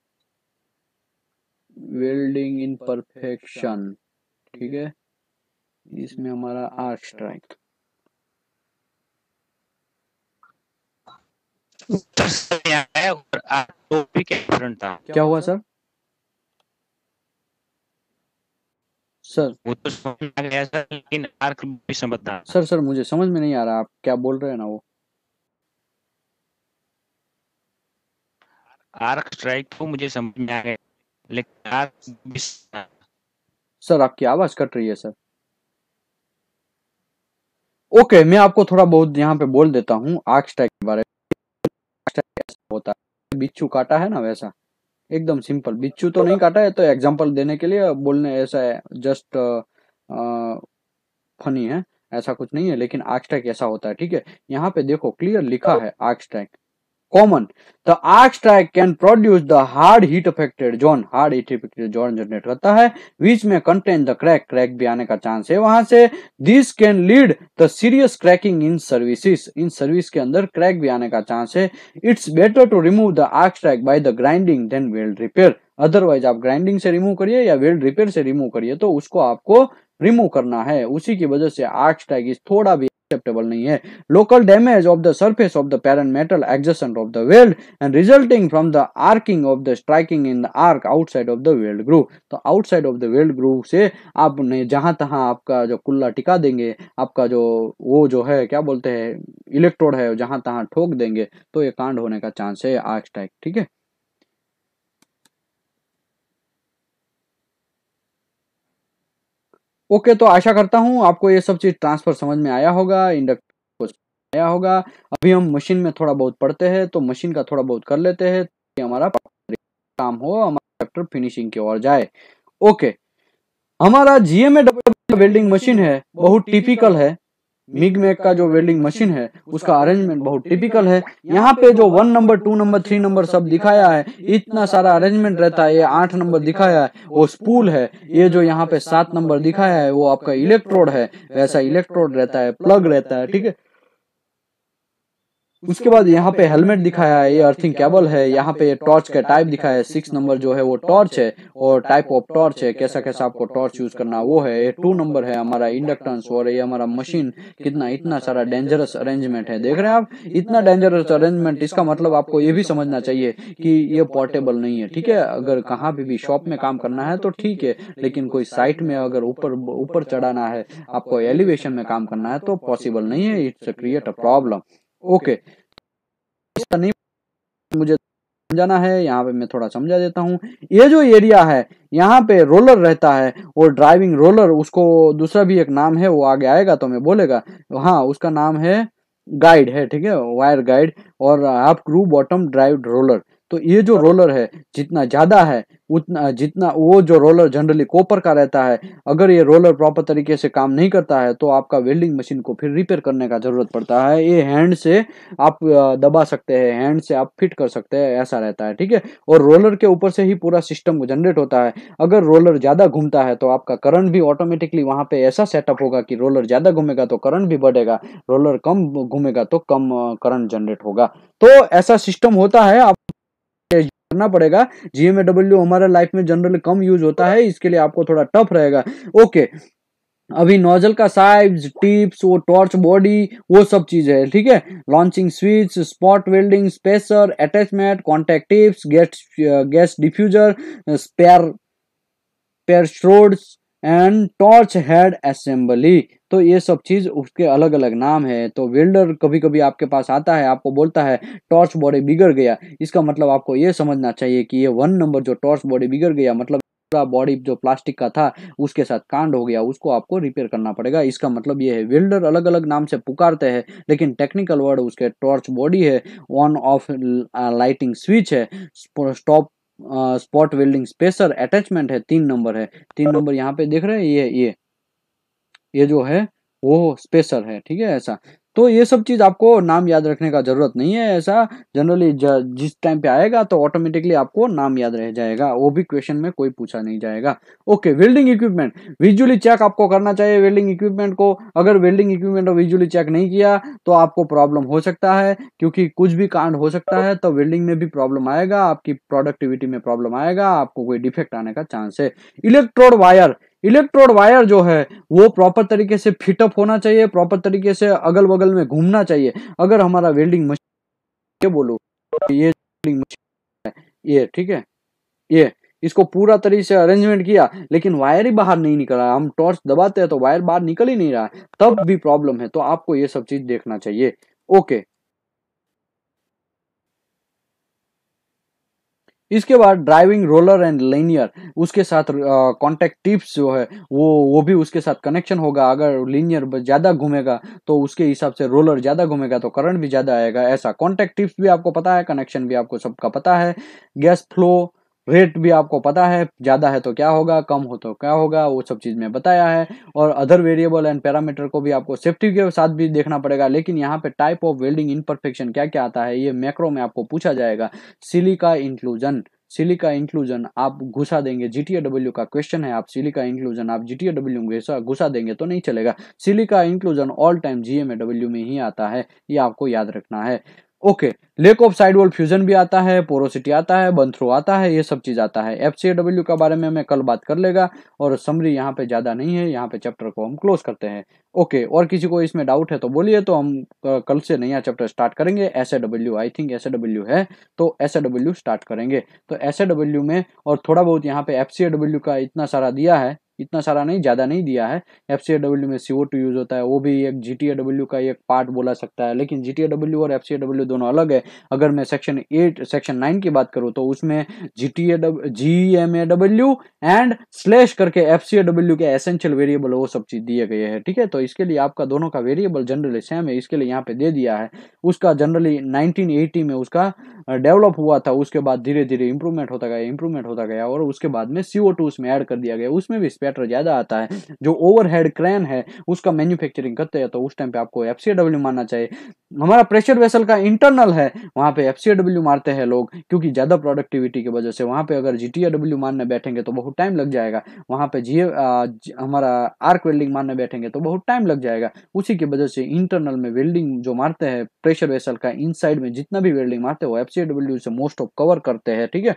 वेल्डिंग इन परफेक्शन, ठीक है, इसमें हमारा आर्क स्ट्राइक और आर्क तो भी क्या डिफरेंट था? क्या हुआ सर? सर वो तो समझ में आ गया सर, लेकिन आर्क भी समझता। सर सर मुझे समझ में नहीं आ रहा आप क्या बोल रहे हैं ना वो। आर्क स्ट्राइक तो मुझे समझ में आ गया, लेकिन आर्क भी सर आपकी आवाज कट रही है सर। ओके, मैं आपको थोड़ा बहुत यहाँ पे बोल देता हूँ आर्क स्ट्राइक के बारे में। आर्क स्ट्राइक ऐसा होता है, बिच्छू काटा है ना वैसा, एकदम सिंपल। बिच्छू तो नहीं काटा है, तो एग्जांपल देने के लिए बोलने ऐसा है, जस्ट फनी है, ऐसा कुछ नहीं है। लेकिन आर्क स्ट्राइक ऐसा होता है, ठीक है। यहाँ पे देखो क्लियर लिखा है arc strike common, the arc strike can produce the hard heat affected zone, hard heat affected zone generate करता है, बीच में कंटेन द क्रैक, क्रैक भी आने का चांस है वहां से। This can lead the serious cracking in services, in service के अंदर क्रैक भी आने का चांस है। It's better to remove the arc strike by the grinding then weld repair, otherwise आप ग्राइंडिंग से रिमूव करिए या वेल्ड रिपेयर से रिमूव करिए, तो उसको आपको रिमूव करना है। उसी की वजह से आर्क स्ट्राइक इस थोड़ा भी एक्सेप्टेबल नहीं है। Local damage of the surface of the parent metal adjacent of the weld and resulting from the arcing of the striking in the arc outside of the weld groove, तो outside of the weld groove से आप जहां तहां आपका जो कुल्ला टिका देंगे, आपका जो वो जो है क्या बोलते हैं इलेक्ट्रोड है, जहां तहां ठोक देंगे तो ये कांड होने का चांस है आर्क स्ट्राइक, ठीक है। ओके, तो आशा करता हूं आपको ये सब चीज ट्रांसफर समझ में आया होगा, इंडक्टर को आया होगा। अभी हम मशीन में थोड़ा बहुत पढ़ते हैं, तो मशीन का थोड़ा बहुत कर लेते हैं कि हमारा काम हो, हमारा चैप्टर फिनिशिंग की ओर जाए। ओके, हमारा जीएमए वेल्डिंग मशीन है, बहुत टिपिकल है। मिग मैग का जो वेल्डिंग मशीन है उसका अरेंजमेंट बहुत टिपिकल है। यहाँ पे जो one number two number three number सब दिखाया है, इतना सारा अरेंजमेंट रहता है। ये आठ नंबर दिखाया है वो स्पूल है, ये जो यहाँ पे सात नंबर दिखाया है वो आपका इलेक्ट्रोड है, वैसा इलेक्ट्रोड रहता है, प्लग रहता है, ठीक है। उसके बाद यहाँ पे हेलमेट दिखाया है, ये अर्थिंग केबल है, यहाँ पे टॉर्च का टाइप दिखाया है, सिक्स नंबर जो है वो टॉर्च है और टाइप ऑफ टॉर्च है, कैसा कैसा आपको टॉर्च यूज करना वो है। ये टू नंबर है हमारा इंडक्टेंस, और ये हमारा मशीन कितना इतना सारा डेंजरस अरेंजमेंट है, देख रहे हैं आप, इतना डेंजरस अरेंजमेंट। इसका मतलब आपको ये भी समझना चाहिए कि ये पोर्टेबल नहीं है, ठीक है। अगर कहाँ पे भी शॉप में काम करना है तो ठीक है, लेकिन कोई साइट में अगर ऊपर ऊपर चढ़ाना है, आपको एलिवेशन में काम करना है तो पॉसिबल नहीं है, it's create a problem. Okay, इसका नहीं मुझे समझाना है, यहाँ पे मैं थोड़ा समझा देता हूँ। ये जो एरिया है यहाँ पे रोलर रहता है, और ड्राइविंग रोलर, उसको दूसरा भी एक नाम है, वो आगे आएगा तो मैं बोलेगा। हाँ, उसका नाम है गाइड है, ठीक है, वायर गाइड और half groove bottom drive roller. तो ये जो रोलर है जितना ज्यादा है उतना, जितना वो जो रोलर जनरली कॉपर का रहता है, अगर ये रोलर प्रॉपर तरीके से काम नहीं करता है तो आपका वेल्डिंग मशीन को फिर रिपेयर करने का जरूरत पड़ता है। ये हैंड से आप दबा सकते हैं, हैंड से आप फिट कर सकते हैं, ऐसा रहता है, ठीक है। और रोलर के ऊपर से ही पूरा सिस्टम जनरेट होता है। अगर रोलर ज्यादा घूमता है तो आपका करंट भी ऑटोमेटिकली वहां पे ऐसा सेटअप होगा कि रोलर ज्यादा घूमेगा तो करंट भी बढ़ेगा, रोलर कम घूमेगा तो कम करंट जनरेट होगा। तो ऐसा सिस्टम होता है, आप करना पड़ेगा। जीएमएडब्ल्यू हमारे लाइफ में जनरली कम यूज होता है, इसके लिए आपको थोड़ा टफ रहेगा। ओके, अभी नोजल का साइज, टिप्स, वो टॉर्च बॉडी, वो सब चीज है, ठीक है। Launching switch, spot welding, spacer, attachment, contact tips, gas gas diffuser, spare pair shrouds and torch head assembly. तो ये सब चीज उसके अलग अलग नाम है। तो वेल्डर कभी कभी आपके पास आता है, आपको बोलता है टॉर्च बॉडी बिगड़ गया, इसका मतलब आपको ये समझना चाहिए कि ये वन नंबर जो टॉर्च बॉडी बिगड़ गया मतलब पूरा बॉडी जो प्लास्टिक का था उसके साथ कांड हो गया, उसको आपको रिपेयर करना पड़ेगा। इसका मतलब ये है, वेल्डर अलग अलग नाम से पुकारते हैं लेकिन टेक्निकल वर्ड उसके टॉर्च बॉडी है, ऑन ऑफ लाइटिंग स्विच है, stop spot welding spacer, attachment है, तीन नंबर है। तीन नंबर यहाँ पे देख रहे हैं, ये ये ये जो है वो स्पेसर है, ठीक है। ऐसा तो ये सब चीज आपको नाम याद रखने का जरूरत नहीं है, ऐसा जनरली जिस टाइम पे आएगा तो ऑटोमेटिकली आपको नाम याद रह जाएगा, वो भी क्वेश्चन में कोई पूछा नहीं जाएगा। Okay, welding equipment visually check आपको करना चाहिए वेल्डिंग इक्विपमेंट को। अगर वेल्डिंग इक्विपमेंट को विजुअली चेक नहीं किया तो आपको प्रॉब्लम हो सकता है, क्योंकि कुछ भी कांड हो सकता है, तो वेल्डिंग में भी प्रॉब्लम आएगा, आपकी प्रोडक्टिविटी में प्रॉब्लम आएगा, आपको कोई डिफेक्ट आने का चांस है। इलेक्ट्रोड वायर, इलेक्ट्रोड वायर जो है वो प्रॉपर तरीके से फिटअप होना चाहिए, प्रॉपर तरीके से अगल बगल में घूमना चाहिए। अगर हमारा वेल्डिंग मशीन, ये बोलो ये वेल्डिंग मशीन है, ये ठीक है, ये इसको पूरा तरीके से अरेंजमेंट किया लेकिन वायर ही बाहर नहीं निकल रहा, हम टॉर्च दबाते हैं तो वायर बाहर निकल ही नहीं रहा, तब भी प्रॉब्लम है। तो आपको ये सब चीज देखना चाहिए। ओके, इसके बाद ड्राइविंग रोलर एंड लीनियर, उसके साथ कॉन्टैक्ट टिप्स जो है वो वो भी उसके साथ कनेक्शन होगा। अगर लीनियर ज्यादा घूमेगा तो उसके हिसाब से रोलर ज्यादा घूमेगा तो करंट भी ज्यादा आएगा। ऐसा कॉन्टैक्ट टिप्स भी आपको पता है, कनेक्शन भी आपको सबका पता है, गैस फ्लो रेट भी आपको पता है, ज्यादा है तो क्या होगा, कम हो तो क्या होगा, वो सब चीज में बताया है। और अदर वेरिएबल एंड पैरामीटर को भी आपको सेफ्टी के साथ भी देखना पड़ेगा। लेकिन यहाँ पे टाइप ऑफ वेल्डिंग इनपरफेक्शन क्या क्या आता है ये मैक्रो में आपको पूछा जाएगा। सिलिका इंक्लूजन, सिलिका इंक्लूजन आप घुसा देंगे, जीटीएडब्ल्यू का क्वेश्चन है, आप सिलिका इंक्लूजन आप जीटीएडब्ल्यू में घुसा देंगे तो नहीं चलेगा। Silica inclusion all time GMAW में ही आता है, ये आपको याद रखना है। Okay, lack of side wall fusion भी आता है, पोरोसिटी आता है, बर्न थ्रू आता है, ये सब चीज आता है। एफसीएडब्ल्यू का बारे में मैं कल बात कर लेगा, और समरी यहाँ पे ज्यादा नहीं है, यहाँ पे चैप्टर को हम क्लोज करते हैं। ओके, और किसी को इसमें डाउट है तो बोलिए, तो हम कल से नया चैप्टर स्टार्ट करेंगे। एसएडब्ल्यू, आई थिंक एसएडब्ल्यू है, तो एसएडब्ल्यू स्टार्ट करेंगे। तो एसएडब्ल्यू में और थोड़ा बहुत यहाँ पे एफसीएडब्ल्यू का इतना सारा दिया है, इतना सारा नहीं, ज्यादा नहीं दिया है। एफसीएडब्ल्यू में सीओ टू यूज होता है, वो भी एक जीटीएडब्ल्यू का एक पार्ट बोला सकता है, लेकिन जीटीएडब्ल्यू और एफसीएडब्ल्यू दोनों अलग है। अगर मैं सेक्शन एट सेक्शन नाइन की बात करूं तो उसमें जीटीएडब्ल्यू जीएमएडब्ल्यू एंड स्लैश करके एफसीएडब्ल्यू के एसेंशियल वेरिएबल वो सब चीज दिए गए हैं, ठीक है। तो इसके लिए आपका दोनों का वेरिएबल जनरली सेम है, इसके लिए यहाँ पे दे दिया है। उसका जनरली नाइनटीन एटी में उसका डेवलप हुआ था, उसके बाद धीरे धीरे इंप्रूवमेंट होता गया इंप्रूवमेंट होता गया और उसके बाद में सीओ टू उसमें ऐड कर दिया गया। उसमें भी स्पेक्टर ज्यादा आता है। जो ओवरहेड क्रेन है उसका मैन्युफैक्चरिंग करते हैं तो उस टाइम पे आपको एफसीडब्ल्यू मानना चाहिए। हमारा प्रेशर वेसल का इंटरनल है, वहां पे एफसीडब्ल्यू मारते हैं लोग, क्योंकि ज्यादा प्रोडक्टिविटी की वजह से। वहां पे अगर जीटीडब्ल्यू मारने बैठेंगे तो बहुत टाइम लग जाएगा, वहां पे जी हमारा आर्क वेल्डिंग मारने बैठेंगे तो बहुत टाइम लग जाएगा। उसी की वजह से इंटरनल में वेल्डिंग जो मारते हैं प्रेशर वेसल का इनसाइड में जितना भी वेल्डिंग मारते हैं वो एफसीडब्ल्यू से मोस्ट ऑफ कवर करते हैं, ठीक है।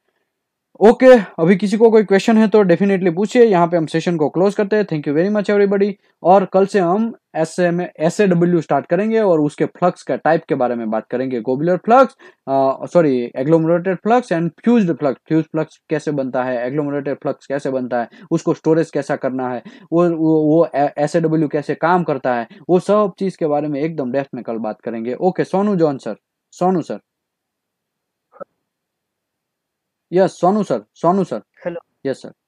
ओके okay, अभी किसी को कोई क्वेश्चन है तो डेफिनेटली पूछिए। यहाँ पे हम सेशन को क्लोज करते हैं। Thank you very much everybody. और कल से हम S M S A W start करेंगे और उसके फ्लक्स का टाइप के बारे में बात करेंगे। Globular flux, sorry agglomerated flux and fused flux. Fuse flux कैसे बनता है, एग्लोमरेटेड फ्लक्स कैसे बनता है, उसको स्टोरेज कैसा करना है, वो वो, वो एस ए डब्ल्यू कैसे काम करता है, वो सब चीज के बारे में एकदम डेप्थ में कल बात करेंगे। Okay okay, Sonu John sir, Sonu sir. Yes Sonu sir, Sonu sir, hello. Yes sir.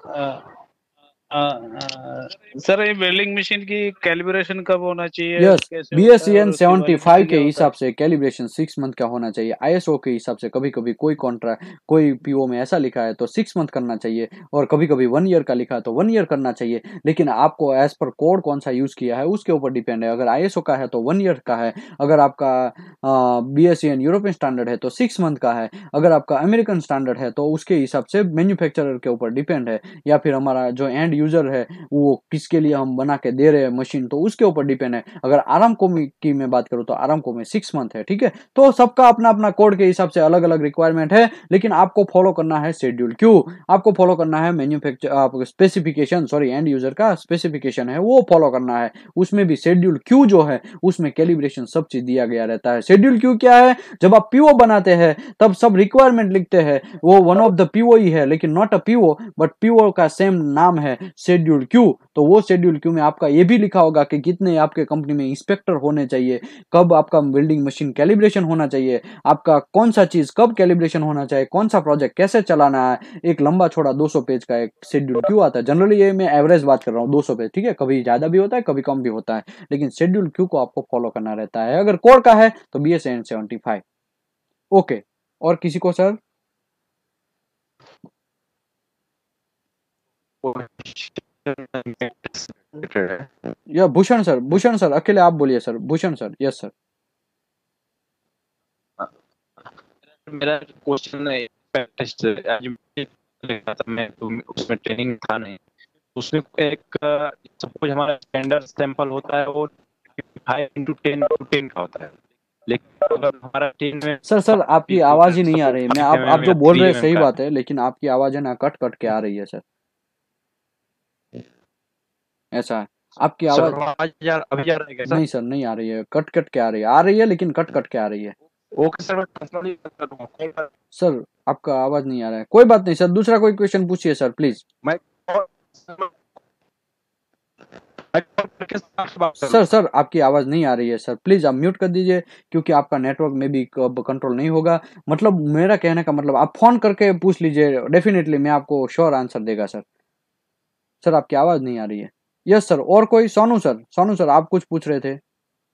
Sir ये वेल्डिंग मशीन की कैलिब्रेशन कब होना चाहिए, यस कैसे बी होता एस है ई और एन उसकी सेवेंटी फाइव वैलिडिटी के क्या होता है? हिसाब से कैलिब्रेशन सिक्स मंथ का होना चाहिए। आई एस ओ के हिसाब से कभी कभी कोई कॉन्ट्रैक्ट कोई पी ओ में ऐसा लिखा है तो सिक्स मंथ करना चाहिए, और कभी कभी वन ईयर का लिखा है तो वन ईयर करना चाहिए। लेकिन आपको एज पर कोड कौन सा यूज किया है उसके ऊपर डिपेंड है। अगर आई एस ओ का है तो वन ईयर का है, अगर आपका B S E N European standard है तो सिक्स मंथ का है, अगर आपका अमेरिकन स्टैंडर्ड है तो उसके हिसाब से मैन्युफैक्चरर के ऊपर डिपेंड है, या फिर हमारा जो एंड यूजर है वो किसके लिए हम बना के दे रहे हैं मशीन तो उसके ऊपर डिपेंड है। अगर आरामको में- की मैं बात करूं तो आरामको में सिक्स मंथ है, ठीक है। तो सबका अपना अपना कोड के हिसाब से अलग अलग रिक्वायरमेंट है, लेकिन आपको फॉलो करना है शेड्यूल क्यू, आपको फॉलो करना है manufacture specification, sorry and user का स्पेसिफिकेशन है वो फॉलो करना है। उसमें भी शेड्यूल क्यू जो है उसमें कैलिब्रेशन सब चीज दिया गया रहता है। शेड्यूल क्यू क्या है, जब आप पीओ बनाते हैं तब सब रिक्वायरमेंट लिखते हैं, वो वन ऑफ द पीओ ही है लेकिन not a PO, but PO का सेम नाम है शेड्यूल क्यू। तो वो शेड्यूल क्यू में आपका ये भी लिखा होगा कि कितने आपके कंपनी में इंस्पेक्टर होने चाहिए, कब आपका बिल्डिंग मशीन कैलिब्रेशन होना चाहिए, आपका कौन सा चीज कब कैलिब्रेशन होना चाहिए, कौन सा प्रोजेक्ट कैसे चलाना है। एक लंबा छोड़ा दो सौ पेज का एक शेड्यूल क्यू आता है। जनरली ये मैं एवरेज बात कर रहा हूँ, दो सौ पेज, ठीक है। कभी ज्यादा भी होता है कभी कम भी होता है, लेकिन शेड्यूल क्यू को आपको फॉलो करना रहता है। अगर कोर का है तो B S N seventy five. Okay, और किसी को सर? या भूषण सर, भूषण सर अकेले आप बोलिए sir, Bhushan sir, yes sir. मेरा क्वेश्चन है टेस्ट आज लिखा था मैं, तो उसमें ट्रेनिंग था नहीं, उसमें एक सपोज हमारा स्टैंडर्ड सैंपल होता है वो five into ten into ten का होता है, लेकिन अगर हमारा टेन में सर सर आपकी आवाज ही नहीं आ रही। मैं आप आप जो बोल रहे हैं सही का बात है, लेकिन आपकी आवाज है ना कट कट के आ रही है सर, ऐसा है आपकी सर आवाज। आवाज यार अभी आ रहा है क्या सर? नहीं सर नहीं आ रही है, कट कट के आ रही है, आ रही है लेकिन कट कट के आ रही है। ओके सर, मैं पर्सनली बात करूंगा, कॉल पर सर आपका आवाज नहीं आ रहा है, कोई बात नहीं सर, दूसरा कोई क्वेश्चन पूछिए सर प्लीज। मैं कॉल- मैं कॉल करके आपसे बात सर करूंगा। सर आपकी आवाज नहीं आ रही है सर, प्लीज आप म्यूट कर दीजिए, क्योंकि आपका नेटवर्क में भी कंट्रोल नहीं होगा। मतलब मेरा कहने का मतलब आप फोन करके पूछ लीजिए, डेफिनेटली मैं आपको श्योर आंसर देगा सर। सर आपकी आवाज नहीं आ रही है। यस सर, और कोई? सोनू सर, सोनू सर आप कुछ पूछ रहे थे।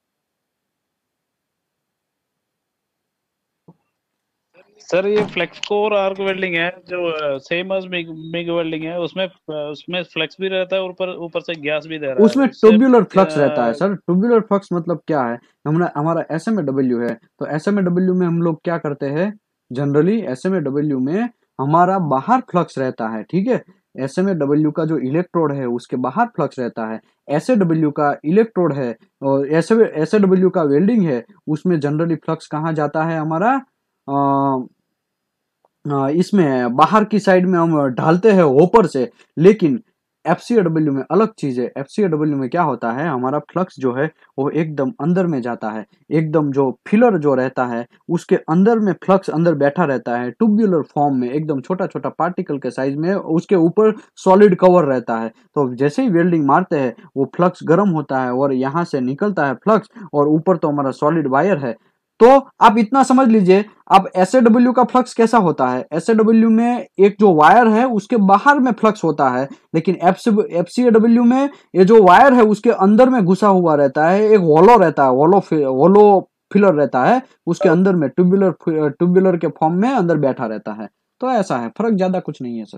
सर ये फ्लेक्स कोर आर्क वेल्डिंग है जो same as MIG MIG welding है, उसमें उसमें फ्लेक्स भी रहता है, ऊपर ऊपर से गैस भी दे रहा है उसमें उससे ट्यूबुलर फ्लक्स रहता है अ, सर। ट्यूबुलर फ्लक्स मतलब क्या है, हमारा हमारा एस एम ए डब्ल्यू है, तो एस एम ए डब्ल्यू में हम लोग क्या करते हैं, generally S M A W में हमारा बाहर फ्लक्स रहता है, ठीक है। एस एम ए डब्ल्यू का जो इलेक्ट्रोड है उसके बाहर फ्लक्स रहता है। एस ए डब्ल्यू का इलेक्ट्रोड है और एस ए डब्ल्यू का वेल्डिंग है, उसमें जनरली फ्लक्स कहाँ जाता है हमारा, अ, अ, इसमें बाहर की साइड में हम ढालते हैं होपर से। लेकिन एफ सी ए डब्ल्यू में अलग चीज है। एफ सी ए डब्ल्यू में क्या होता है, हमारा फ्लक्स जो है वो एकदम अंदर में जाता है, एकदम जो फिलर जो रहता है उसके अंदर में फ्लक्स अंदर बैठा रहता है, ट्यूब्यूलर फॉर्म में, एकदम छोटा छोटा पार्टिकल के साइज में, उसके ऊपर सॉलिड कवर रहता है। तो जैसे ही वेल्डिंग मारते हैं वो फ्लक्स गर्म होता है और यहाँ से निकलता है फ्लक्स, और ऊपर तो हमारा सॉलिड वायर है। तो आप इतना समझ लीजिए। अब एस ए डब्ल्यू का फ्लक्स कैसा होता है, एस ए डब्ल्यू में एक जो वायर है उसके बाहर में फ्लक्स होता है, लेकिन एफ सी ए डब्ल्यू में ये जो वायर है उसके अंदर में घुसा हुआ रहता है, एक होलो रहता है, होलो होलो फिलर रहता है, उसके अंदर में ट्यूबुलर ट्यूबुलर के फॉर्म में अंदर बैठा रहता है। तो ऐसा है, फर्क ज्यादा कुछ नहीं है सर।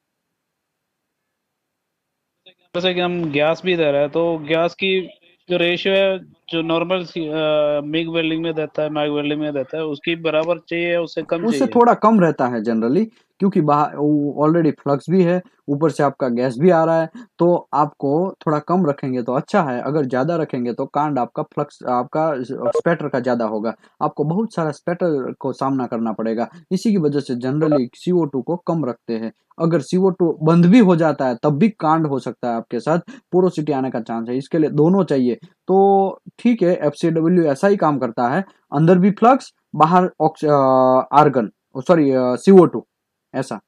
जैसे कि हम गैस भी दे रहे हैं तो गैस की जो रेशियो है जो नॉर्मल मिग वेल्डिंग में देता है, मैग वेल्डिंग में देता है, उसकी बराबर चाहिए या उससे कम उससे चाहिए? थोड़ा कम रहता है जनरली, क्योंकि बाहर ऑलरेडी फ्लक्स भी है, ऊपर से आपका गैस भी आ रहा है, तो आपको थोड़ा कम रखेंगे तो अच्छा है। अगर ज्यादा रखेंगे तो कांड आपका फ्लक्स आपका स्पैटर का ज्यादा होगा, आपको बहुत सारा स्पैटर को सामना करना पड़ेगा। इसी की वजह से जनरली सी ओ टू को कम रखते हैं। अगर सी ओ टू बंद भी हो जाता है तब भी कांड हो सकता है आपके साथ, पोरोसिटी आने का चांस है, इसके लिए दोनों चाहिए। तो ठीक है, एफ सी डब्ल्यू ऐसा ही काम करता है, अंदर भी फ्लक्स बाहर argon, sorry C O two, ऐसा।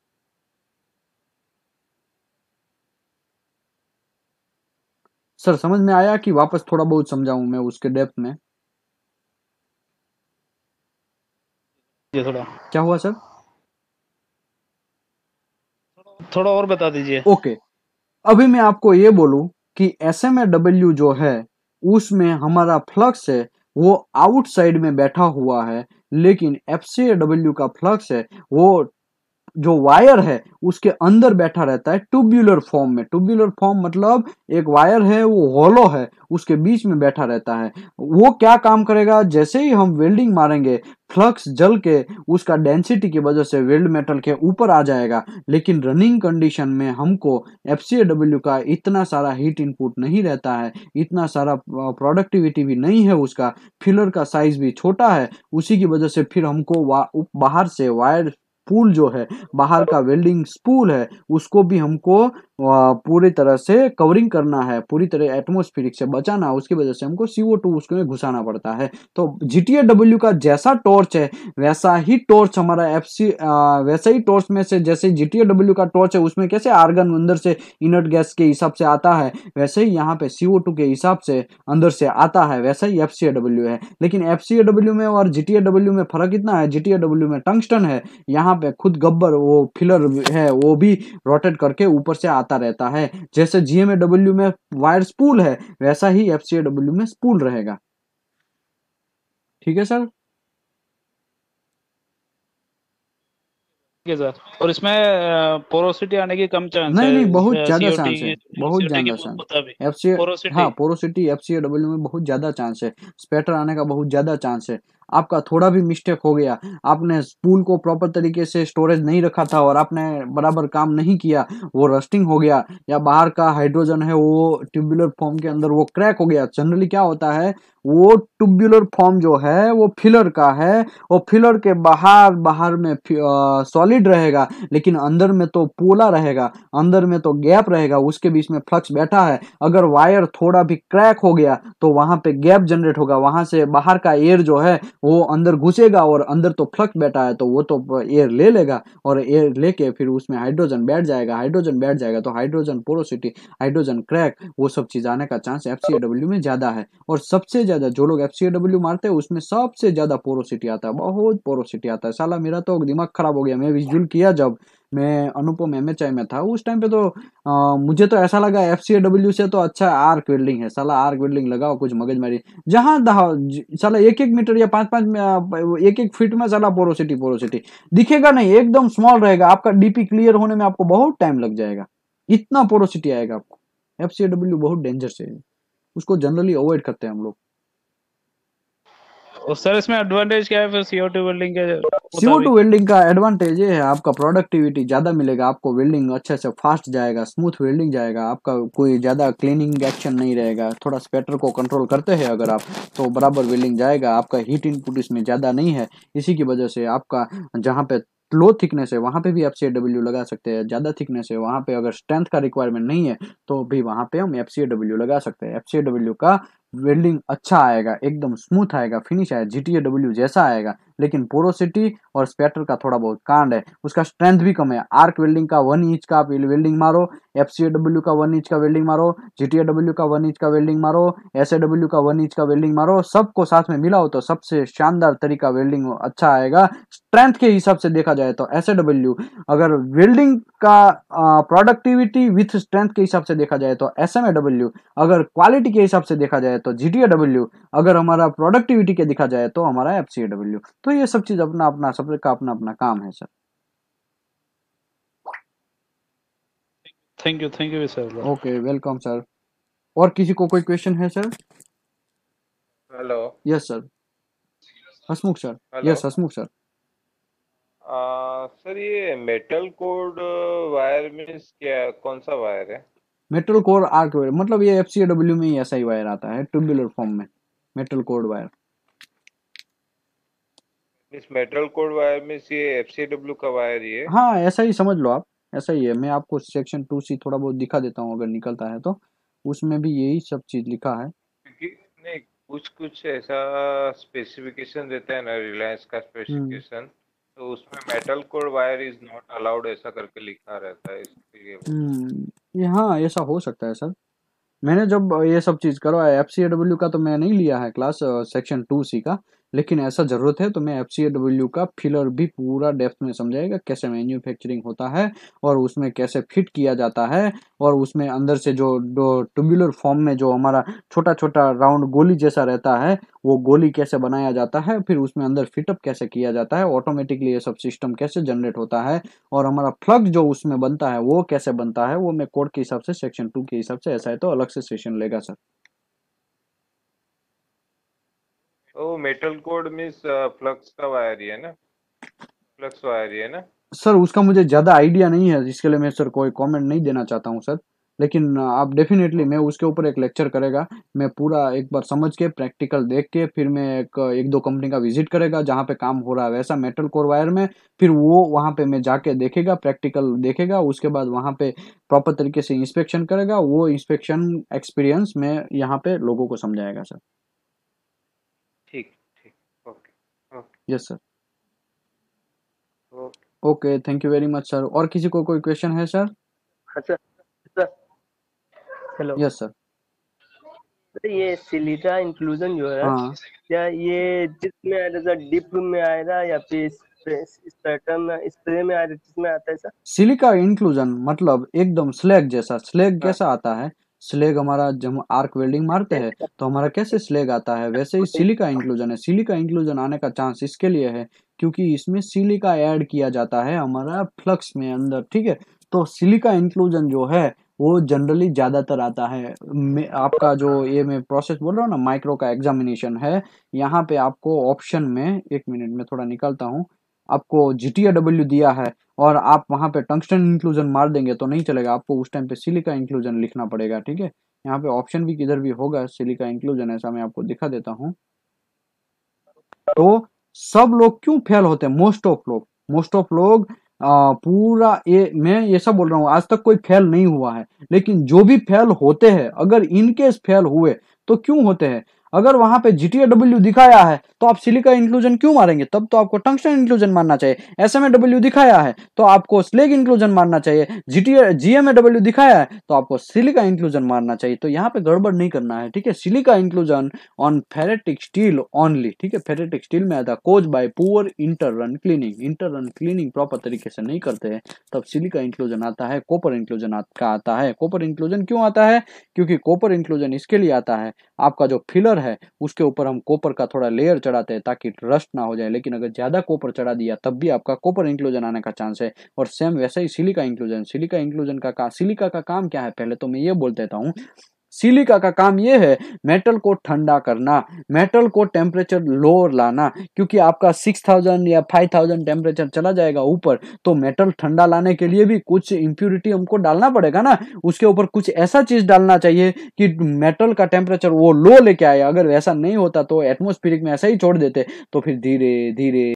सर समझ में आया कि वापस थोड़ा बहुत समझाऊं मैं उसके डेप्थ में? ये थोड़ा क्या हुआ सर? थोड़ा और बता दीजिए। ओके, अभी मैं आपको ये बोलूं कि एस एम ए डब्ल्यू जो है उसमें हमारा फ्लक्स है वो आउटसाइड में बैठा हुआ है, लेकिन एफ सी ए डब्ल्यू का फ्लक्स है वो जो वायर है उसके अंदर बैठा रहता है ट्यूब्यूलर फॉर्म में। ट्यूब्यूलर फॉर्म मतलब एक वायर है वो हॉलो है, उसके बीच में बैठा रहता है। वो क्या काम करेगा, जैसे ही हम वेल्डिंग मारेंगे फ्लक्स जल के उसका डेंसिटी की वजह से वेल्ड मेटल के ऊपर आ जाएगा, लेकिन रनिंग कंडीशन में हमको एफ सी ए डब्ल्यू का इतना सारा हीट इनपुट नहीं रहता है, इतना सारा प्रोडक्टिविटी भी नहीं है, उसका फिलर का साइज भी छोटा है। उसी की वजह से फिर हमको बाहर से वायर स्पूल जो है, बाहर का वेल्डिंग स्पूल है, उसको भी हमको पूरी तरह से कवरिंग करना है, पूरी तरह एटमॉस्फेरिक से बचाना है। उसकी वजह से हमको सी ओ टू उसमें घुसाना पड़ता है। तो जी टी ए डब्ल्यू का जैसा टॉर्च है वैसा ही टॉर्च हमारा एफ सी वैसा ही टॉर्च में से, जैसे जी टी ए डब्ल्यू का टॉर्च है उसमें कैसे आर्गन अंदर से इनर्ट गैस के हिसाब से आता है, वैसे ही यहाँ पे सी ओ टू के हिसाब से अंदर से आता है, वैसा ही एफ सी ए डब्ल्यू है। लेकिन एफ सी ए डब्ल्यू में और जी टी ए डब्ल्यू में फर्क इतना है, जी टी ए डब्ल्यू में टंगस्टन है, यहाँ पे खुद गब्बर वो फिलर है वो भी रोटेट करके ऊपर से आता रहता है। जैसे जी एम ए डब्ल्यू में वायर स्पूल है वैसा ही एफ सी ए डब्ल्यू में स्पूल रहेगा। ठीक है सर? ठीक है सर। और इसमें पोरोसिटी आने की कम चांस नहीं है, नहीं, बहुत ज्यादा सी ओ टी चांस है, की बहुत सी ओ टी ज्यादा के चांस मुताबिक एफ सी ए, पोरोसिटी। हाँ porosity F C A W में बहुत ज्यादा चांस है, स्पेटर आने का बहुत ज्यादा चांस है। आपका थोड़ा भी मिस्टेक हो गया, आपने स्पूल को प्रॉपर तरीके से स्टोरेज नहीं रखा था और आपने बराबर काम नहीं किया, वो रस्टिंग हो गया, या बाहर का हाइड्रोजन है वो ट्यूबुलर फॉर्म के अंदर वो क्रैक हो गया। जनरली क्या होता है, वो ट्यूबुलर फॉर्म जो है वो फिलर का है, और फिलर के बाहर बाहर में सॉलिड रहेगा, लेकिन अंदर में तो पोला रहेगा, अंदर में तो गैप रहेगा, उसके बीच में फ्लक्स बैठा है। अगर वायर थोड़ा भी क्रैक हो गया तो वहां पे गैप जनरेट होगा, वहां से बाहर का एयर जो है वो अंदर घुसेगा, और अंदर तो फ्लक्स बैठा है तो वो तो एयर ले लेगा, और एयर लेके फिर उसमें हाइड्रोजन बैठ जाएगा, हाइड्रोजन बैठ जाएगा तो हाइड्रोजन पोरोसिटी, हाइड्रोजन क्रैक, वो सब चीज आने का chance F C A W में ज्यादा है। और सबसे ज्यादा जो लोग एफ सी ए डब्ल्यू मारते हैं उसमें सबसे ज्यादा पोरोसिटी आता है, बहुत पोरोसिटी आता है। साला मेरा तो दिमाग खराब हो गया, मैं विजुअल किया जब मैं अनुपम एम एच आई में था उस टाइम पे तो आ, मुझे तो ऐसा लगा एफ सी ए डब्ल्यू से तो अच्छा आर्क वेल्डिंग है। साला आर्क वेल्डिंग लगाओ कुछ मगजमारी, जहां साला एक एक मीटर या पांच पांच एक एक फीट में साला पोरोसिटी पोरोसिटी दिखेगा नहीं, एकदम स्मॉल रहेगा, आपका डीपी क्लियर होने में आपको बहुत टाइम लग जाएगा, इतना पोरोसिटी आएगा आपको। एफ सी ए डब्ल्यू बहुत डेंजर से, उसको जनरली अवॉइड करते हैं हम लोग। और सर इसमें एडवांटेज क्या है फिर सी ओ टू वेल्डिंग के सी ओ टू मुताबिक? वेल्डिंग का एडवांटेज ये है, आपका प्रोडक्टिविटी ज्यादा मिलेगा, आपको वेल्डिंग अच्छे से फास्ट जाएगा, स्मूथ वेल्डिंग जाएगा, आपका कोई ज्यादा क्लीनिंग एक्शन नहीं रहेगा। थोड़ा स्पेटर को कंट्रोल करते हैं अगर आप तो बराबर वेल्डिंग जाएगा, आपका हीट इनपुट इसमें ज्यादा नहीं है, इसी की वजह से आपका जहाँ पे लो थिकनेस है वहां पे भी एफ सी ए डब्ल्यू लगा सकते हैं, ज्यादा थिकनेस है वहां पे अगर स्ट्रेंथ का रिक्वायरमेंट नहीं है तो भी वहां पे हम एफ सी ए डब्ल्यू लगा सकते हैं। एफ सी ए डब्ल्यू का वेल्डिंग अच्छा आएगा, एकदम स्मूथ आएगा, फिनिश आएगा, जी टी ए डब्ल्यू जैसा आएगा, लेकिन पोरोसिटी और स्पेटर का थोड़ा बहुत कांड है, उसका स्ट्रेंथ भी कम है। आर्क वेल्डिंग का वन इंच का वेल्डिंग मारो, एफ सी ए डब्ल्यू का वन इंच का वेल्डिंग मारो, जी टी ए डब्ल्यू का वन इंच का वेल्डिंग मारो, एस ए डब्ल्यू का वन इंच का वेल्डिंग मारो, सबको साथ में मिलाओ तो सबसे शानदार तरीका वेल्डिंग अच्छा आएगा। स्ट्रेंथ के हिसाब से देखा जाए तो एस ए डब्ल्यू, अगर वेल्डिंग का प्रोडक्टिविटी विथ स्ट्रेंथ के हिसाब से देखा जाए तो एस एम ए डब्ल्यू, अगर क्वालिटी के हिसाब से देखा जाए तो जी टी ए डब्ल्यू, अगर हमारा प्रोडक्टिविटी के देखा जाए तो हमारा एफ सी ए डब्ल्यू। तो ये सब चीज अपना अपना सबका अपना अपना काम है sir. Thank you thank you sir. Okay welcome sir. और किसी को कोई क्वेश्चन है sir? Hello. Yes sir, Hasmukh sir. Hello yes Hasmukh sir. Uh, sir ये मेटल कोड वायर मीन्स क्या, कौन सा वायर है? मेटल कोर आर्क वायर मतलब ये एफ सी ए डब्ल्यू में ही ऐसा ही वायर आता है ट्यूबुलर फॉर्म में, metal cored wire. Means metal cored wire means ये एफ सी डब्ल्यू का वायर ही है? हाँ ऐसा ही समझ लो आप, ऐसा ही है। मैं आपको सेक्शन टू सी थोड़ा बहुत दिखा देता हूँ अगर निकलता है तो, उसमें भी यही सब चीज लिखा है। क्योंकि नहीं, कुछ कुछ ऐसा स्पेसिफिकेशन देता है ना रिलायंस का स्पेसिफिकेशन, तो उसमें metal cored wire is not allowed ऐसा करके लिखा रहता है, इसलिए वो- हम्म ये हाँ ऐसा हो सकता है सर। मैंने जब ये सब चीज करवाया एफ सी ए डब्ल्यू का तो मैं नहीं लिया है क्लास सेक्शन टू सी का, लेकिन ऐसा ज़रूरत है तो मैं एफ सी ए डब्ल्यू का फिलर भी पूरा डेप्थ में समझाएगा, कैसे मैन्युफैक्चरिंग होता है और उसमें कैसे फिट किया जाता है, और उसमें अंदर से जो ट्यूबुलर फॉर्म में जो हमारा छोटा छोटा राउंड गोली जैसा रहता है वो गोली कैसे बनाया जाता है, फिर उसमें अंदर फिटअप कैसे किया जाता है, ऑटोमेटिकली ये सब सिस्टम कैसे जनरेट होता है, और हमारा फ्लग जो उसमें बनता है वो कैसे बनता है, वो मैं कोड के हिसाब से सेक्शन टू के हिसाब से, ऐसा है तो अलग से सेशन लेगा sir. Oh metal cored means flux का वायर ही है ना, फ्लक्स वायर ही है ना। सर उसका मुझे ज़्यादा आइडिया नहीं है, इसके लिए मैं सर कोई कमेंट नहीं देना चाहता हूँ सर, लेकिन आप डेफिनेटली मैं उसके ऊपर एक लेक्चर करेगा, मैं पूरा एक बार समझ के प्रैक्टिकल देख के फिर मैं एक एक दो कंपनी का विजिट करेगा जहाँ पे काम हो रहा है वैसा मेटल कोर वायर में, फिर वो वहाँ पे मैं जाके देखेगा, प्रैक्टिकल देखेगा, उसके बाद वहाँ पे प्रॉपर तरीके से इंस्पेक्शन करेगा, वो इंस्पेक्शन एक्सपीरियंस में यहाँ पे लोगों को समझाएगा सर। ठीक ठीक, okay okay yes sir, okay. Okay, thank you very much sir. और किसी को कोई क्वेश्चन है सर? हाँ sir, sir hello yes sir. Sir, ये सिलिका इंक्लूजन जो है हाँ, क्या ये जिसमें आ रहा है डिप में आएगा या फिर स्प्रेटर में स्प्रे में आ रहा है, जिसमें आता है सर? सिलिका इंक्लूजन मतलब एकदम स्लैग जैसा। स्लैग हाँ कैसा आता है? स्लैग हमारा जब हम आर्क वेल्डिंग मारते हैं तो हमारा कैसे स्लैग आता है, वैसे ही सिलिका इंक्लूजन है। सिलिका इंक्लूजन आने का चांस इसके लिए है क्योंकि इसमें सिलिका ऐड किया जाता है हमारा फ्लक्स में अंदर, ठीक है। तो सिलिका इंक्लूजन जो है वो जनरली ज्यादातर आता है। मैं आपका जो ये मैं प्रोसेस बोल रहा हूँ ना, माइक्रो का एग्जामिनेशन है, यहाँ पे आपको ऑप्शन में, एक मिनट में थोड़ा निकालता हूँ, आपको जी टी ए डब्ल्यू दिया है और आप वहां पे टंगस्टन इंक्लूजन मार देंगे तो नहीं चलेगा, आपको उस टाइम पे सिलिका इंक्लूजन लिखना पड़ेगा, ठीक है। यहाँ पे ऑप्शन भी किधर भी होगा सिलिका इंक्लूजन, ऐसा मैं आपको दिखा देता हूँ। तो सब लोग क्यों फेल होते हैं? मोस्ट ऑफ लोग मोस्ट ऑफ लोग आ, पूरा ये मैं ये सब बोल रहा हूँ, आज तक कोई फेल नहीं हुआ है, लेकिन जो भी फेल होते हैं, अगर इनकेस फेल हुए तो क्यों होते हैं? अगर वहां पे जी टी ए डब्ल्यू दिखाया है तो आप सिलिका इंक्लूजन क्यों मारेंगे? तब तो आपको टंगस्टन इंक्लूजन मारना चाहिए। एस एम ए डब्ल्यू दिखाया है तो आपको स्लेग इंक्लूजन मारना चाहिए। GTA G M A W दिखाया है तो आपको सिलिका इंक्लूजन मारना चाहिए। तो यहाँ पे गड़बड़ नहीं करना है, ठीक है। Silica inclusion on ferritic steel only, ठीक है। फेरेटिक स्टील में आता cause by poor inter run cleaning, inter run cleaning proper तरीके से नहीं करते हैं तब सिलिका इंक्लूजन आता है। कॉपर इंक्लूजन का आता है। कॉपर इंक्लूजन क्यों आता है? क्योंकि कॉपर इंक्लूजन इसके लिए आता है, आपका जो फिलर है उसके ऊपर हम कॉपर का थोड़ा लेयर चढ़ाते हैं ताकि रस्ट ना हो जाए, लेकिन अगर ज्यादा कॉपर चढ़ा दिया तब भी आपका कॉपर इंक्लूजन आने का चांस है। और सेम वैसा ही सिलिका इंक्लूजन, सिलिका इंक्लूजन का, का सिलिका का काम क्या है? पहले तो मैं ये बोल देता हूँ, सिलिका का काम ये है मेटल को ठंडा करना, मेटल को टेम्परेचर लो लाना, क्योंकि आपका सिक्स थाउजेंड या फाइव थाउजेंड टेम्परेचर चला जाएगा ऊपर, तो मेटल ठंडा लाने के लिए भी कुछ इम्प्यूरिटी हमको डालना पड़ेगा ना, उसके ऊपर कुछ ऐसा चीज डालना चाहिए कि मेटल का टेम्परेचर वो लो लेके आए। अगर वैसा नहीं होता तो एटमोस्फियरिक में ऐसा ही छोड़ देते तो फिर धीरे धीरे